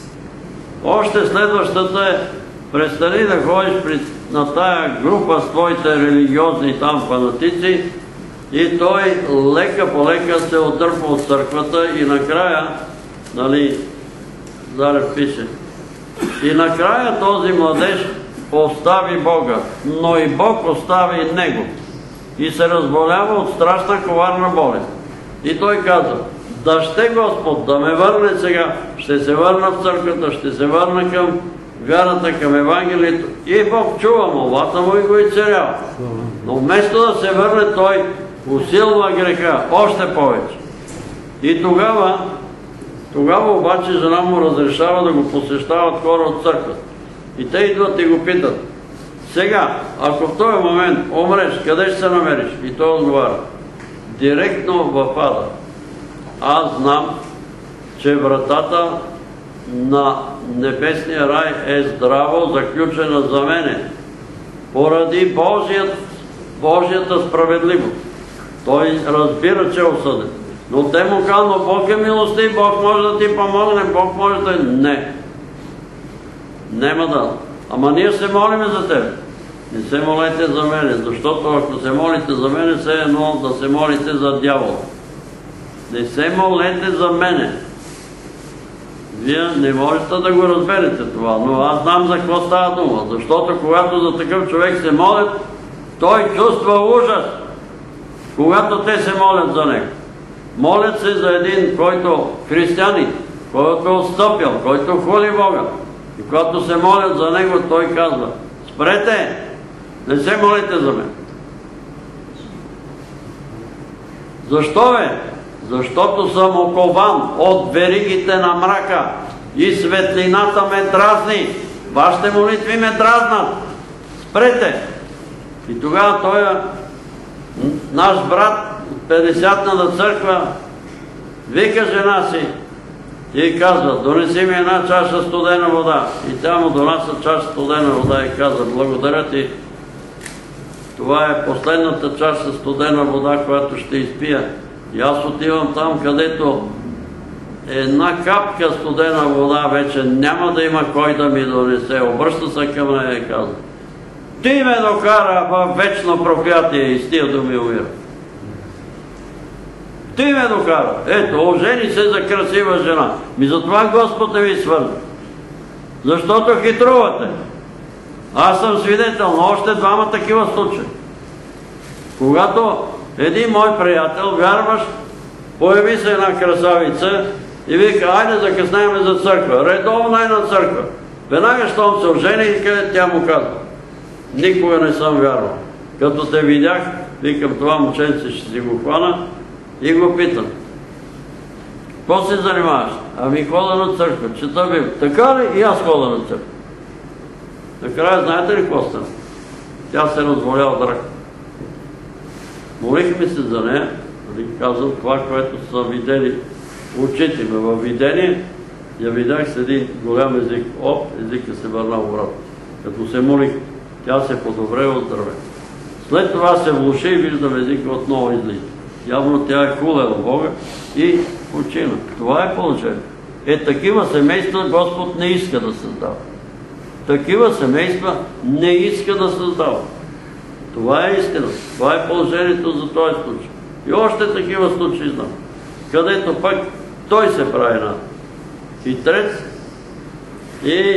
Още следващата е, престани да ходиш при, на тая група с твоите религиозни там фанатици и той лека по лека се отдърпа от църквата и накрая, нали, Зарев пише, и накрая този младеж остави Бога, но и Бог остави него и се разболява от страшна коварна болест. И той каза, да ще Господ да ме върне сега, ще се върна в църквата, ще се върна към вярата, към Евангелието. И Бог чува молбата му и го изцелява. Но вместо да се върне, той усилва греха още повече. И тогава, тогава обаче жена му разрешава да го посещават хора от църквата. И те идват и го питат, сега, ако в този момент умреш, къде ще се намериш? И той отговаря, директно в ада. Аз знам, че вратата на небесния рай е здраво заключена за мене, поради Божият, Божията справедливост. Той разбира, че е осъден. Но те му казват, но Бог е милостив, Бог може да ти помогне, Бог може да... Не. Нема да. Ама ние се молиме за теб. Не се молете за мене, защото ако се молите за мене, все едно да се молите за дявола. Не се молете за мене. Вие не можете да го разберете това, но аз знам за какво става дума. Защото когато за такъв човек се молят, той чувства ужас, когато те се молят за него. Молят се за един, който християнин, който е отстъпил, който хули Бога. И когато се молят за него, той казва, спрете, не се молите за мен. Защо бе? Защото съм окован от веригите на мрака и светлината ме дразни. Вашите молитви ме дразнат. Спрете! И тогава той, наш брат от петдесятната църква, вика жена си и казва, донеси ми една чаша студена вода. И тя му донася чаша студена вода и казва, благодаря ти. Това е последната чаша студена вода, която ще изпия. И аз отивам там, където една капка студена вода вече няма да има кой да ми донесе. Обръща се към нея и казва, ти ме докара в вечно проклятие и с тия думи умира. Ти ме докара. Ето, ожени се за красива жена. Ми затова Господ не ви свърза. Защото хитрувате. Аз съм свидетел на още двама такива случаи. Когато един мой приятел, вярващ, появи се една красавица и вика, айде закъснеме за църква. Редовно е на църква. Веднага, щом се ожени, тя му казва, никога не съм вярвал. Като те видях, викам, това момченце ще си го хвана и го питам. Какво се занимаваш? Ами хода на църква, чета Библия. Така ли? И аз хода на църква. Накрая, знаете ли какво стана? Тя се разволя от рак. Молихме се за нея, казвам това, което са видели очите ме във видение, я видях с един голям език. Оп, езика се върна обратно. Като се молих, тя се подобре от здраве. След това се влуши и виждам езика отново излиза. Явно тя е хулела Бога и почина. Това е положение. Е, такива семейства Господ не иска да създава. Такива семейства не иска да създава. Това е истина. Това е положението за този случай. И още такива случаи знам. Където пък той се прави на хитрец и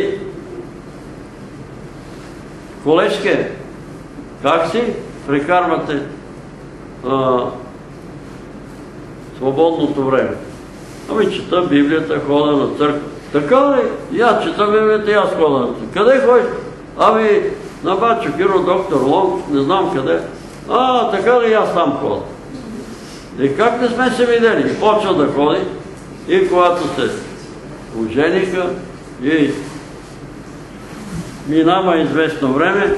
колежке, как си прекарвате а, свободното време? Ами чета Библията, хода на църква. Така ли? И аз чета Библията и аз хода на църква. Къде ходиш? Ами на Бачо Киро, доктор Лонг, не знам къде. А, така ли? И аз там хода. И как не сме се видели? Почва да ходи и когато се ожениха и минава известно време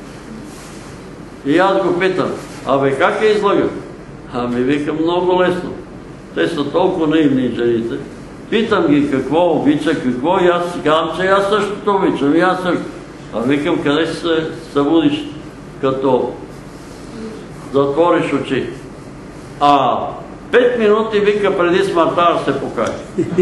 и аз го питам, абе как е излагам? Ами викам, много лесно. Те са толкова наивни жените. Питам ги какво обича, какво и аз си казвам, че аз същото обичам и аз също. А викам, къде ще се събудиш, като затвориш очи? А пет минути, вика, преди смъртта ще се покаже.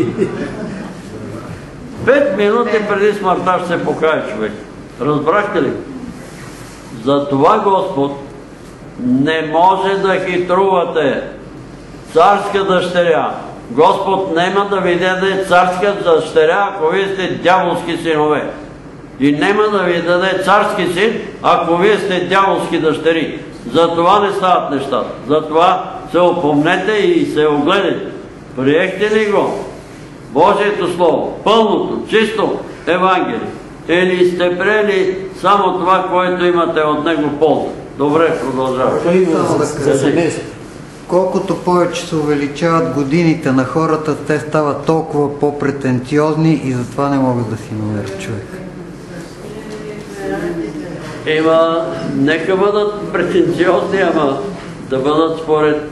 Пет минути преди смъртта ще се покаже човек. Разбрахте ли? Затова Господ не може да хитрувате. Царска дъщеря. Господ нема да ви даде царска дъщеря, ако вие сте дяволски синове. И нема да ви даде царски син, ако вие сте дяволски дъщери. Затова не стават нещата. Затова се опомнете и се огледайте. Приехте ли го? Божието Слово, пълното, чисто Евангелие. Или сте приели само това, което имате от него полза? Добре, продължаваме. Колкото повече се увеличават годините на хората, те стават толкова по-претенциозни и затова не могат да си намерят човек. Ема, нека бъдат претенциозни, ама да бъдат според...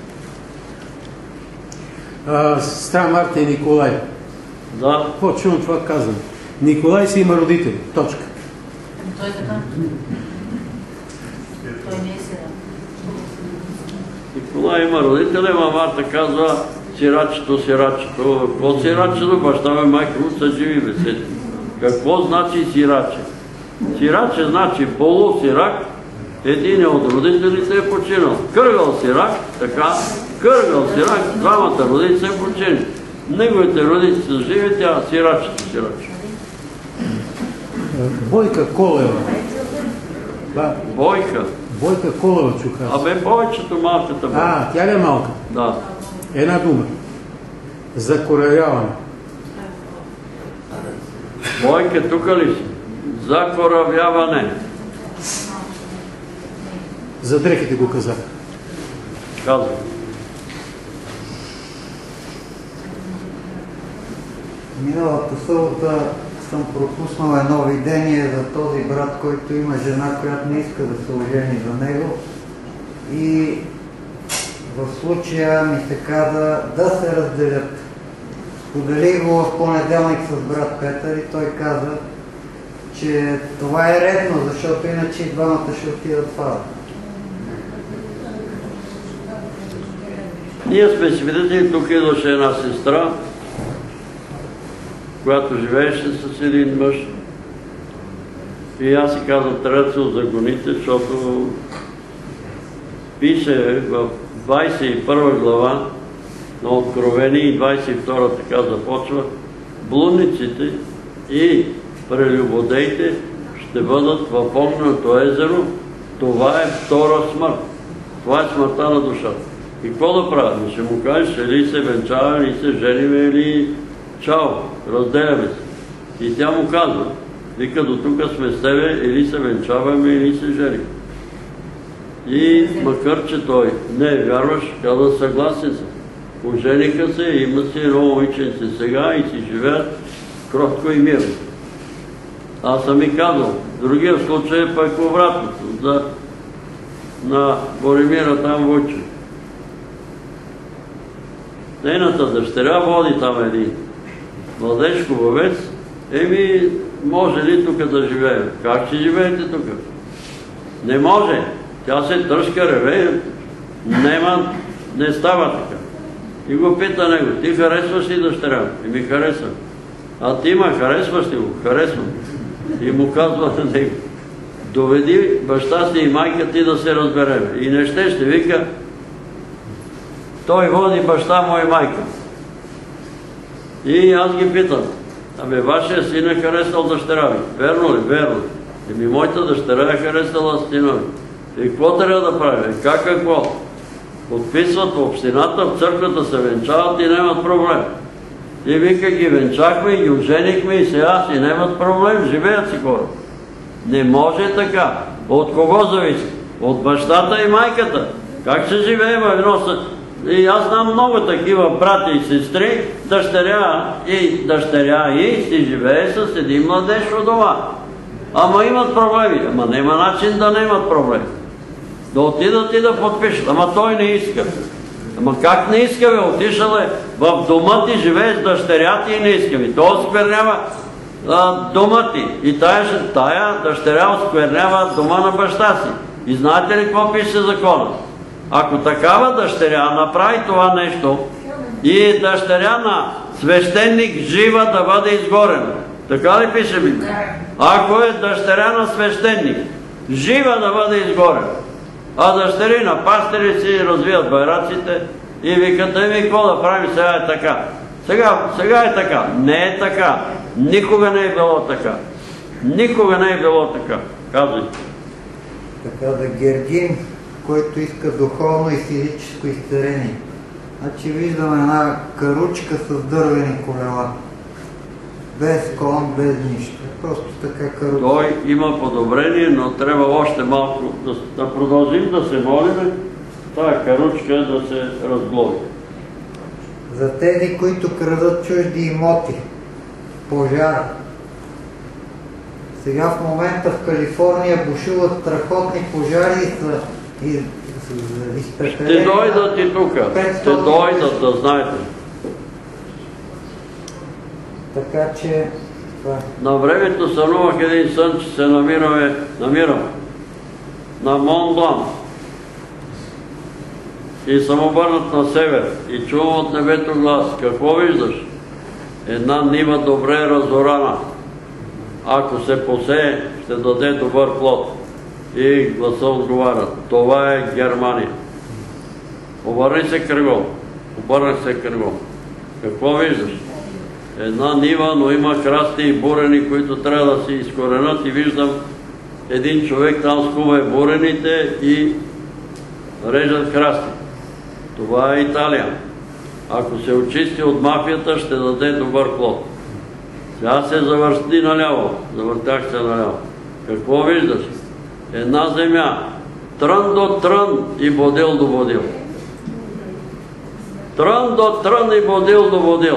Сестра Марта и Николай. Да. Какво чувам това казвам? Николай си има родители. Точка. Той е така. Той не е сега. Николай има родители, ама Марта казва сирачето, сирачето. Какво сирачето? Баща ме, майка му са живи беседи. Какво значи сираче? Сираче значи полусирак, един от родителите е починал. Къргал сирак, така, къргал сирак, двамата родители са починали. Неговите родители са живи, тя сирачето, сираче. Бойка Колева. Бойка? Бойка Колева чуха. Абе, бойчето, малката бойка. А, тя ли е малка? Да. Една дума. Закоравяване. Бойка, тук ли си? Закоравяване. За дрехите го казах. Казвам. Миналата събота съм пропуснал едно видение за този брат, който има жена, която не иска да се ожени за него. И в случая ми се каза да се разделят. Споделих го в понеделник с брат Петър и той каза, че това е редно, защото иначе двамата ще отидат в ада. Ние сме свидетели, тук идваше една сестра, която живееше с един мъж. И аз си казвам, трябва да се озаконите, защото пише в двадесет и първа глава на Откровение и двадесет и втора така започва, блудниците и прелюбодеите ще бъдат в огненото езеро. Това е втора смърт. Това е смъртта на душата. И какво да правим? Ще му кажеш, или се венчаваме, или се жениме, или чао, разделяме се. И тя му казва, вика, до тук сме с тебе, или се венчаваме, или се женим. И макар, че той не е вярваш, каза, съгласен съм. Ожениха се, има си едно момиченце сега и си живеят кротко и мирно. Аз съм и казал, другия случай е пък обратното, за на Боремира там Войче. Нейната дъщеря води там един младеж, хубавец, еми, може ли тук да живеем? Как ще живеете тук? Не може. Тя се тръшка, реве, нема, не става така. И го пита него, ти харесваш ли дъщеря? И ми харесва. А ти ма харесваш ли го? Харесвам. И му казва на него, доведи баща си и майка ти да се разберем. И не ще, ще вика, той води баща му и майка. И аз ги питам, абе, вашия син е харесал дъщеря ви. Верно ли? Верно. Еми, моята дъщеря е харесала сина ви. И какво трябва да правим? Как какво? Подписват в общината, в църквата се венчават и нямат проблем. И вика, ги венчахме и ги оженихме и сега си нямат проблем, живеят си хора. Не може така. От кого зависи? От бащата и майката. Как се живеем едно с... И аз знам много такива брати и сестри, дъщеря и дъщеря и си живее с един младеж у дома. Ама имат проблеми. Ама няма начин да нямат проблеми. Да отидат и да подпишат. Ама той не иска. Ама как не иска, бе? Отишъл е в дома ти, живее с дъщеря ти и не иска ми. Той осквернява дома ти. И тая, тая дъщеря осквернява дома на баща си. И знаете ли какво пише закона? Ако такава дъщеря направи това нещо и дъщеря на свещеник жива да бъде изгорена. Така ли пише Библия? Ако е дъщеря на свещеник жива да бъде изгорена, а дъщери на пастири си развият байраците и викат, еми, какво да правим, сега е така. Сега, сега е така. Не е така. Никога не е било така. Никога не е било така. Казвай. Така да Гергин, който иска духовно и физическо изцеление. Значи виждаме една каручка с дървени колела. Без кон, без нищо. Просто така каручка. Той има подобрение, но трябва още малко да, да продължим да се молим, тая каручка да се разглоби. За тези, които крадат чужди имоти, пожар. Сега в момента в Калифорния бушуват страхотни пожари и са изпрепелени. Ще дойдат и тук. Ще дойдат, да знаете. Така че... На времето сънувах един сън, че се намираме, намираме на Мон Блан. И съм обърнат на север и чувам от небето глас. Какво виждаш? Една нива добре разорана. Ако се посее, ще даде добър плод. И гласа отговаря. Това е Германия. Обърни се кръгом. Обърнах се кръгом. Какво виждаш? Една нива, но има храсти и бурени, които трябва да се изкоренят, и виждам един човек там скува бурените и режат храсти. Това е Италия. Ако се очисти от мафията, ще даде добър плод. Сега се завърти наляво. Завъртях се наляво. Какво виждаш? Една земя. Трън до трън и бодил до бодил. Трън до трън и бодил до бодил.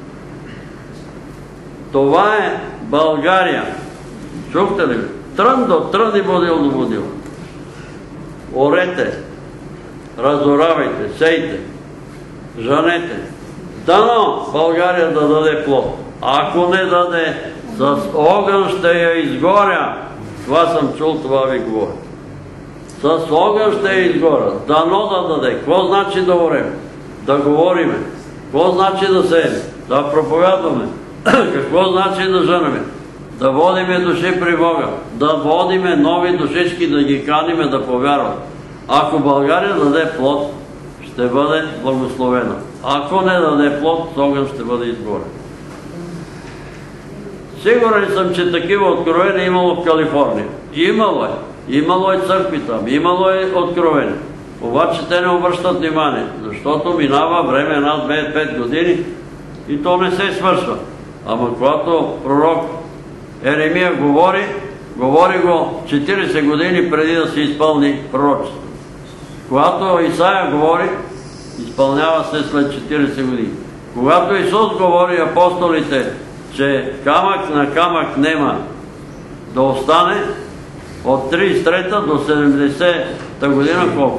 Това е България. Чухте ли? Трън до трън и бодил до бодил. Орете, разоравайте, сейте, жанете. Дано България да даде плод. Ако не даде, с огън ще я изгоря. Това съм чул, това ви говоря. С огън ще я изгоря. Дано да даде. Какво значи да говорим? Да говориме. Какво значи да сеем? Да проповядваме. Какво значи да женаме? Да водиме души при Бога. Да водиме нови душички, да ги каниме да повярват. Ако България даде плод, ще бъде благословена. Ако не даде плод, с огън ще бъде изгорен. Сигурен съм, че такива откровения имало в Калифорния. Имало е. Имало е църкви там. Имало е откровения. Обаче те не обръщат внимание, защото минава време, една, две, пет години и то не се свършва. Ама когато пророк Еремия говори, говори го четиридесет години преди да се изпълни пророчество. Когато Исаия говори, изпълнява се след четиридесет години. Когато Исус говори, апостолите, че камък на камък нема да остане, от тридесет и трета до седемдесета година колко?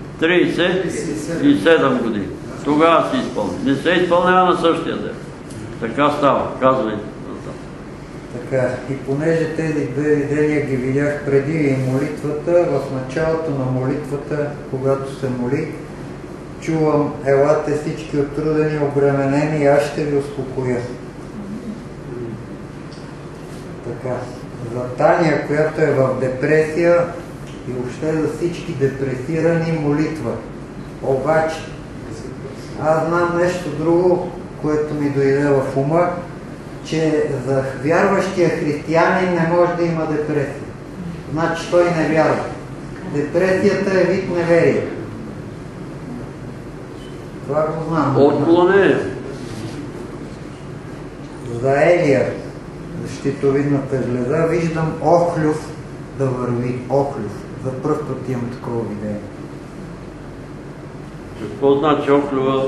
тридесет и седем години. Тогава се изпълни. Не се изпълнява на същия ден. Така става, казвай. Така, и понеже тези две видения ги видях преди и молитвата, в началото на молитвата, когато се моли, чувам: елате всички отрудени, обременени, и аз ще ви успокоя. Така, за Таня, която е в депресия, и въобще за всички депресирани, молитва. Обаче, аз знам нещо друго, което ми дойде в ума, че за вярващия християнин не може да има депресия. Значи той не вярва. Депресията е вид неверие. Това го знам. Отклонение. За Елия, щитовидната жлеза, виждам охлюв да върви. Охлюв. За пръв път имам такова видение. Какво значи охлюва?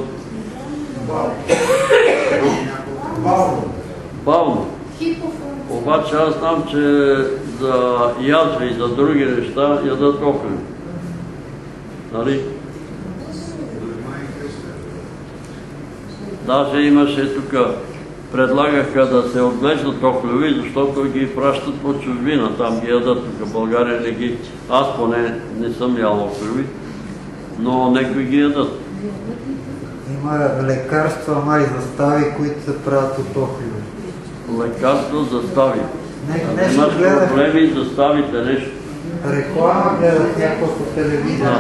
Бавно. Бавно. Обаче аз знам, че за язви и за други неща ядат охлюв. Нали? Даже имаше тук, предлагаха да се отглеждат охлюви, защото ги пращат по чужбина, там ги ядат, тук в България не ги... Аз поне не съм ял охлюви, но некои ги ядат. Има лекарства, май застави, които се правят от охлюви. Лекарство застави. Не, нещо Имаш гледах. проблеми, заставите нещо. Реклама гледах някаква по телевизия.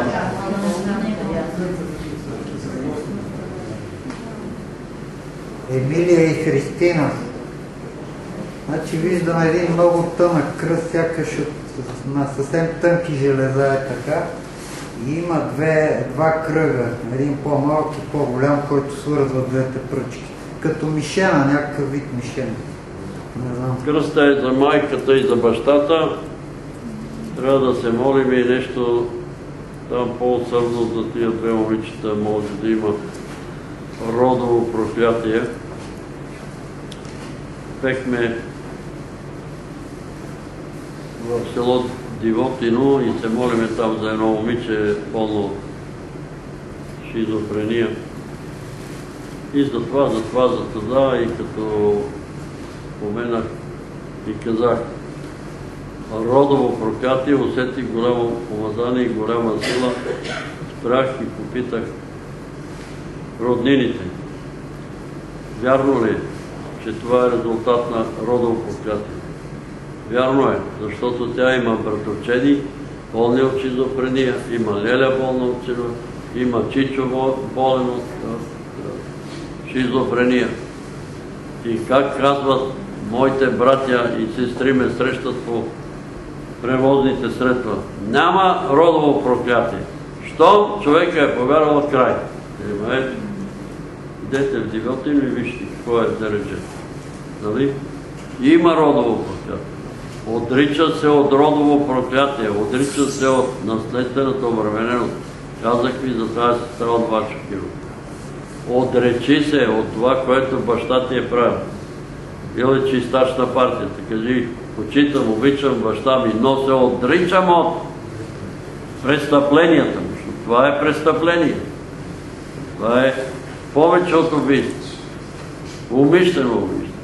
Емилия и Христина. Значи виждам един много тънък кръст, сякаш от, на съвсем тънки железа е така. И има две, два кръга, един по-малък и по-голям, който свързва двете пръчки. Като мишена, някакъв вид мишена. Не знам. Кръста е за майката и за бащата. Трябва да се молим и нещо там по-отсърдно за тия две момичета, може да има родово проклятие. Пехме в село Дивотино и се молиме там за едно момиче пълно шизофрения. И за това, за това, за това, и като споменах и казах родово проклятие, усетих голямо помазание и голяма сила. Спрях и попитах роднините: вярно ли е, че това е резултат на родово проклятие? Вярно е, защото тя има братовчеди, болни от шизофрения, има Леля болна от шизофрения, има Чичо болен от шизофрения. И как казват моите братя и сестри, ме срещат по превозните средства: няма родово проклятие. Щом човека е повярвал от край. Идете в Дивотино и вижте какво е да рече. Нали? Има родово проклятие. Отрича се от родово проклятие, отрича се от наследствената обремененост. Казах ви за тази сестра от Вачокино. Отречи се от това, което баща ти е правил. Бил е чистач на партията. Кажи: почитам, обичам баща ми, но се отричам от престъпленията му. Това е престъпление. Това е повече от убийство. Умишлено убийство.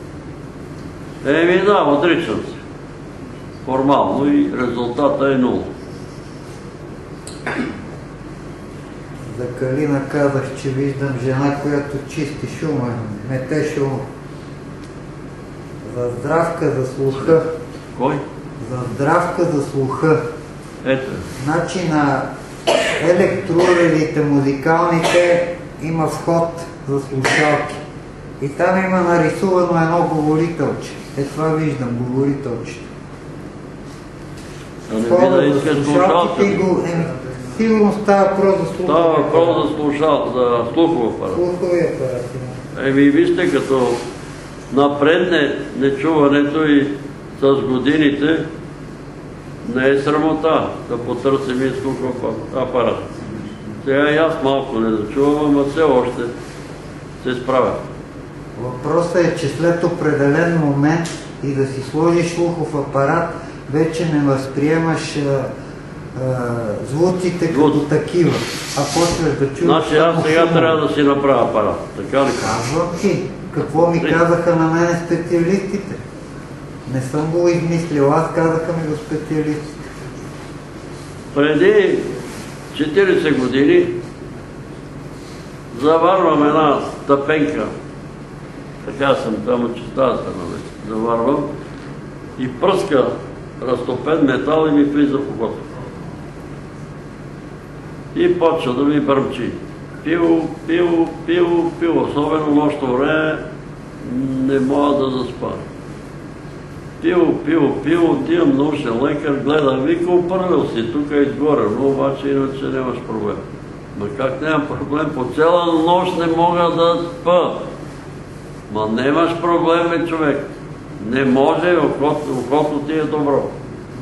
Еми да, отричам се. Формално и резултата е нула. За Калина казах, че виждам жена, която чисти шума, мете шума. За Здравка за слуха. Кой? За Здравка за слуха. Ето. Значи на електроуредите, музикалните, има вход за слушалки. И там има нарисувано едно говорителче. Е, това виждам, говорителчето. А не би да искаш слушалка? Сигурно става въпрос за слухови апарат. Става въпрос за слушалка, за слухов апарат. Слухови апарат. Еми вижте, като напредне нечуването и с годините, не е срамота да потърсим и слухов апарат. Сега и аз малко не да чувам, ама все още се справя. Въпросът е, че след определен момент и да си сложиш слухов апарат, вече не възприемаш а, звуците като такива, а почваш да чуваш... Значи аз сега трябва да си направя апарат, така ли? Казвам ти, какво ми казаха на мене специалистите. Не съм го измислил, аз казаха ми го специалистите. Преди четиридесет години заварвам една стъпенка, така съм там, че става страна, заварвам и пръска разтопен метал и ми влиза в ухото. И почва да ми бърмчи. Пил, пил, пил, пил, особено нощно време не мога да заспа. Пил, пил, пил, отивам на ушен лекар, гледам, вика, опървил си, тук е изгоре, но обаче иначе нямаш проблем. Ма как нямам проблем? По цяла нощ не мога да спа. Ма нямаш проблем, бе, човек. Не може, ухото ти е добро.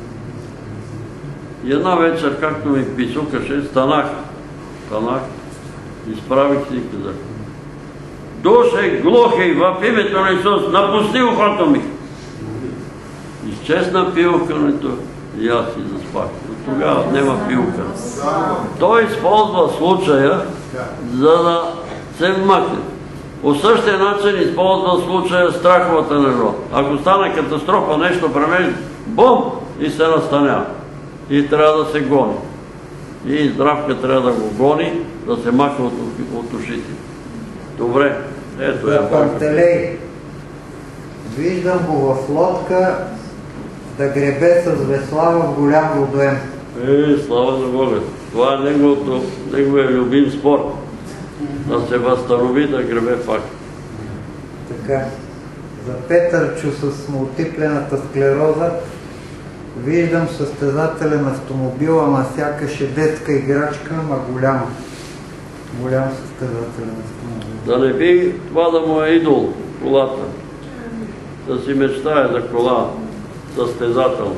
И една вечер, както ми писукаше, станах. Станах, изправих си и казах: душе глухи, в името на Исус, напусти ухото ми. Изчезна пилкането и аз си заспах. От тогава нема пилка. Той използва случая, за да се вмъкне. По същия начин използва случая страховата на живота. Ако стане катастрофа, нещо премежда, бум, и се настанява. И трябва да се гони. И Здравка трябва да го гони, да се маха от, от ушите. Добре, ето я. Пантелей, виждам го в лодка да гребе с весла в голям водоем. Е, слава за Бога. Това е неговото, неговия любим спорт. Да се възстанови, да гребе пак. Така. За Петърчо с мултиплената склероза виждам състезателен автомобил, ама сякаш е детска играчка, ама голяма. Голям състезателен автомобил. Да не би това да му е идол, колата. Да си мечтае за кола състезателна.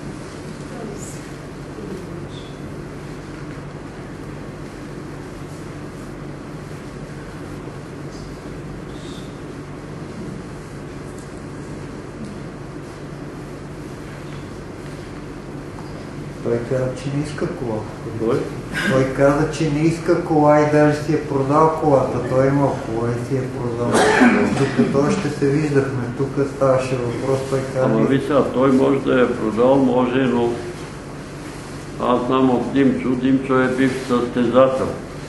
Той каза, че не иска кола. Той? Той каза, че не иска кола и даже си е продал колата. Той имал кола и си е продал. Докато ще се виждахме, тук ставаше въпрос, той каза... Ама ви сега, той може да е продал, може, но аз знам от Димчо. Димчо е бив състезател.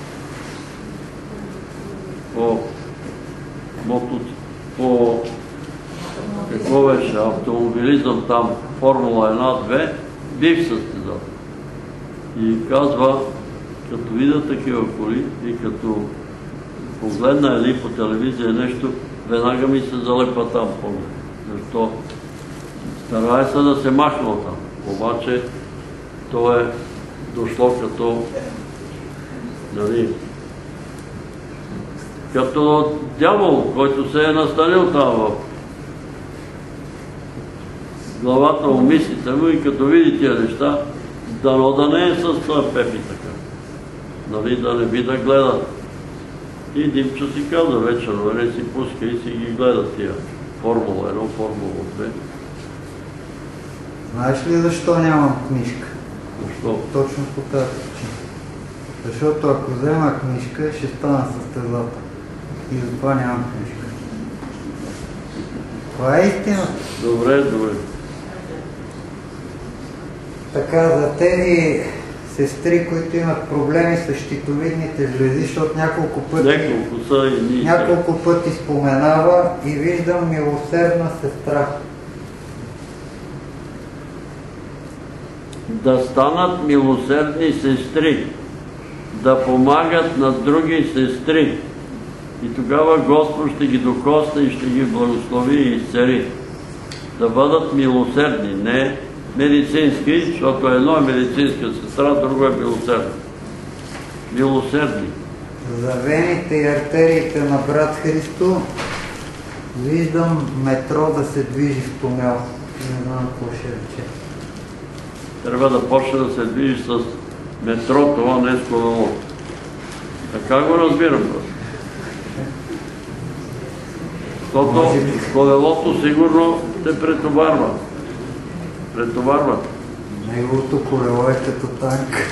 По мотоцикл, по какво беше, автомобилизъм там, Формула едно-две, бив състезател. И казва, като видя такива коли и като погледна или по телевизия нещо, веднага ми се залепа там поглед. Защо? Старае се да се махна оттам. Обаче то е дошло като, нали, като дявол, който се е настанил там в главата му, мислите му, и като види тия неща, дано да не е с Пепи така. Нали, да не би да гледа. И Димчо си каза вечерно, не си пуска и си ги гледа тия. Формула едно, Формула две. Знаеш ли защо нямам книжка? Защо? Точно по тази причина. Защото ако взема книжка, ще стана състезател. И затова нямам книжка. Това е истина. Добре, добре. Така, за тези сестри, които имат проблеми с щитовидните жлези, защото няколко пъти, Няколко са и ние. няколко пъти споменава и виждам милосердна сестра. Да станат милосердни сестри, да помагат на други сестри. И тогава Господ ще ги докосне и ще ги благослови и изцели. Да бъдат милосердни, не медицински, защото едно е медицинска сестра, друго е милосердна. Милосердни. За вените и артериите на брат Христо виждам метро да се движи в тунел. Не знам какво ще рече. Трябва да почне да се движи с метрото, а не с колелото. Така го разбирам просто. Защото колелото сигурно те претоварва. Претоварва. Неговото колело е като танк.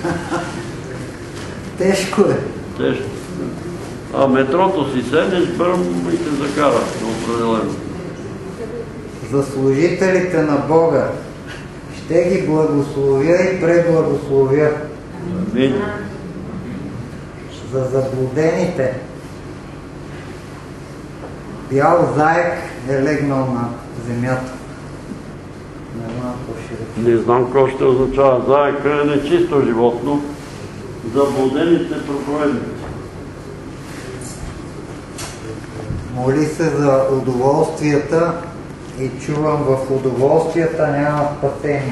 Тежко е. Тежко. А метрото си седнеш, бърм и те закара на определено. За служителите на Бога ще ги благословя и преблагословя. Амин. За заблудените бял заек е легнал на земята. Не знам какво ще Не знам какво ще означава. Заека е нечисто животно. Заблудените проповедници. Моли се за удоволствията и чувам, в удоволствията няма спасение.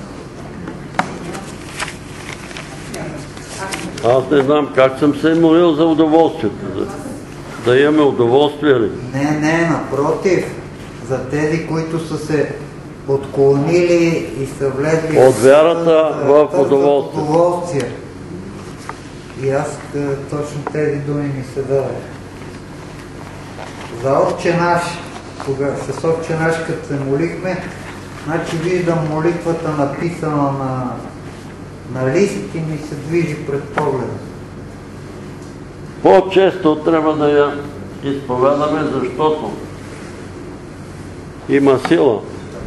Аз не знам как съм се молил за удоволствията. За... Да имаме удоволствие ли? Не, не, напротив. За тези, които са се отклонили и са влезли от вярата в удоволствие. удоволствие. И аз точно тези думи ми се даде. За Отче наш, кога с Отче наш като се молихме, значи виждам молитвата написана на, на лист и ми се движи пред погледа. По-често трябва да я изповядаме, защото има сила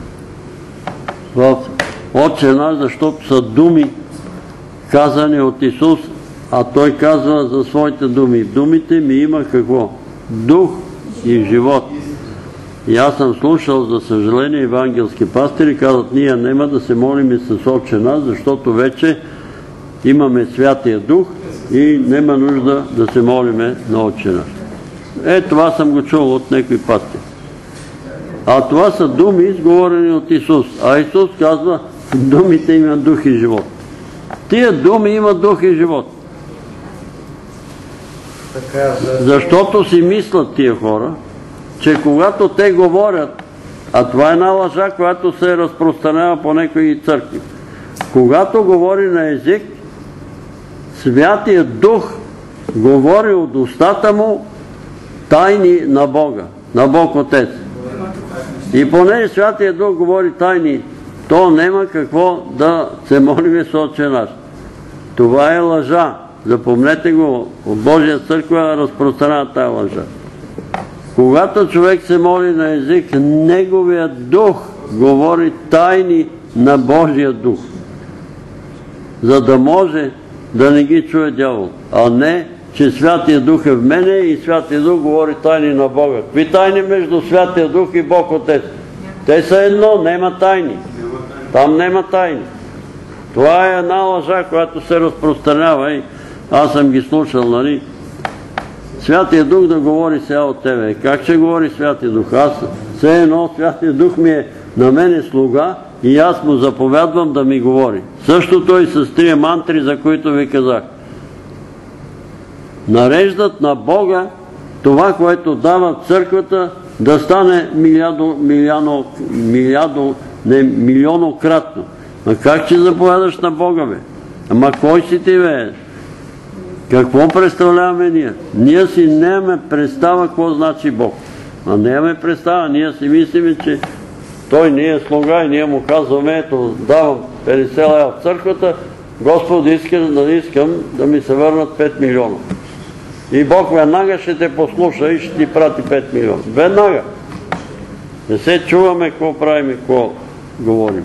в Отче наш, защото са думи казани от Исус, а Той казва за своите думи. В думите ми има какво? Дух и живот. И аз съм слушал, за съжаление, евангелски пастири казват, ние няма да се молим с Отче наш, защото вече имаме Святия Дух и няма нужда да се молиме на Отче наш. Е, това съм го чул от някой пастир. А това са думи, изговорени от Исус. А Исус казва, думите имат дух и живот. Тия думи имат дух и живот. Така, за... Защото си мислят тия хора, че когато те говорят, а това е една лъжа, която се разпространява по някои църкви. Когато говори на език, Святия Дух говори от устата му тайни на Бога, на Бог Отец. И понеже Святия Дух говори тайни, то няма какво да се молиме с Отче наш. Това е лъжа. Запомнете го, от Божия църква разпространява тая лъжа. Когато човек се моли на език, неговият дух говори тайни на Божия дух, за да може да не ги чуе дявол, а не, че Святия Дух е в мене и Святия Дух говори тайни на Бога. Какви тайни между Святия Дух и Бог Отец? Те са едно, нема тайни. Там нема тайни. Това е една лъжа, която се разпространява и аз съм ги слушал, нали? Святия Дух да говори сега от тебе. Как ще говори Святия Дух? Аз все едно Святия Дух ми е на мене слуга и аз му заповядвам да ми говори. Същото и с трия мантри, за които ви казах. Нареждат на Бога това, което дава църквата, да стане милиадо, милиано, милиадо, не, милионократно. А как ще заповядаш на Бога, бе? Ама кой си ти, бе? Какво представляваме ние? Ние си нямаме представа какво значи Бог. А нямаме представа, ние си мислиме, че Той ни е слуга и ние му казваме, ето, давам петдесет лева в църквата, Господ иска, да не искам да ми се върнат пет милиона. И Бог веднага ще те послуша и ще ти прати пет милиона. Веднага. Не се чуваме какво правим и какво говорим.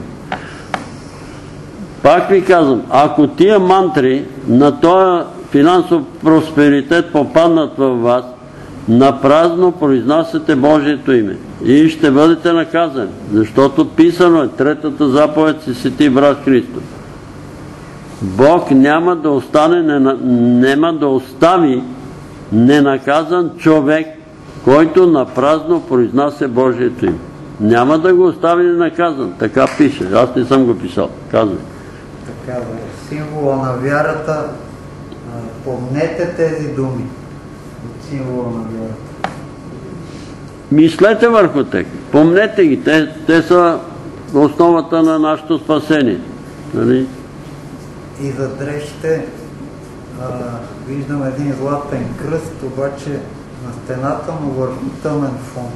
Пак ви казвам, ако тия мантри на този финансов просперитет попаднат във вас, напразно произнасяте Божието име и ще бъдете наказани, защото писано е, третата заповед си свети брат Христос. Бог няма да остане, няма да остави ненаказан човек, който напразно произнася Божието име. Няма да го остави ненаказан. Така пише. Аз не съм го писал. Казвай. Така, символа на вярата, помнете тези думи от символа на вярата. Мислете върху тях. Помнете ги. Те, те са основата на нашето спасение. Нали? И за дрехите виждам един златен кръст, обаче на стената, но върху тъмен фон.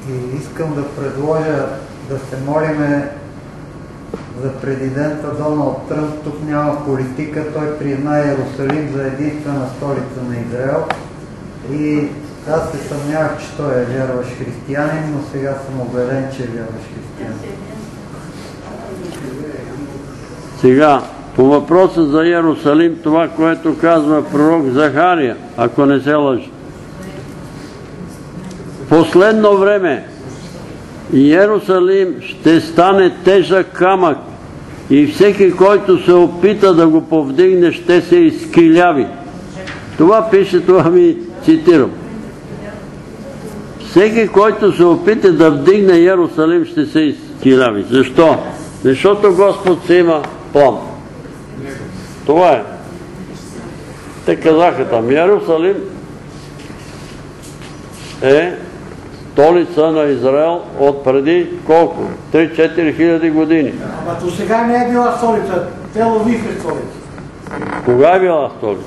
И искам да предложа да се молиме за президента Доналд Тръмп. Тук няма политика, той призна Йерусалим за единствена столица на Израел. И аз се съмнявах, че той е вярващ християнин, но сега съм убеден, че е вярващ християнин. Сега, по въпроса за Йерусалим, това, което казва пророк Захария, ако не се лъжи. Последно време Йерусалим ще стане тежък камък и всеки, който се опита да го повдигне, ще се изкиляви. Това пише, това ми цитирам. Всеки, който се опита да вдигне Йерусалим, ще се изкиляви. Защо? Защото Господ си има план. Това е. Те казаха там, Йерусалим е столица на Израел от преди колко? три-четири хиляди години. Ама до сега не е била столица. Тел Авив е столица. Кога е била столица?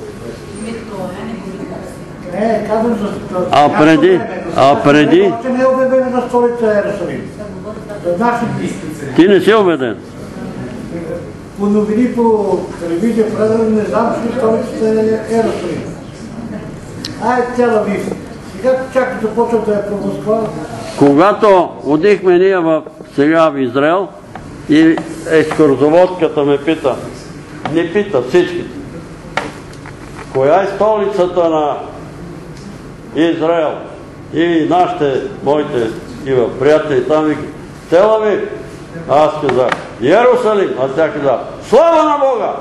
Не, казвам за столица. А преди? А преди? Още не е обявена на столица Йерусалим. За наши близки. Ти не си убеден? По новини, по телевизия, в радио, не знам, че столицата е Йерусалим. А е Тел Авив. Сега чак започват да е по Москва. Когато одихме ние в, сега в Израел и екскурзоводката ме пита, не пита всичките, коя е столицата на Израел? И нашите, моите такива приятели там викат, Тел Авив. Аз казах, Йерусалим. А тя казах, слава на Бога!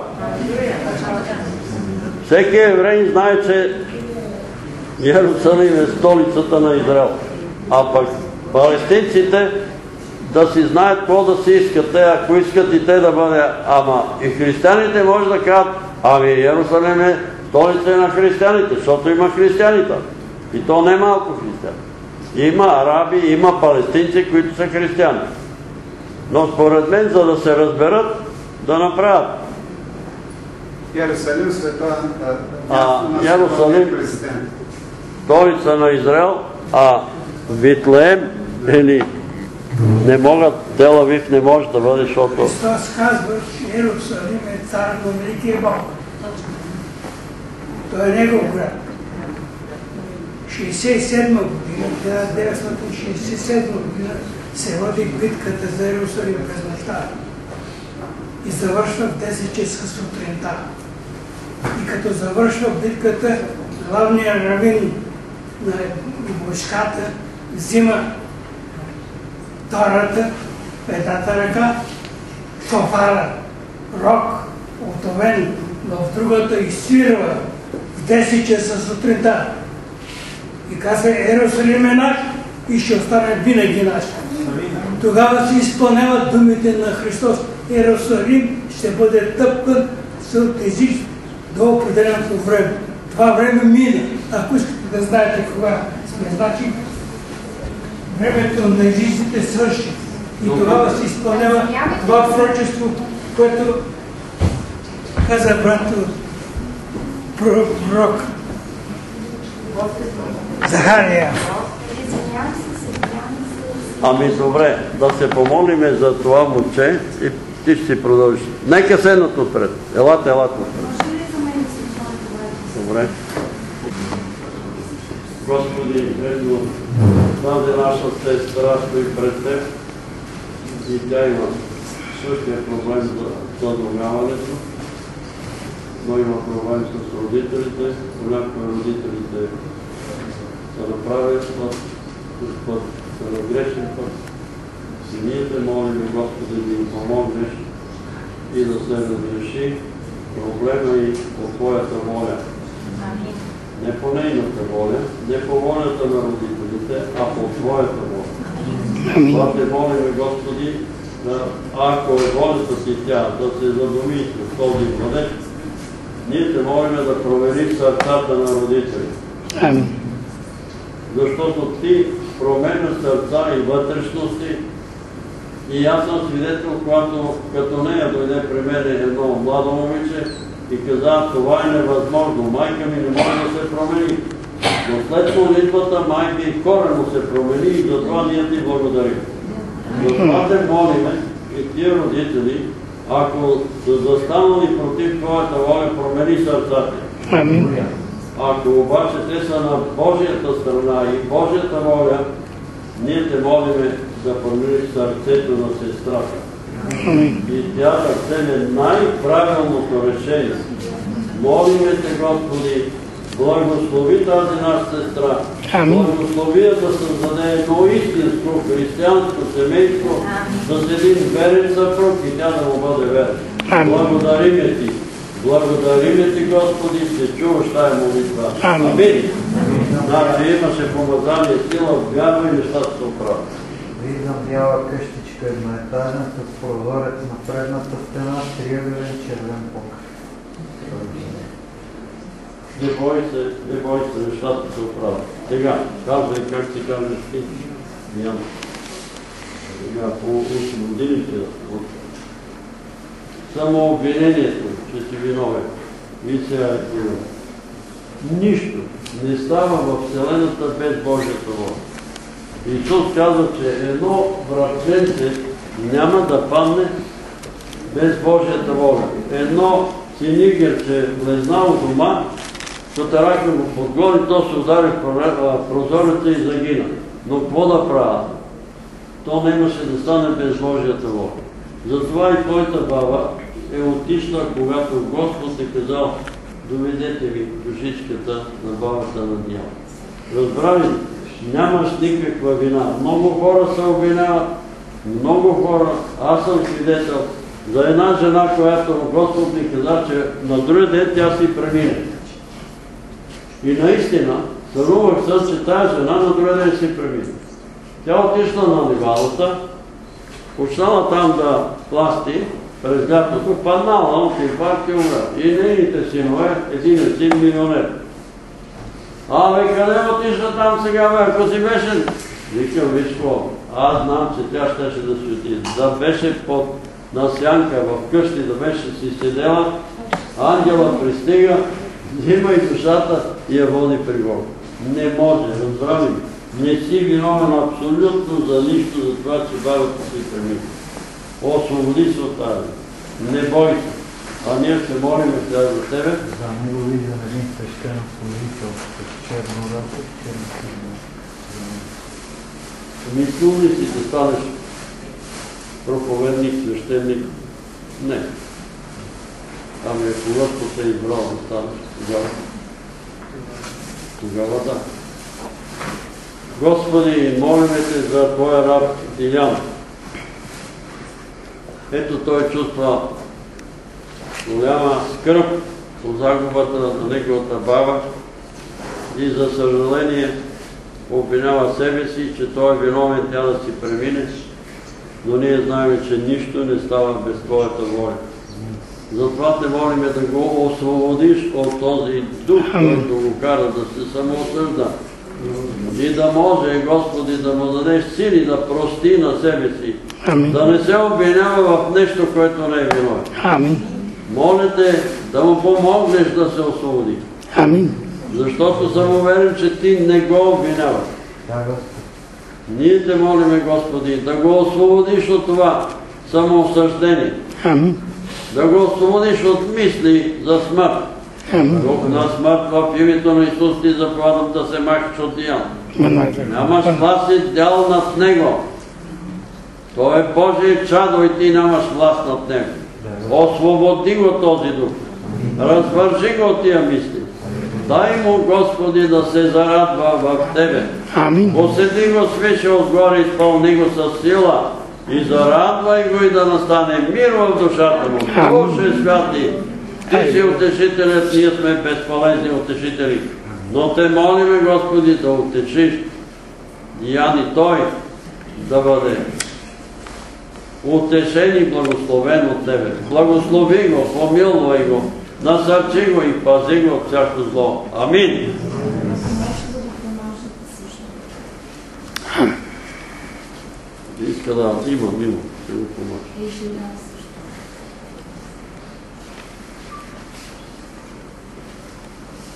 Всеки еврей знае, че Йерусалим е столицата на Израел. А пък палестинците да си знаят какво да си искат. Те, ако искат и те да бъде, ама и християните може да кажат, ами Йерусалим е столица на християните, защото има християните. И то не малко християни. Има араби, има палестинци, които са християни. Но според мен, за да се разберат, да направят. Йерусалим света а, Йерусалим столица на Израел, а Витлеем или не могат, Тел Авив не може да бъде, защото... Христос казва, че Йерусалим е цар на Великия Бог. Той е негов град. шейсет и седма година, хиляда деветстотин шейсет и седма година, се води битката за Йерусалим през нощта и завършва в десет часа сутринта. И като завършва битката, главният равин на войската взима втората, петата ръка, шофара, рок, отовен, но в другата изсвирва в десет часа сутринта. И казва, Йерусалим е наш и ще остане винаги наш. Тогава се изпълняват думите на Христос. Йерусалим ще бъде тъпкан с език до определеното време. Това време мина. Ако искате да знаете кога сме, значи времето на езиците свърши. И тогава се изпълнява това пророчество, което каза брато пророк Захария. Ами добре, да се помолиме за това момче и ти ще си продължиш. Нека седнат отпред. Елате, елате отпред. Добре. Господи, едно, тази наша сестра стои пред Теб и тя има същия проблем за задумяването, но има проблем с родителите. Понякога родителите са направили път, път, са на грешен път. И ние те молим, Господи, да им помогнеш и да се разреши проблема и по Твоята воля. Не по нейната воля, не по волята на родителите, а по Твоята воля. Това те молим, Господи, да, ако е волята си тя, да се задуми с този младеж, ние те молим да промениш сърцата на родителите. Защото Ти променя сърца и вътрешности. И аз съм свидетел, когато като нея дойде при мен едно младо момиче и каза, това е невъзможно, майка ми не може да се промени. Но след молитвата майка и коренно се промени и затова ние ти благодарим. Затова те молиме и тия родители, ако са застанали против твоята воля, промени сърцата. Амин. Ако обаче те са на Божията страна и Божията воля, ние те молиме да промениш сърцето на сестрата. И тя да вземе най-правилното решение. Молиме те, Господи, благослови тази наша сестра. Благослови я да създаде едно истинско християнско семейство с един верен съпруг и тя да му бъде верен. Благодариме ти. Благодариме ти, Господи, ще чуваш тая молитва. Амин. Значи имаше помазание, сила, вярва и нещата се оправят. Виждам бяла къщичка едноетажна с прозорец на предната стена, триъгълен червен покрив. Не бой се, не бой се, нещата се оправят. Сега, казвай как си кажеш ти. Няма. Сега, по освободилите от самообвинението, че си виновен. И сега е виновен. Нищо не става в Вселената без Божията воля. Исус казва, че едно братченце няма да падне без Божията воля. Едно синигерче влезнало дома, катаракна го подгони, то се удари в прозореца и загина. Но какво да правя? То не имаше да стане без Божията воля. Затова и твоята баба е отишла, когато Господ е казал: доведете ми душичката на бабата на дявола. Разбрали, нямаш никаква вина. Много хора се обвиняват, много хора, аз съм свидетел за една жена, която Господ ми каза, че на другия ден тя си премине. И наистина, сънувах се, че тая жена на другия ден си премине. Тя отишла на нивалата, почнала там да пласти през лятото, паднала от инфаркт и умра. И нейните синове, един е син милионер. Абе, къде отишла там сега, бе, ако си беше? Викам, виж какво, аз знам, че тя щеше да си отиде. Да беше под насянка в къщи, да беше си седела, ангела пристига, взима и душата и я води при Бога. Не може, разбрали. Не си виновен абсолютно за нищо, за това, че бабата си премина. Освободи се от тази. Не бой се. А ние се молим сега за тебе. За него виждам един свещен служител с черно ръце, черно силно. Мислил ли си да станеш проповедник, свещеник? Не. Ами ако Господ се избрал да станеш, тогава. Тогава да. Господи, молиме те за Твоя раб Дилян. Ето той чувства голяма скръб по загубата на неговата баба и за съжаление обвинява себе си, че той е виновен тя да си премине, но ние знаем, че нищо не става без Твоята воля. Затова те молиме да го освободиш от този дух, който го кара да се самоосъжда. И да може, Господи, да му дадеш сили да прости на себе си. Амин. Да не се обвинява в нещо, което не е виновен. Амин. Моля те да му помогнеш да се освободи. Амин. Защото съм уверен, че ти не го обвиняваш. Ние те молиме, Господи, да го освободиш от това самоосъждение. Амин. Да го освободиш от мисли за смърт. Дух на смърт в името на Исус ти заповядам да се махаш от Дилян. Нямаш власт и дял над него. Той е Божие чадо и ти нямаш власт над него. Освободи го този дух. Развържи го от тия мисли. Дай му, Господи, да се зарадва в Тебе. Посети го свише отгоре, изпълни го със сила и зарадвай го и да настане мир в душата му. Боже святи, Ти си утешителят, ние сме безполезни утешители. Но те молиме, Господи, да утешиш Дилян и той да бъде утешен и благословен от Тебе. Благослови го, помилвай го, насърчи го и пази го от всяко зло. Амин. Иска да имам, имам, ще го помогна.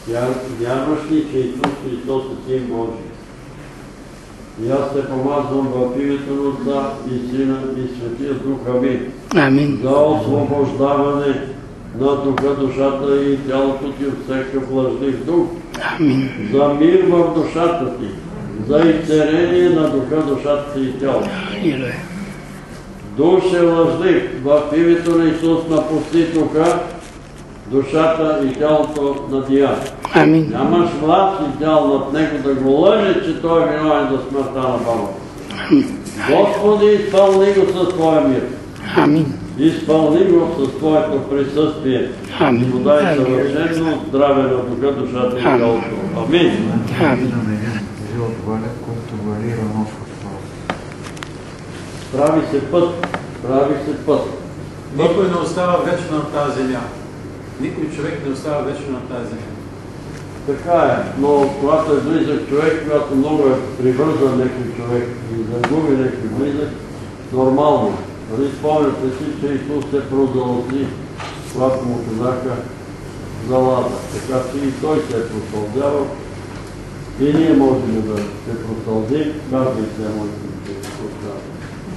Вярваш ли, че Исус Христос е Син Божий? И аз те помазвам в името на Отца и Сина и Светия Дух. Амин. Амин. За освобождаване на духа, душата и тялото ти от всякакъв лъжлив дух. Амин. За мир в душата ти. За изцеление на духа, душата ти и тялото. Алилуя. Душе лъжлив, в името на Исус напусти духа, душата и тялото на Диана. Амин. Нямаш власт и тяло над него да го лъже, че той е виновен за смъртта на баба. Господи, изпълни го със Твоя мир. Амин. Изпълни го с Твоето присъствие. Амин. И му дай съвършено здраве на духа, душата и тялото. Амин. Амин. Живот валя, който валира нов отвор. Прави се път. Прави се път. Никой не остава вечно на тази земя. Никой човек не остава вечно на тази земя. Така е, но когато е близък човек, когато много е привързан някой човек и загуби някой близък, нормално. Нали спомняте си, че Исус се прозълзи, когато му казаха за лада. Така че и той се е просълзявал и ние можем да се просълзим, казвайте моите да се просълзяват.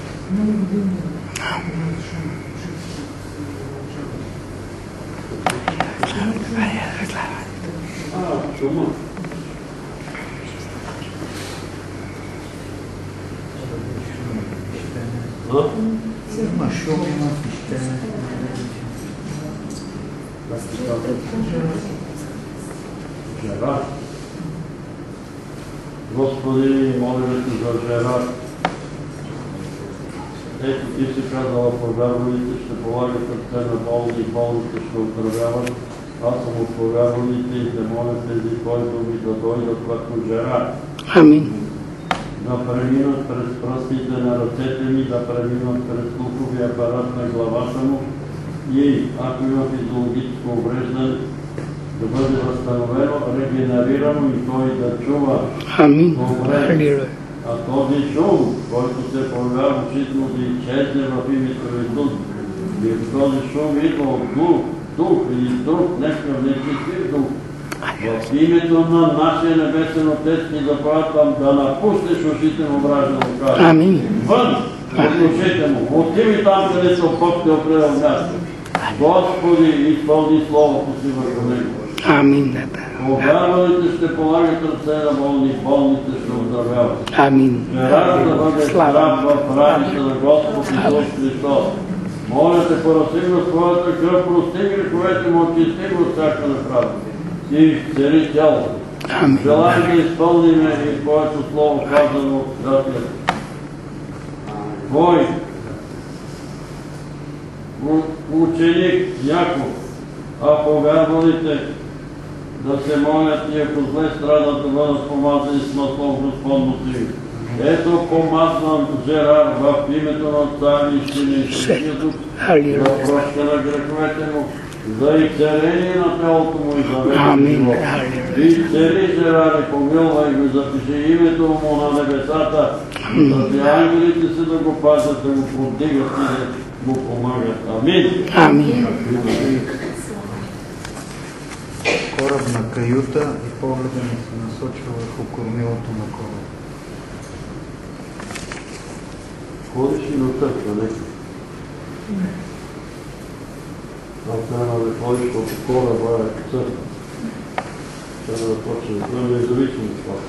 А, шума. А? Има шум, има пищене. Жера. Господи, молим те за жера. Ето ти си казала, повярвалите ще полагат ръце на болни и болните ще оздравяват. Аз съм от повярвалите и те моля тези, които ми да дойдат върху жера. Амин. Да преминат през пръстите на ръцете ми, да преминат през слуховия апарат на главата му и, ако има физиологическо увреждане, да бъде възстановено, регенерирано и той да чува. Амин. Добре. А този шум, който се появява очистно да изчезне в името на Исус, и този шум идва от дух, дух или друг, някакъв нечистив дух. В името на нашия небесен Отец ни заповядвам да напуснеш ушите му, враж да го кажа. Амин. Вън от ушите му, отиви там, къде се опъпте определено място. Господи, изпълни Словото си върху него. Амин. Повярвалите ще полагат ръце на болни, болните ще оздравяват. Амин. Жера да бъде здрав в раните на Господ Исус Христос. Моля те, пораси го своята кръв, прости греховете му, очисти го от всяка неправда и изцели тялото. Желай да изпълниме и Твоето Слово, казано от Святия Твой ученик Яков, а повярвалите да се молят и ако зле страдат да бъдат помазани с масло в Господното име. Ето помазвам Жерар в името на Отца и Сина и Святия Дух, за проща на греховете му, за изцеление на тялото му и за вечен живот. Изцели Жерар и помилвай го, запиши името му на небесата, за ангелите си да го пазят, да го продигат и да му помагат. Амин. Амин. Корабна каюта и погледа ми се насочва върху кормилото на кораба. Ходиш и на църква, не? Аз трябва да ходиш от кораба е църква. Трябва да почне да бъде независимо от това.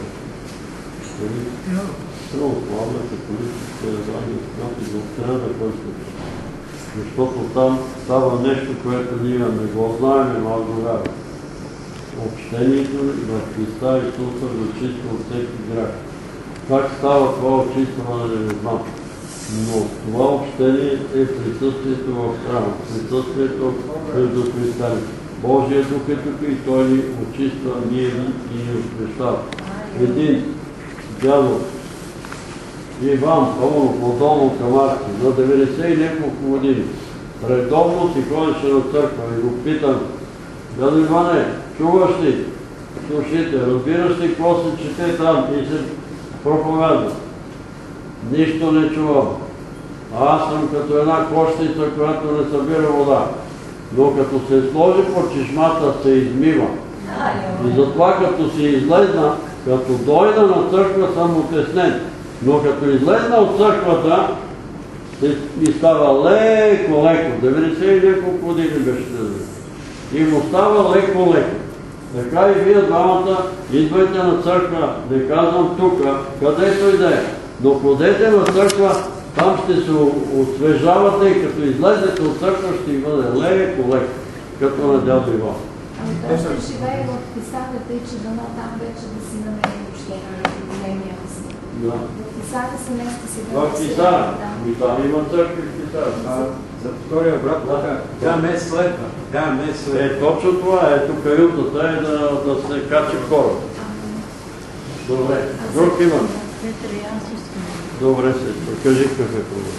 Трябва славя, католически, радиоскати, доктрина, който. Защото там става нещо, което ние не го знаем, но аз го вярвам. Общението в Христа Исуса го чиства от всеки грях. Как става това очистване, не знам. Но това общение е присъствието в храма, присъствието между християни. Божия дух е тук и той ни очиства, ние и ни освещава. Един дядо Иван Павлов, по-долно Камарски, за деветдесет и няколко години, редовно си ходеше на църква и го питам: дядо Иване, чуваш ли? Слушайте, разбираш ли какво се чете там и се проповядва? Нищо не чувам. Аз съм като една кошница, която не събира вода. Но като се сложи по чешмата, се измива. И затова като си излезна, като дойда на църква съм отеснен. Но като излезна от църквата, ми става леко, леко. деветдесет и няколко години беше да. И му става леко, леко. Така и вие двамата идвайте на църква, не казвам тука, където и да е. Но ходете на църква, там ще се освежавате и като излезете от църква ще бъде леко, леко, като на дядо Иван. Ами той ще живее в Писанията и че дано там вече да си намери въобще големия си. Да. В Писана се места си да В Писана. И там има църкви в Писана. За втория брат, тя ме следва. Тя ме следва. Е, точно това е. Тук каютата е да се качи в хората. Добре. Друг имам. Добре, сестро. Кажи какъв е проблем.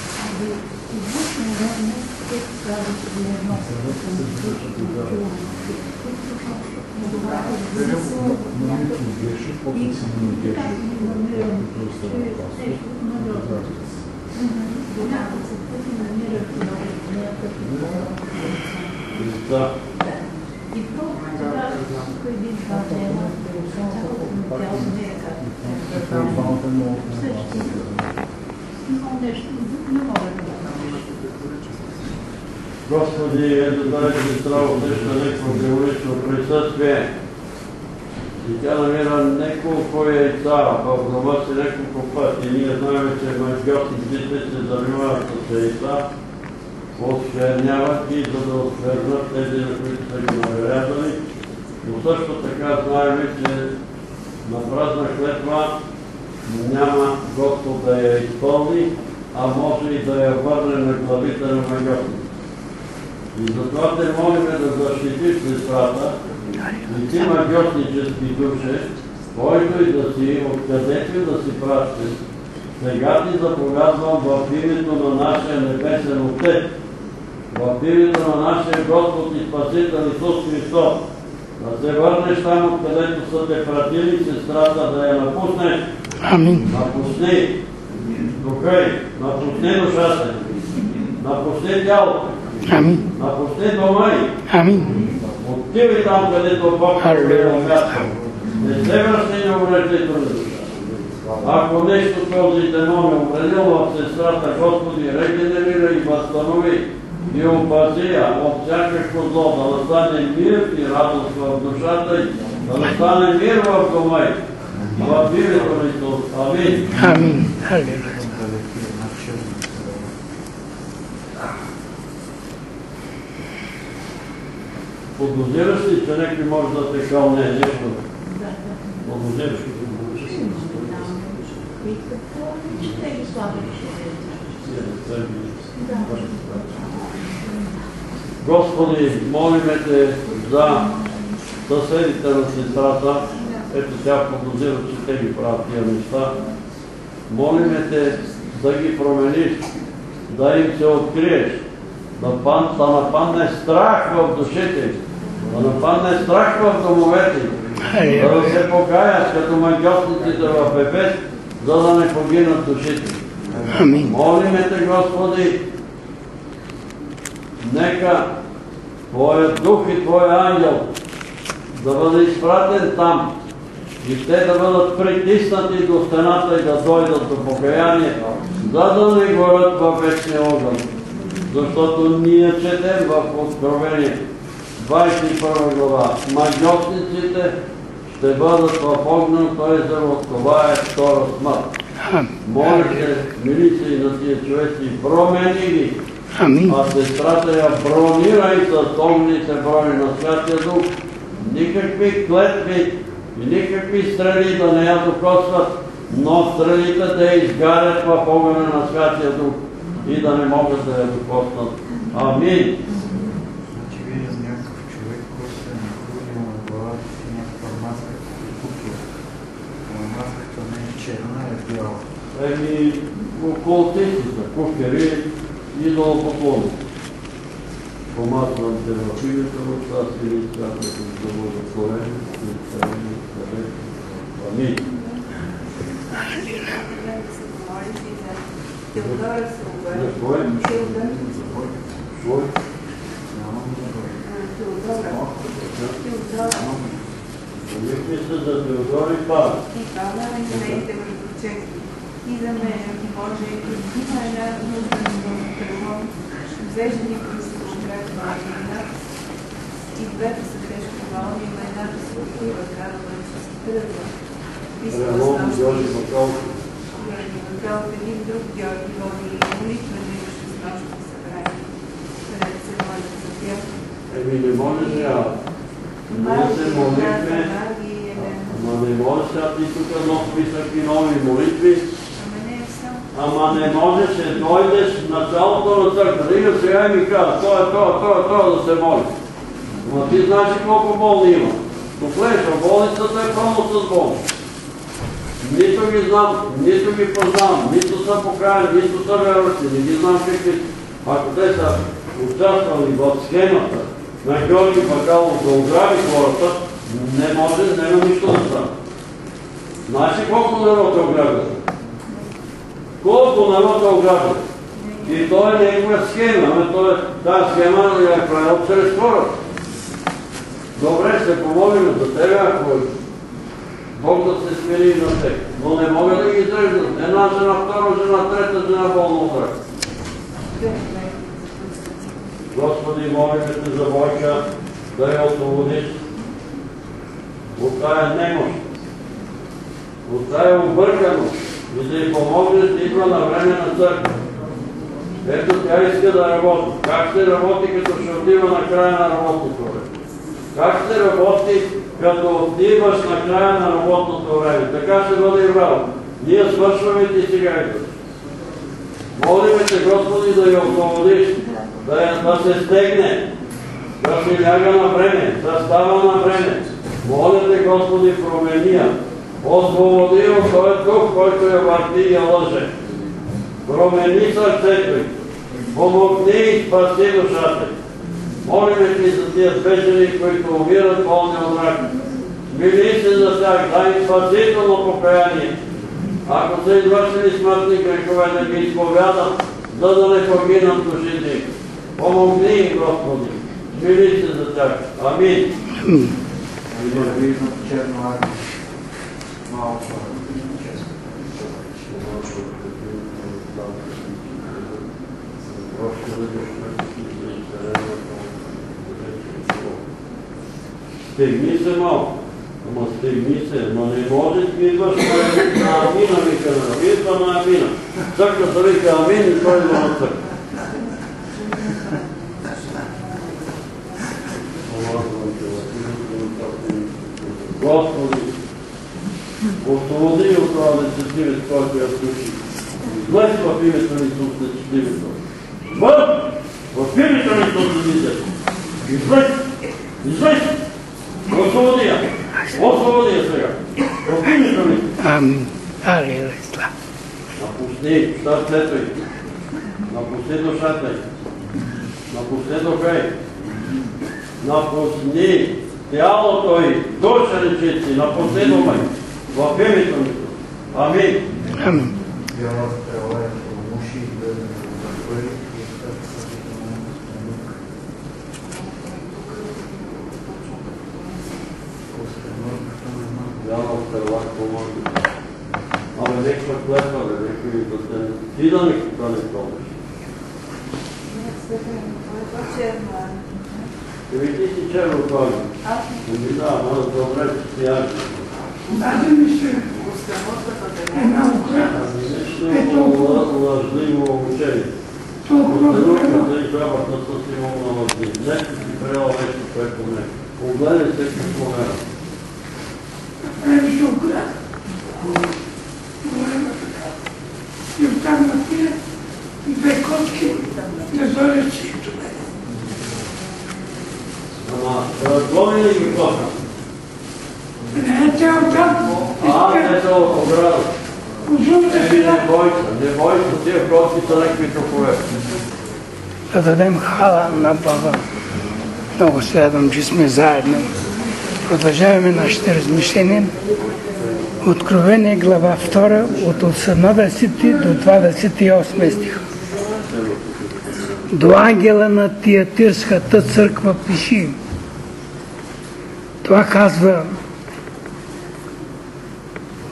Да. И пробвам това, тук един два дела, цялото тяло не е както същи. Но нещо, не мога да го Господи, ето дай ти здраво среща неко героично присъствие. И тя намира неколко яйца в дома си неколко пъти. Ние знаем, че магиотниците се занимават с яйца, оскверняват ги, за да осквернат тези, на които са ги нарязали. Но също така знаем, че на празна клетва няма Господ да я изпълни, а може и да я върне на главите на магиотниците. И затова те молиме да защитиш сестрата и ти магиотнически душе, който и да си, откъдето и да си пращаш. Сега ти заповядвам в името на нашия небесен Отец, в името на нашия Господ и Спасител Исус Христос, да се върнеш там, откъдето са те пратили сестрата, да я напуснеш. Амин. Напусни духа, напусни душата, напусни тялото. Амин. Напусни дома й. Амин. Отивай там, където Бог е на място. Не се връщай на умреждето на душа. Ако нещо този демон е умредил в сестрата, Господи, регенерира и възстанови и опази я от всякакво зло, да настане мир и радост в душата й, да настане мир в дома й. В името на Исус. Амин. Амин. Халелуя. Подозираш ли, че някой може да те кълне нещо? Подозираш ли? Господи, молиме те за съседите на сестрата. Ето тя подозира, че те ги правят тия неща. Молиме те да ги промениш, да им се откриеш, да нападне страх в душите, да нападне страх в домовете, за да се покаят като магиотниците в Ефес, за да не погинат душите. Молиме те, Господи, нека Твоя дух и Твоя ангел да бъде изпратен там и те да бъдат притиснати до стената и да дойдат до покаяние, за да не горят във вечния огън. Защото ние четем в Откровение двадесет и първа глава. Магиотниците ще бъдат в огненото езеро, това е втора смърт. Моля се, мили се и на тия човеци, промени ги. А сестрата я бронира и с огните брони на Святия Дух. Никакви клетви и никакви стрели да не я докосват, но стрелите да я изгарят в огъня на Святия Дух и да не могат да я докоснат. Амин. Значи виждам някакъв човек, който се е нахрудил на главата и някаква маска като кукия. Но маската не е черна, е бяла. Еми, окултистите, кукери, идолопоклонни. Помазвам те в името на Отца и Сина и Святия Дух, да бъдат корени, и царени, къде. Амин. Теодора се обърна. За кой? Теодора. Кой? Теодора. Теодора. Молитви са за Теодор и Павел. И Павел и за нейните връзковчети. И за мен, Боже, има една нужда на телефон, взвеждани, които са конкретно на една. И двете са тежко болни, има едната се отива, казва, че се тръгва. Ремон Георги Бакалов. Георги Бакалов, един друг Георги води молитва на имаше с нощно събрание, където се молят за тях. Еми не може сега. Ние се молихме, ама не може сега ти тук нов списък и нови молитви. Ама не може, ще дойдеш в началото на църква. Ига сега и ми казва, това е това, това е това да се моли. Ама ти знаеш колко болни има. Доклеш, в болницата е пълно с болни. Нито ги знам, нито ги познавам, нито са покаяни, нито са верващи, не ги знам какви. Ако те са участвали в схемата на Георги Бакалов да ограби хората, не може, няма нищо да стане. Знаеш ли колко народ е ограбил? Колко народ е ограбил? И то е негова схема, ами тази схема е правил чрез хората. Добре, ще помолим за тебе, ако Бог да се смири и на теб. Но не могат да ги изреждат. Една жена, втора жена, трета жена болна от рак. Господи, молиме те за Бойка да я освободиш от тая немощ, от тая обърканост и да й помогнеш да идва на време на църква. Ето тя иска да работи. Как ще работи, като ще отива на края на работното време? Как ще работи, като отиваш на края на работното време? Така ще бъде и работа. Ние свършваме ти сега идваш. Молиме те, Господи, да я освободиш, да, да се стегне, да се ляга на време, да става на време. Моля те, Господи, промени я. Освободи от този дух, който я върти и я лъже. Промени сърцето й. Помогни и спаси душата й. Молиме ти за тия свещени, които умират болни от рак. Мили се за тях, дай им спасително покаяние. Ако са извършили смъртни грехове, да ги изповядат, за да не погинат душите им. Помогни им, Господи. Мили се за тях. Амин. Стегни се малко. Ама стегни се, но не можеш да идваш на Амина, вика на идва на Амина. Църквата вика Амин и той идва на църква. Господи, освободи от това нечестивец, който я слуши. Влез в името на Исус нечестивецът. Вън! В името на Исус нечестивецът. Излез! Излез! Освободи я! Освободи я сега! В името на Исус. Амин. Алелуя. Напусни сърцето й. Напусни душата й. Напусни духа й. Напусни тялото й. Душа речи си. Напусни дума й. В името на Исус. Амин. Амин. Вяла стрела помогли. Абе, нека клепа, бе, нека и да те... Ти да не помниш. Еми ти си черно пали. Еми да, ама добре, че си яжи. Даде ми се една ограда. Нещо лъжливо обучение. Остануката и жабата са си много лъжливи. Нещо си приела нещо, което не. Огледай се какво не е. Направи се ограда. Говорим така. И оттам на тия две котки не зорят всичко. Ама, разгони ли ги котка? Не, те оттам. А, те са ограда. Еми, не бойся, не бойся, тия котки са някакви топове. Да дадем хвала на Бога. Много се радвам, че сме заедно. Продължаваме нашите размишления. Откровение, глава втора, от осемнадесети до двадесет и осми стих. До ангела на Тиатирската църква пиши. Това казва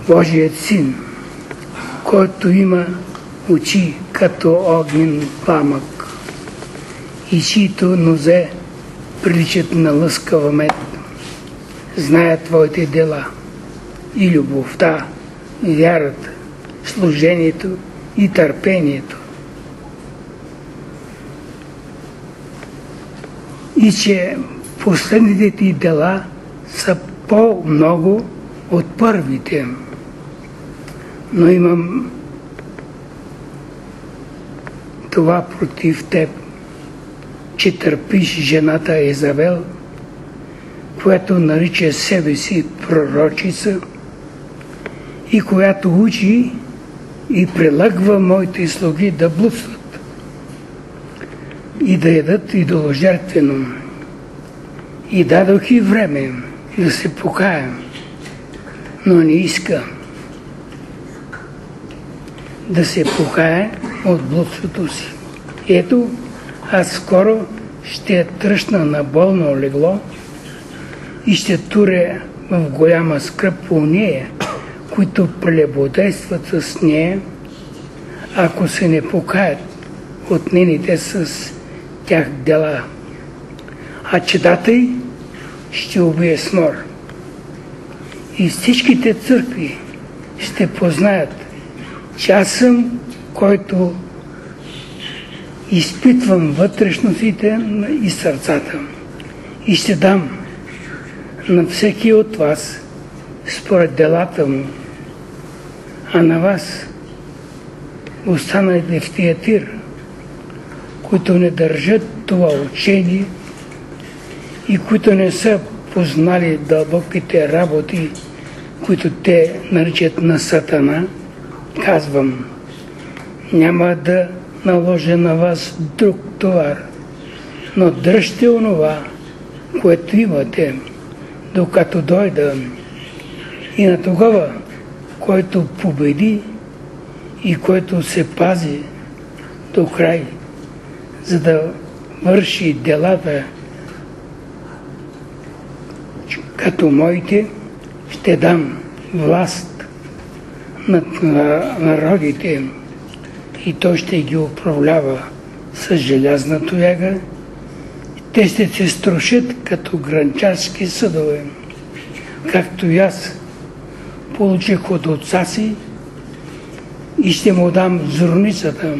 Божият Син, който има очи като огнен пламък и чието нозе приличат на лъскава мед, знае твоите дела и любовта, и вярата, служението и търпението. И че последните ти дела са по-много от първите. Но имам това против теб, че търпиш жената Езавел, която нарича себе си пророчица и която учи и прилъгва моите слуги да блудстват и да ядат идоложертвено. И дадох и време да се покая, но не иска да се покая от блудството си. Ето, аз скоро ще я тръщна на болно легло и ще туря в голяма скръб по нея, които прелюбодействат с нея, ако се не покаят от нейните с тях дела. А чедата й ще убие с мор. И всичките църкви ще познаят, че аз съм, който изпитвам вътрешностите и сърцата. И ще дам на всеки от вас според делата му, а на вас, останалите в Тиатир, които не държат това учение и които не са познали дълбоките работи, които те наричат на Сатана, казвам, няма да наложа на вас друг товар, но дръжте онова, което имате, докато дойда. И на тогава, който победи и който се пази до край, за да върши делата като моите, ще дам власт над народите и той ще ги управлява с желязна тояга. Те ще се струшат като гранчарски съдове, както и аз получих от отца си и ще му дам зорницата,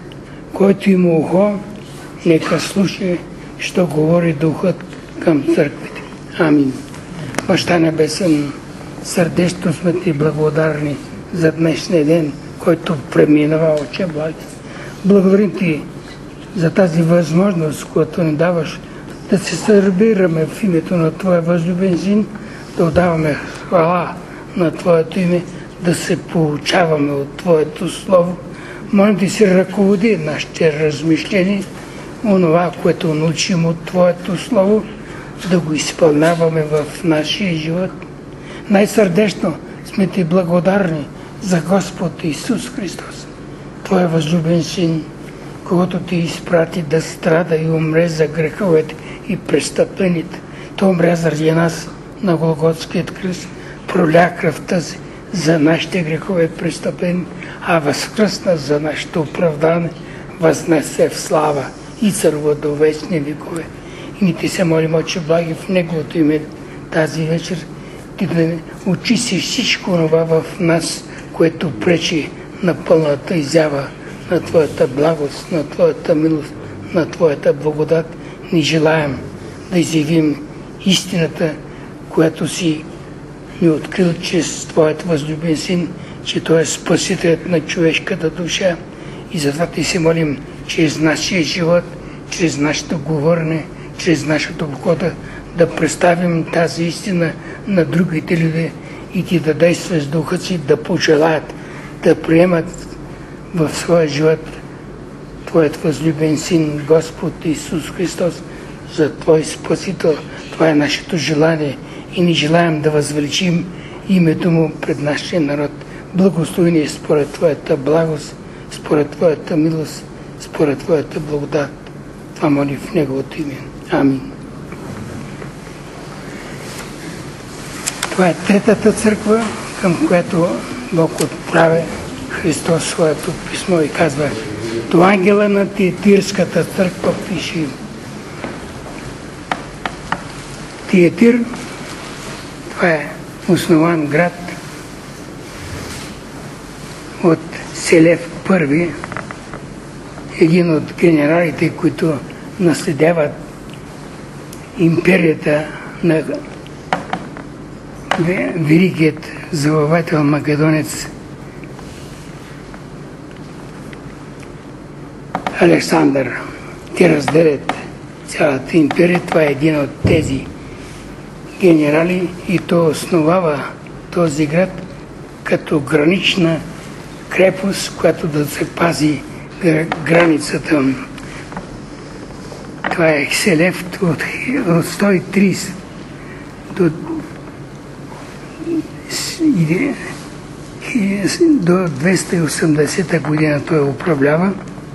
който има ухо, нека слуша, що говори Духът към църквите. Амин. Баща Небесен, сърдечно сме ти благодарни за днешния ден, който преминава, Отче благи. Благодарим ти за тази възможност, която ни даваш да се събираме в името на Твоя възлюбен Син, да отдаваме хвала на Твоето име, да се получаваме от Твоето Слово. Моля ти се ръководи нашите размишления, онова, което научим от Твоето Слово, да го изпълняваме в нашия живот. Най-сърдечно сме ти благодарни за Господ Исус Христос, Твоя възлюбен Син, когато ти изпрати да страда и умре за греховете и престъплените. Той умря заради нас на Голготският кръст, проля кръвта си за нашите грехове и престъпления, а възкръсна за нашето оправдане, възнесе в слава и царува до вечни векове. И ни ти се молим, Отче благи, в Неговото име тази вечер, ти да очисти всичко това в нас, което пречи на пълната изява на Твоята благост, на Твоята милост, на Твоята благодат. Ни желаем да изявим истината, която си ни открил чрез Твоят възлюбен Син, че Той е спасителят на човешката душа. И затова ти се молим, чрез нашия живот, чрез нашето говорене, чрез нашата обхода, да представим тази истина на другите люди и ти да действаш с духа си, да пожелаят да приемат в своя живот Твоят възлюбен Син, Господ Исус Христос, за Твой Спасител. Това е нашето желание и ни желаем да възвеличим името Му пред нашия народ. Благослови ни според Твоята благост, според Твоята милост, според Твоята благодат. Това моли в Неговото име. Амин. Това е третата църква, към което Бог отправя Христос своето писмо и казва: до ангела на Тиатирската църква пише. Тиатир, това е основан град от Селев първи, един от генералите, които наследяват империята на великият завоевател македонец Александър. Те разделят цялата империя. Това е един от тези генерали и то основава този град като гранична крепост, която да се пази границата. Това е Селев от сто и тридесет до до двеста и осемдесета година той управлява.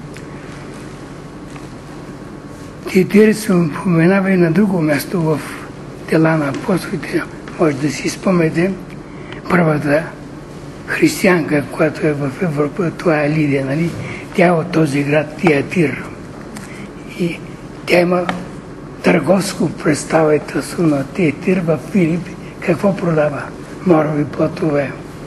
Тиатир се упоменава и на друго място в Дела на апостолите. Може да си спомните първата християнка, която е в Европа, това е Лидия, нали? Тя е от този град Тиатир. И тя има търговско представителство на Тиатир в Филип. Какво продава? Морови платове.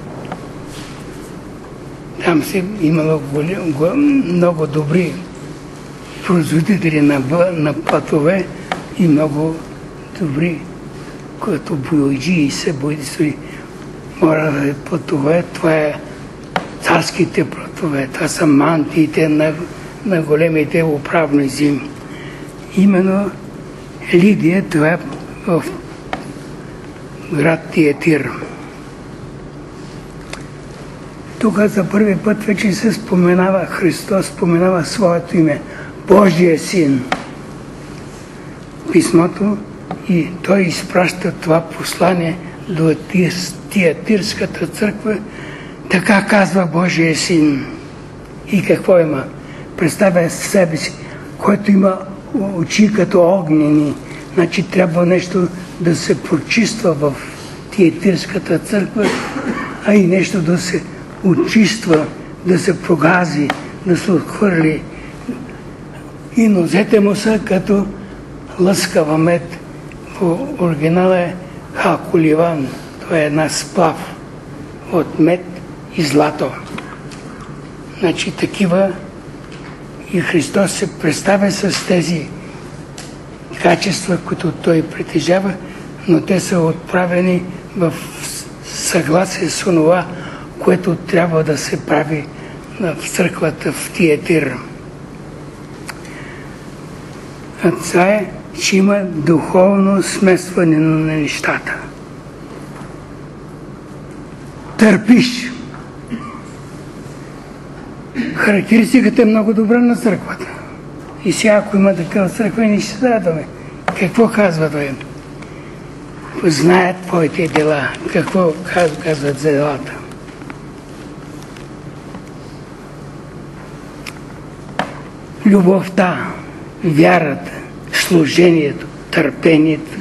Там се имало много добри производители на, на платове и много добри, като бойоджи и се бойдисли морови платове. Това е царските платове. Това са мантиите на, на големите управници. Именно Лидия, това е в град Тиатир. Тук за първи път вече се споменава Христос, споменава своето име, Божия син. Писмото и той изпраща това послание до Тиатирската църква. Така казва Божия син. И какво има? Представя себе си, който има очи като огнени. Значи трябва нещо да се прочиства в Тиатирската църква, а и нещо да се очиства, да се прогази, да се отхвърли. И нозете му са като лъскава мед. В оригинала е халколиван. Това е една сплав от мед и злато. Значи такива и Христос се представя с тези качества, които той притежава, но те са отправени в съгласие с това, което трябва да се прави в църквата в Тиатир. А това е, че има духовно смесване на нещата. Търпиш. Характеристиката е много добра на църквата. И сега, ако има такава църква, ние ще се радваме. Какво казва той? Знаят твоите дела. Какво казват за делата? Любовта, вярата, служението, търпението.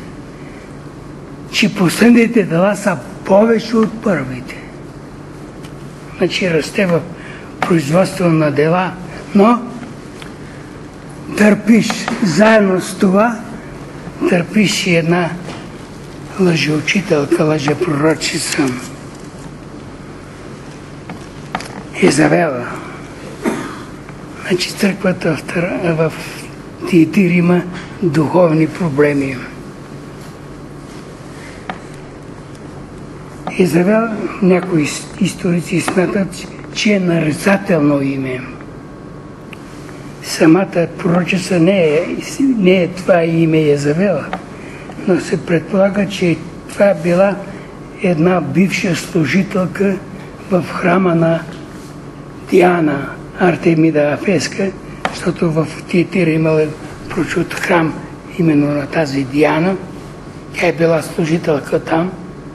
Че последните дела са повече от първите. Значи расте в производство на дела, но търпиш заедно с това, търпиш и една лъжеучителка, лъжепророчица. Изавела. Значи църквата в Тиатир има духовни проблеми. Изавел, някои историци смятат, че е нарицателно име. Самата пророчица не е, не е това име Езавела, но се предполага, че това била една бивша служителка в храма на Диана, Артемида Афеска, защото в Тиатир имала прочут храм именно на тази Диана. Тя е била служителка там.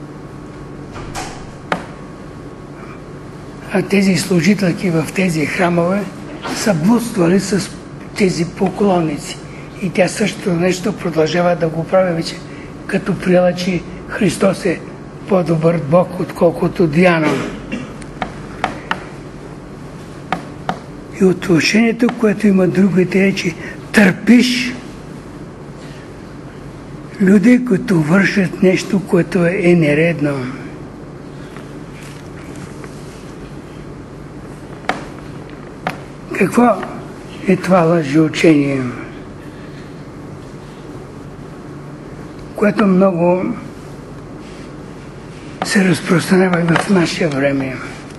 А тези служителки в тези храмове са блудствали с тези поклонници. И тя също нещо продължава да го прави вече, като приела, че Христос е по-добър Бог, отколкото Диана. И отношението, което има другите, е, че търпиш люди, които вършат нещо, което е нередно. Какво е това лъжеучение, което много се разпространява в наше време?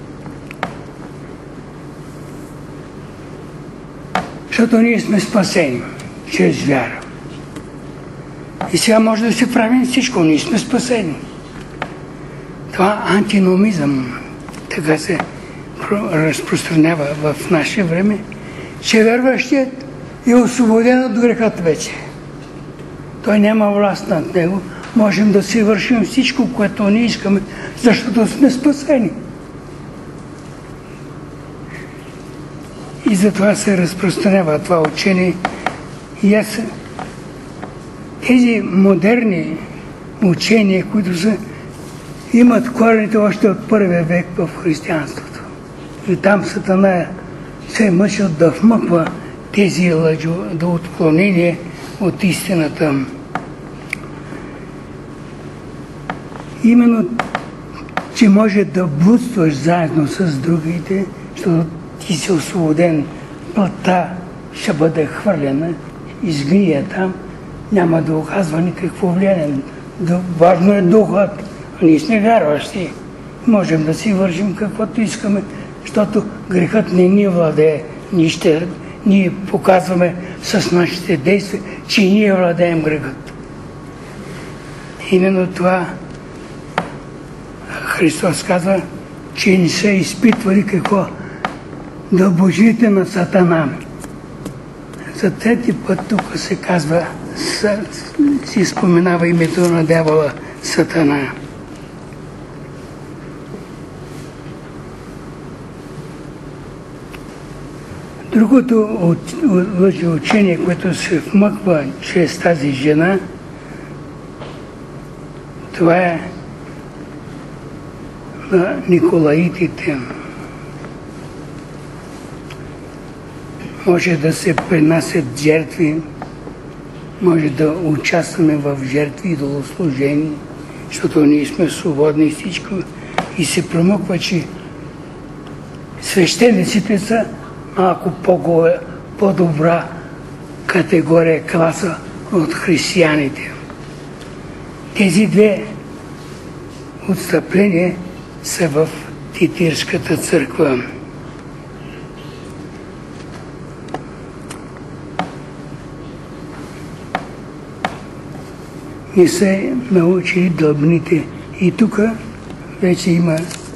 Защото ние сме спасени чрез вяра. И сега може да се правим всичко, ние сме спасени. Това антиномизъм така се разпространява в наше време, че вярващият е освободен от грехът вече. Той няма власт над него. Можем да си вършим всичко, което ние искаме, защото сме спасени. И затова се разпространява това учение. И аз тези модерни учения, които са, имат корените още от първия век в християнството. И там Сатана се е мъчил да вмъква тези лъжо, да отклонение от истината. Именно, че може да блудстваш заедно с другите, защото ти си освободен, плътта ще бъде хвърлена, изгния там, няма да оказва никакво влияние. Важно е духът, а ние сме вярващи. Можем да си вършим каквото искаме, защото грехът не ни владее. Ние, ще, ние показваме с нашите действия, че ние владеем грехът. Именно това Христос казва, че не са изпитвали какво да божите на Сатана. За трети път тук се казва, си споменава името на дявола Сатана. Другото лъжеучение, което се вмъква чрез тази жена, това е на Николаитите. Може да се принасят жертви, може да участваме в жертви и идолослужение, защото ние сме свободни и всичко. И се промъква, че свещениците са малко по-добра категория, класа от християните. Тези две отстъпления са в Титирската църква. Не се научили дълбните. И тук вече има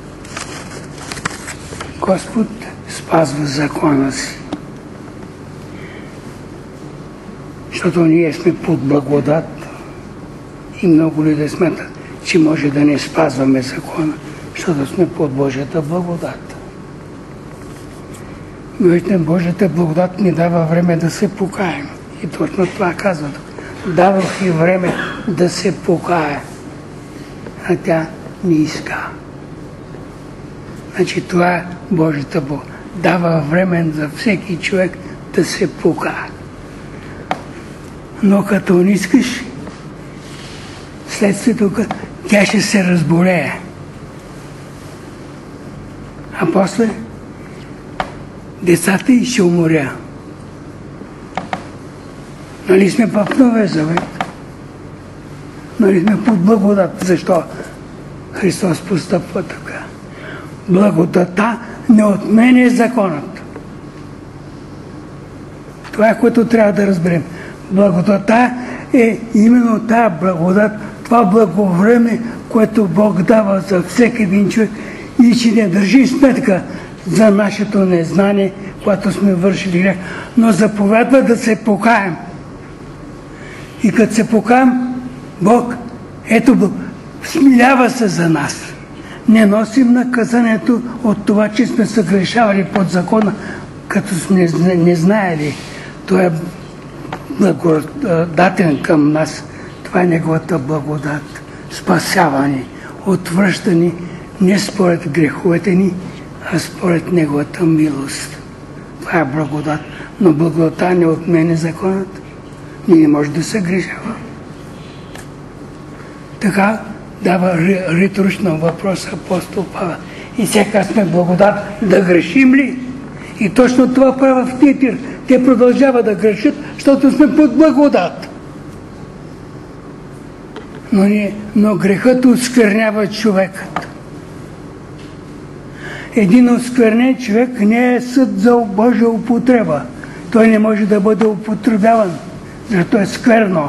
Господ спазва закона си. Защото ние сме под благодат и много люди смятат, че може да не спазваме закона, защото сме под Божията благодат. Вижте, Божията благодат ни дава време да се покаем. И точно това казват. Дадох и време да се покая, а тя не иска. Значи това е Божията благодат. Дава време за всеки човек да се покая. Но като не искаш, следствието тя ще се разболее. А после децата й ще уморя. Нали сме в Новия Завет? Нали сме под благодат? Защо Христос постъпва така? Благодата не отменя законът. Това е, което трябва да разберем. Благодата е именно тази благодат, това благовреме, което Бог дава за всеки един човек и че не държи сметка за нашето незнание, когато сме вършили грех, но заповядва да се покаем. И като се покаем, Бог, ето, смилява се за нас. Не носим наказанието от това, че сме съгрешавали под закона, като сме не знаели. Той е благодатен към нас. Това е неговата благодат. Спасяване отвръщани не според греховете ни, а според Неговата милост. Това е благодат. Но благодата не отменя законът. Ние не може да се грешава. Така дава риторично въпрос апостол Павел. И сега сме благодат да грешим ли? И точно това правят в Титир. Те продължават да грешат, защото сме под благодат. Но, не, но грехът осквернява човекът. Един осквернен човек не е съд за Божия употреба. Той не може да бъде употребяван, защото е скверно.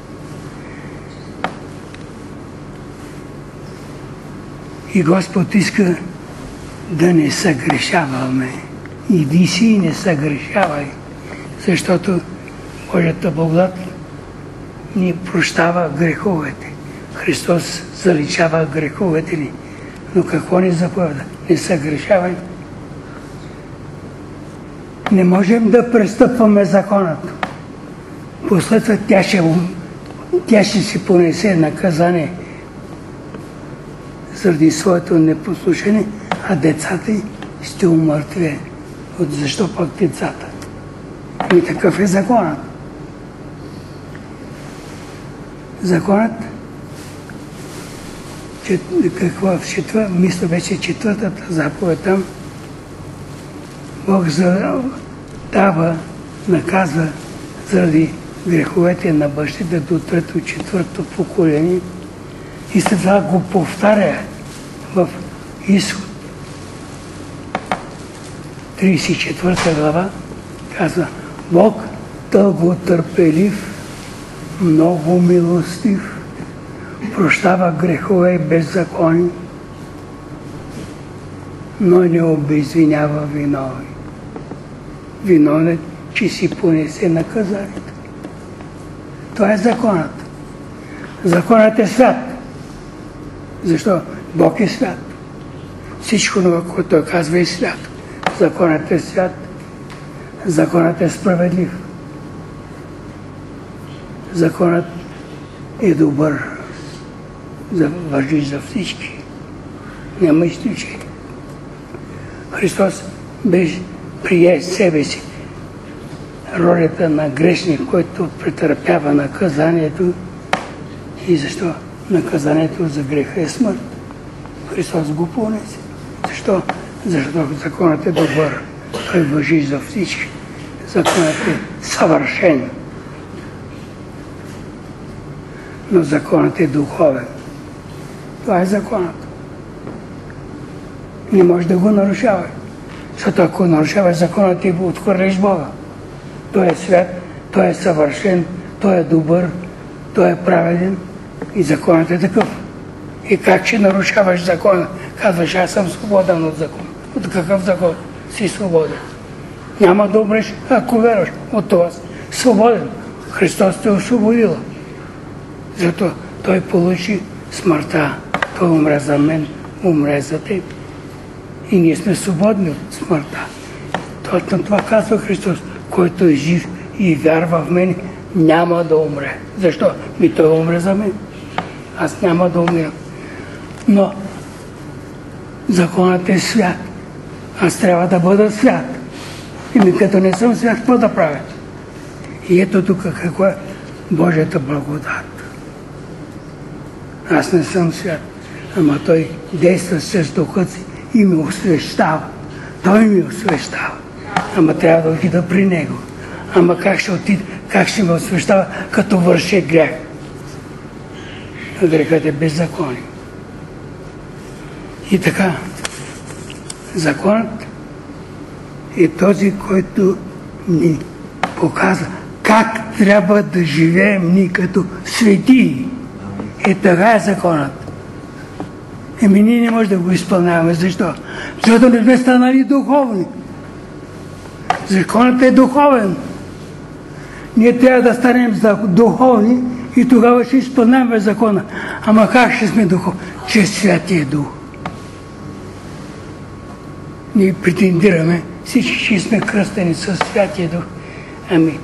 И Господ иска да не съгрешаваме. Иди си и не съгрешавай, защото Божията благодат ни прощава греховете. Христос заличава греховете ни. Но какво ни заповяда? Не съгрешавай. Не можем да престъпваме законът. Последва тя ще, тя ще си понесе наказание заради своето непослушание, а децата ще умъртве. От защо пък децата? И такъв е законът. Законът, че, какво в четвър, мисля вече четвъртата заповед там, Бог дава, наказва заради греховете на бащите до трето, четвърто поколение и след това го повтаря в Изход. тридесет и четвърта глава казва: Бог дълго търпелив, много милостив, прощава грехове и беззакони, но не обезвинява виновни. Виновен, че си понесе наказанието. Това е законът. Законът е свят. Защо? Бог е свят. Всичко това, което той казва, е свят. Законът е свят. Законът е справедлив. Законът е добър. Важи за всички. Няма изключение. Христос беше прие себе си ролята на грешник, който претърпява наказанието. И защо? Наказанието за греха е смърт. Христос го понесе. Защо? Защото законът е добър. Той важи за всички. Законът е съвършен. Но законът е духовен. Това е законът. Не можеш да го нарушаваш. Защото ако нарушаваш закона, ти отхвърляш Бога. Той е свят, той е съвършен, той е добър, той е праведен и законът е такъв. И как ще нарушаваш закона? Казваш, аз съм свободен от закон. От какъв закон си свободен? Няма да умреш, ако вярваш от това. Свободен. Христос те освободил. Зато той получи смъртта. Той умре за мен, умре за теб. И ние сме свободни от смъртта. Точно това казва Христос. Който е жив и вярва в мен, няма да умре. Защо? Ми той умре за мен. Аз няма да умирам. Но законът е свят. Аз трябва да бъда свят. И ми като не съм свят, какво да правя? И ето тук какво е Божията благодат. Аз не съм свят. Ама той действа с духът си и ми освещава. Той ми освещава. Ама трябва да отида при него. Ама как ще отида? Как ще ме освещава, като върши грех? Грехът е беззаконие. И така, законът е този, който ни показва как трябва да живеем ние като светии. Е, така е законът. Еми ние не можем да го изпълняваме. Защо? Защото не сме станали духовни. Законът е духовен. Ние трябва да станем духовни и тогава ще изпълняваме закона. Ама как ще сме духовни? Чрез Святия Дух. Ние претендираме, всички ще сме кръстени със Святия Дух. Ами,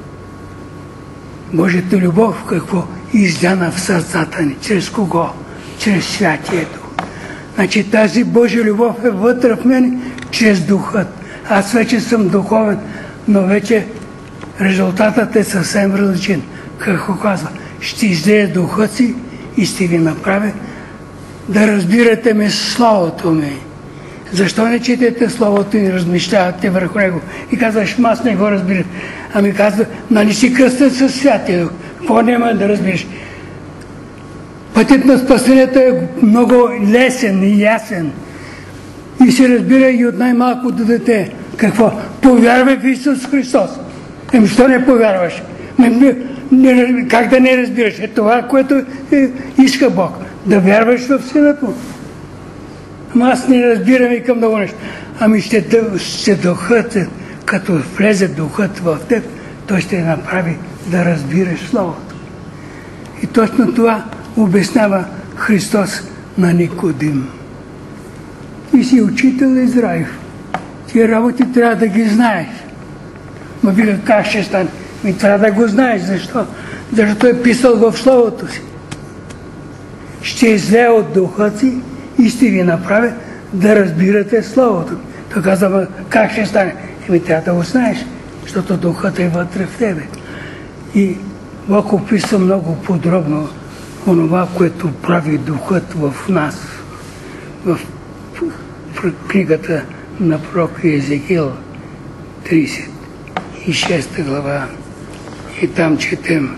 Божията любов какво изляна в сърцата ни? Чрез кого? чрез Святия Дух. Значи тази Божия любов е вътре в мен чрез Духът. Аз вече съм духовен, но вече резултатът е съвсем различен. Какво казва? Ще излея Духът си и ще ви направя да разбирате ме Словото ми. Защо не четете Словото и не размишлявате върху него? И казваш, аз не го разбирам. Ами казва, нали си кръстен със Святия Дух? Какво няма да разбираш? Пътят на спасението е много лесен и ясен. И се разбира и от най-малкото дете. Какво? Повярвай в Исус Христос. Еми, що не повярваш? Не, не, как да не разбираш? Е това, което е, иска Бог. Да вярваш в Сината му. Ама аз не разбирам и към много нещо. Ами ще, ще духът, като влезе духът в теб, той ще направи да разбираш Словото. И точно това обяснява Христос на Никодим. Ти си учител Израилев. Тия работи трябва да ги знаеш. Ма вика, как ще стане? Ми трябва да го знаеш. Защо? Защото е писал в Словото си. Ще излея от духът си и ще ви направя да разбирате Словото. Той казва, как ще стане? Еми трябва да го знаеш, защото духът е вътре в тебе. И Бог описа много подробно онова, което прави духът в нас. В книгата на пророка Езекиил, тридесет и шеста глава. И там четем: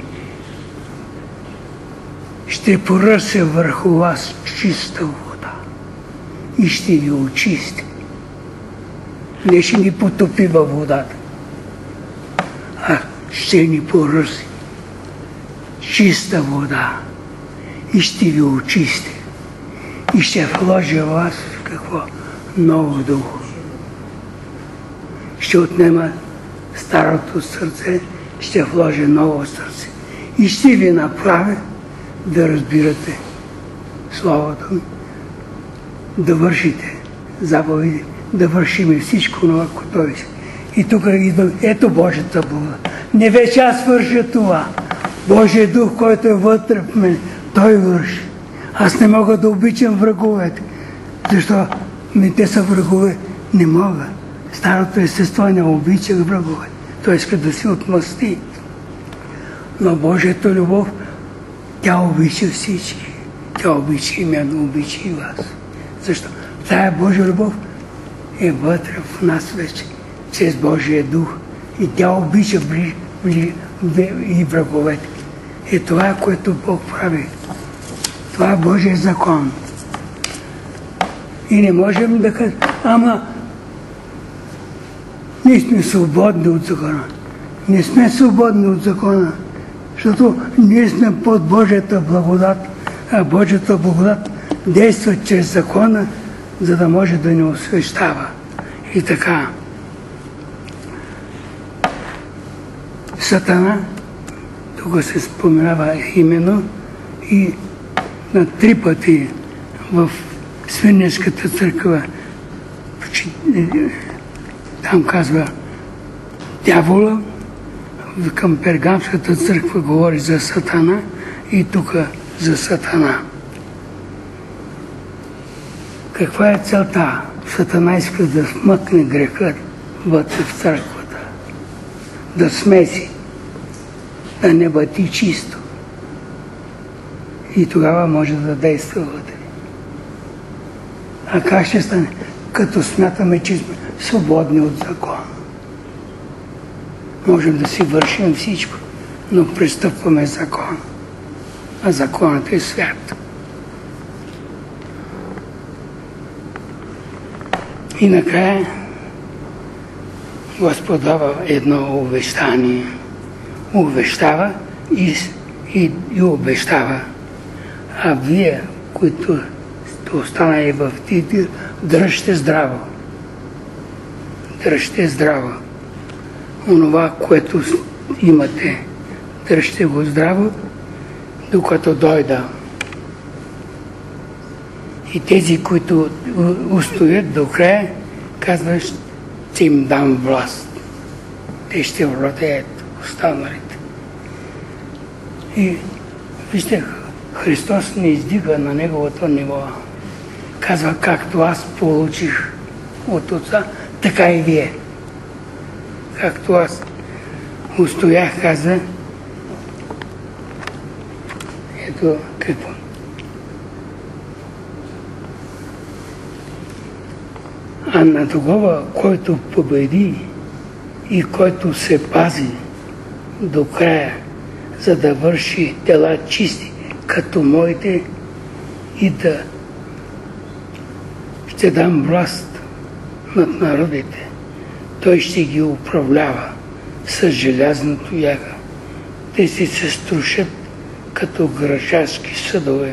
ще поръся върху вас чиста вода и ще ви очисти. Не ще ни потопи във водата, а ще ни поръси чиста вода и ще ви очисти. И ще вложи в вас какво? Ново духо. Ще отнема старото сърце, ще вложи ново сърце. И ще ви направя да разбирате Словото ми, да вършите заповеди, да вършим всичко това, което е. И тук идва, ето Божията благодат. Не вече аз върша това. Божия дух, който е вътре в мен, той върши. Аз не мога да обичам враговете. Защо? Ми те са врагове. Не мога. Старото естество не обича врагове. Той иска да си отмъсти. Но Божията любов, тя обича всички. Тя обича и мен, обича и вас. Защо? Тая Божия любов е вътре в нас вече, чрез Божия дух. И тя обича бли, бли, и враговете. И това е, което Бог прави. Това е Божия закон. И не можем да кажем, ама ние сме свободни от закона. Не сме свободни от закона, защото ние сме под Божията благодат, а Божията благодат действа чрез закона, за да може да ни освещава. И така. Сатана, тук се споменава именно, и на три пъти в Свиненската църква, там казва дявола, към Пергамската църква говори за Сатана и тук за Сатана. Каква е целта? Сатана иска да смъкне грехът вътре в църквата, да смеси, да не бъде чисто. И тогава може да действа вътре. А как ще стане? Като смятаме, че сме свободни от закон. Можем да си вършим всичко, но пристъпваме закон. А законът е свят. И накрая Господ дава едно увещание. Увещава и, и, и обещава. А вие, които сте останали в Титир, дръжте здраво. Дръжте здраво. Онова, което имате, дръжте го здраво, докато дойда. И тези, които устоят до края, казваш, че им дам власт. Те ще владеят останалите. И вижте, Христос не издига на неговото ниво. Казва, както аз получих от Отца, така и вие. Както аз устоях, казва, ето какво. А на тогова, който победи и който се пази до края, за да върши дела чисти, като моите, и да ще дам власт над народите. Той ще ги управлява с желязното яга. Те си се струшат като грачарски съдове.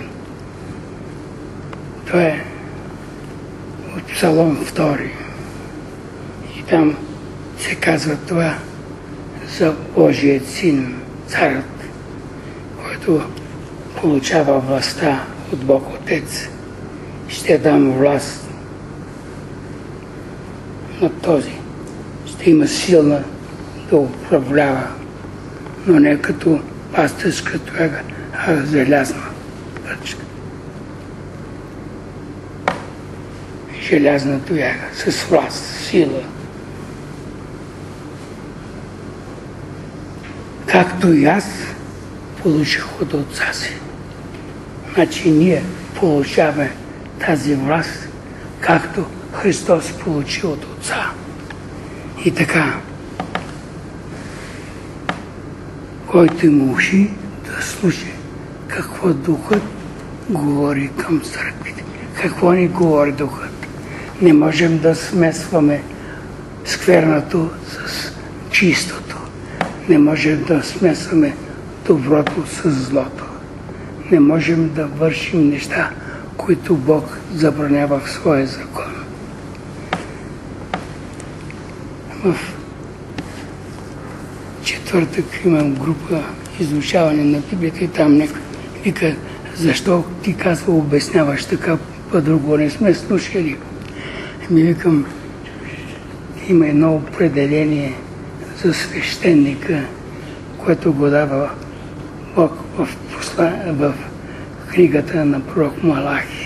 Това е от Псалом втори. И там се казва това за Божият син, царът, който получава властта от Бог Отец. Ще дам власт на този. Ще има сила да управлява, но не като пастърска тояга, а желязна пръчка. Желязна тояга с власт, сила. Както и аз получих от Отца си. Значи ние получаваме тази власт, както Христос получи от Отца. И така, който има уши, да слуша какво Духът говори към църквите. Какво ни говори Духът? Не можем да смесваме скверното с чистото. Не можем да смесваме доброто с злото. Не можем да вършим неща, които Бог забранява в своя закон. В четвъртък имам група изучаване на Библията и там някой вика, защо ти казва, обясняваш така, по-друго не сме слушали. Ми викам, има едно определение за свещеника, което го дава Бог в, посла... в книгата на пророк Малахи.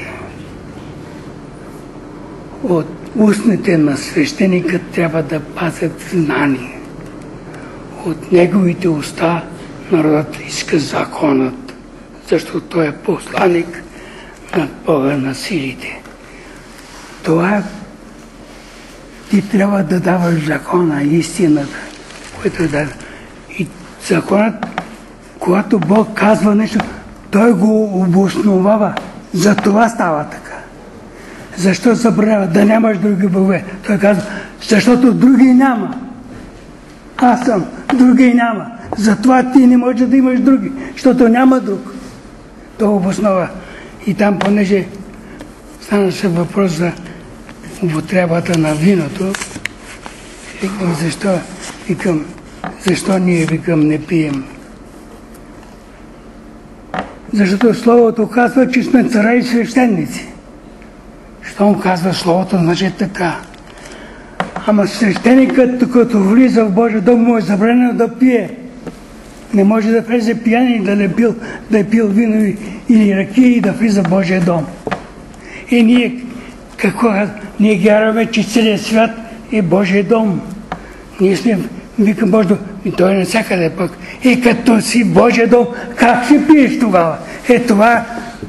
От устните на свещеника трябва да пазят знание. От неговите уста народът иска законът, защото той е посланик над Бога на силите. Това ти трябва да даваш закона, истината, което е да. И законът, когато Бог казва нещо, той го обосновава. За това става така. Защо забранява да нямаш други богове? Той казва, защото други няма. Аз съм, други няма. Затова ти не можеш да имаш други, защото няма друг. Той обоснова. И там, понеже станаше въпрос за употребата на виното, викам, защо, викам, защо ние, викам, не пием? Защото Словото казва, че сме царе и свещеници. Щом казва Словото, значи така. Ама свещеникът, като влиза в Божия дом, му е забранено да пие. Не може да влезе пиян и да не пил, да е пил вино или ракия и да влиза в Божия дом. И ние, какво, ние вярваме, че целият свят е Божия дом. Ние сме, викам Божия дом, и той е навсякъде пък. И като си Божия дом, как ще пиеш тогава? Е това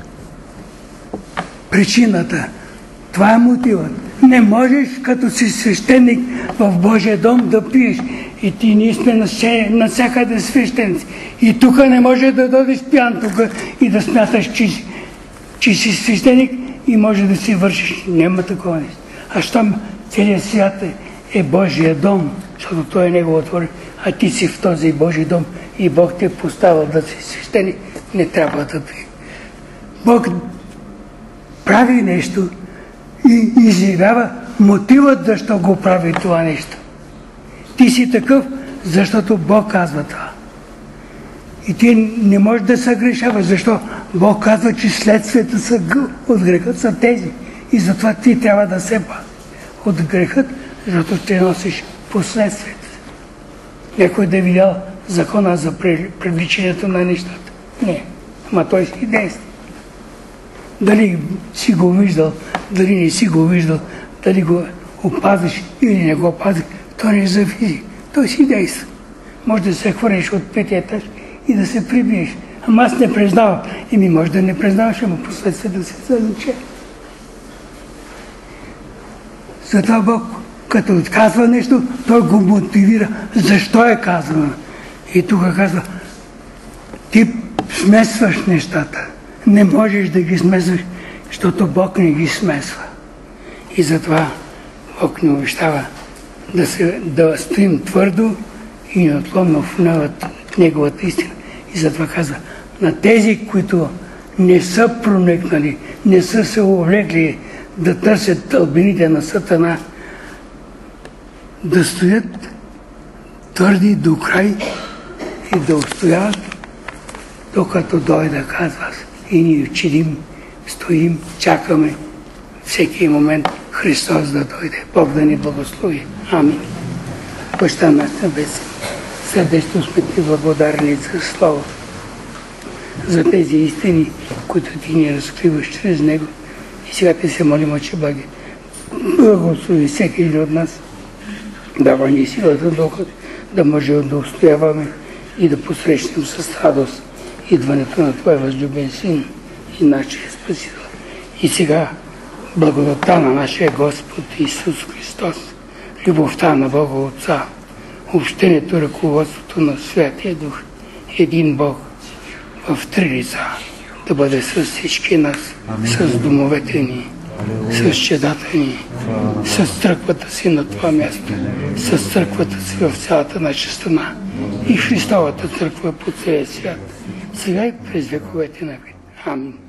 причината. Това е мотивът. Не можеш като си свещеник в Божия дом да пиеш. И ти ние сме навсякъде свещеници. И тук не може да дойдеш пиян тук и да смяташ, че, че си свещеник и може да си вършиш. Няма такова нещо. А щом целият свят е, е Божия дом, защото той е Негово творение, а ти си в този Божий дом и Бог те е поставил да си свещеник, не трябва да пие. Бог прави нещо и изявява мотивът защо го прави това нещо. Ти си такъв, защото Бог казва това. И ти не можеш да се грешаваш, защо Бог казва, че следствията са от грехът са тези. И затова ти трябва да се па от грехът, защото ще носиш последствията. Някой да е видял закона за привличането на нещата. Не, ама той си действа. Дали си го виждал, дали не си го виждал, дали го опазиш или не го опазиш, то не зависи. Той си действа. Може да се хвърнеш от петия етаж и да се прибиеш. Ама аз не признавам. Еми може да не признаваш, ама последствие да се залуче. Затова Бог, като отказва нещо, той го мотивира. Защо е казано? И тук казва, ти смесваш нещата. Не можеш да ги смесваш, защото Бог не ги смесва. И затова Бог ни обещава да, се, да стоим твърдо и неотклонно в, в Неговата истина. И затова казва, на тези, които не са проникнали, не са се увлекли да търсят дълбините на Сатана, да стоят твърди до край и да устояват, докато дойде, казва. И ние чидим, стоим, чакаме всеки момент Христос да дойде. Бог да ни благослови. Амин. Баща наш небесен, сърдечно сме ти благодарни за Слово, за тези истини, които ти ни разкриваш чрез Него. И сега те се молим, Отче Благи, благослови всеки един от нас, дава ни силата духа, да можем да устояваме и да посрещнем с радост идването на Твоя възлюбен Син и нашия Спасител. И сега благодата на нашия Господ Исус Христос, любовта на Бога Отца, общението, ръководството на Святия Дух, един Бог в три лица, да бъде с всички нас, с домовете ни, с чедата ни, с църквата си на това място, с църквата си в цялата наша страна и Христовата църква по целия свят, сега и през вековете на век. Амин.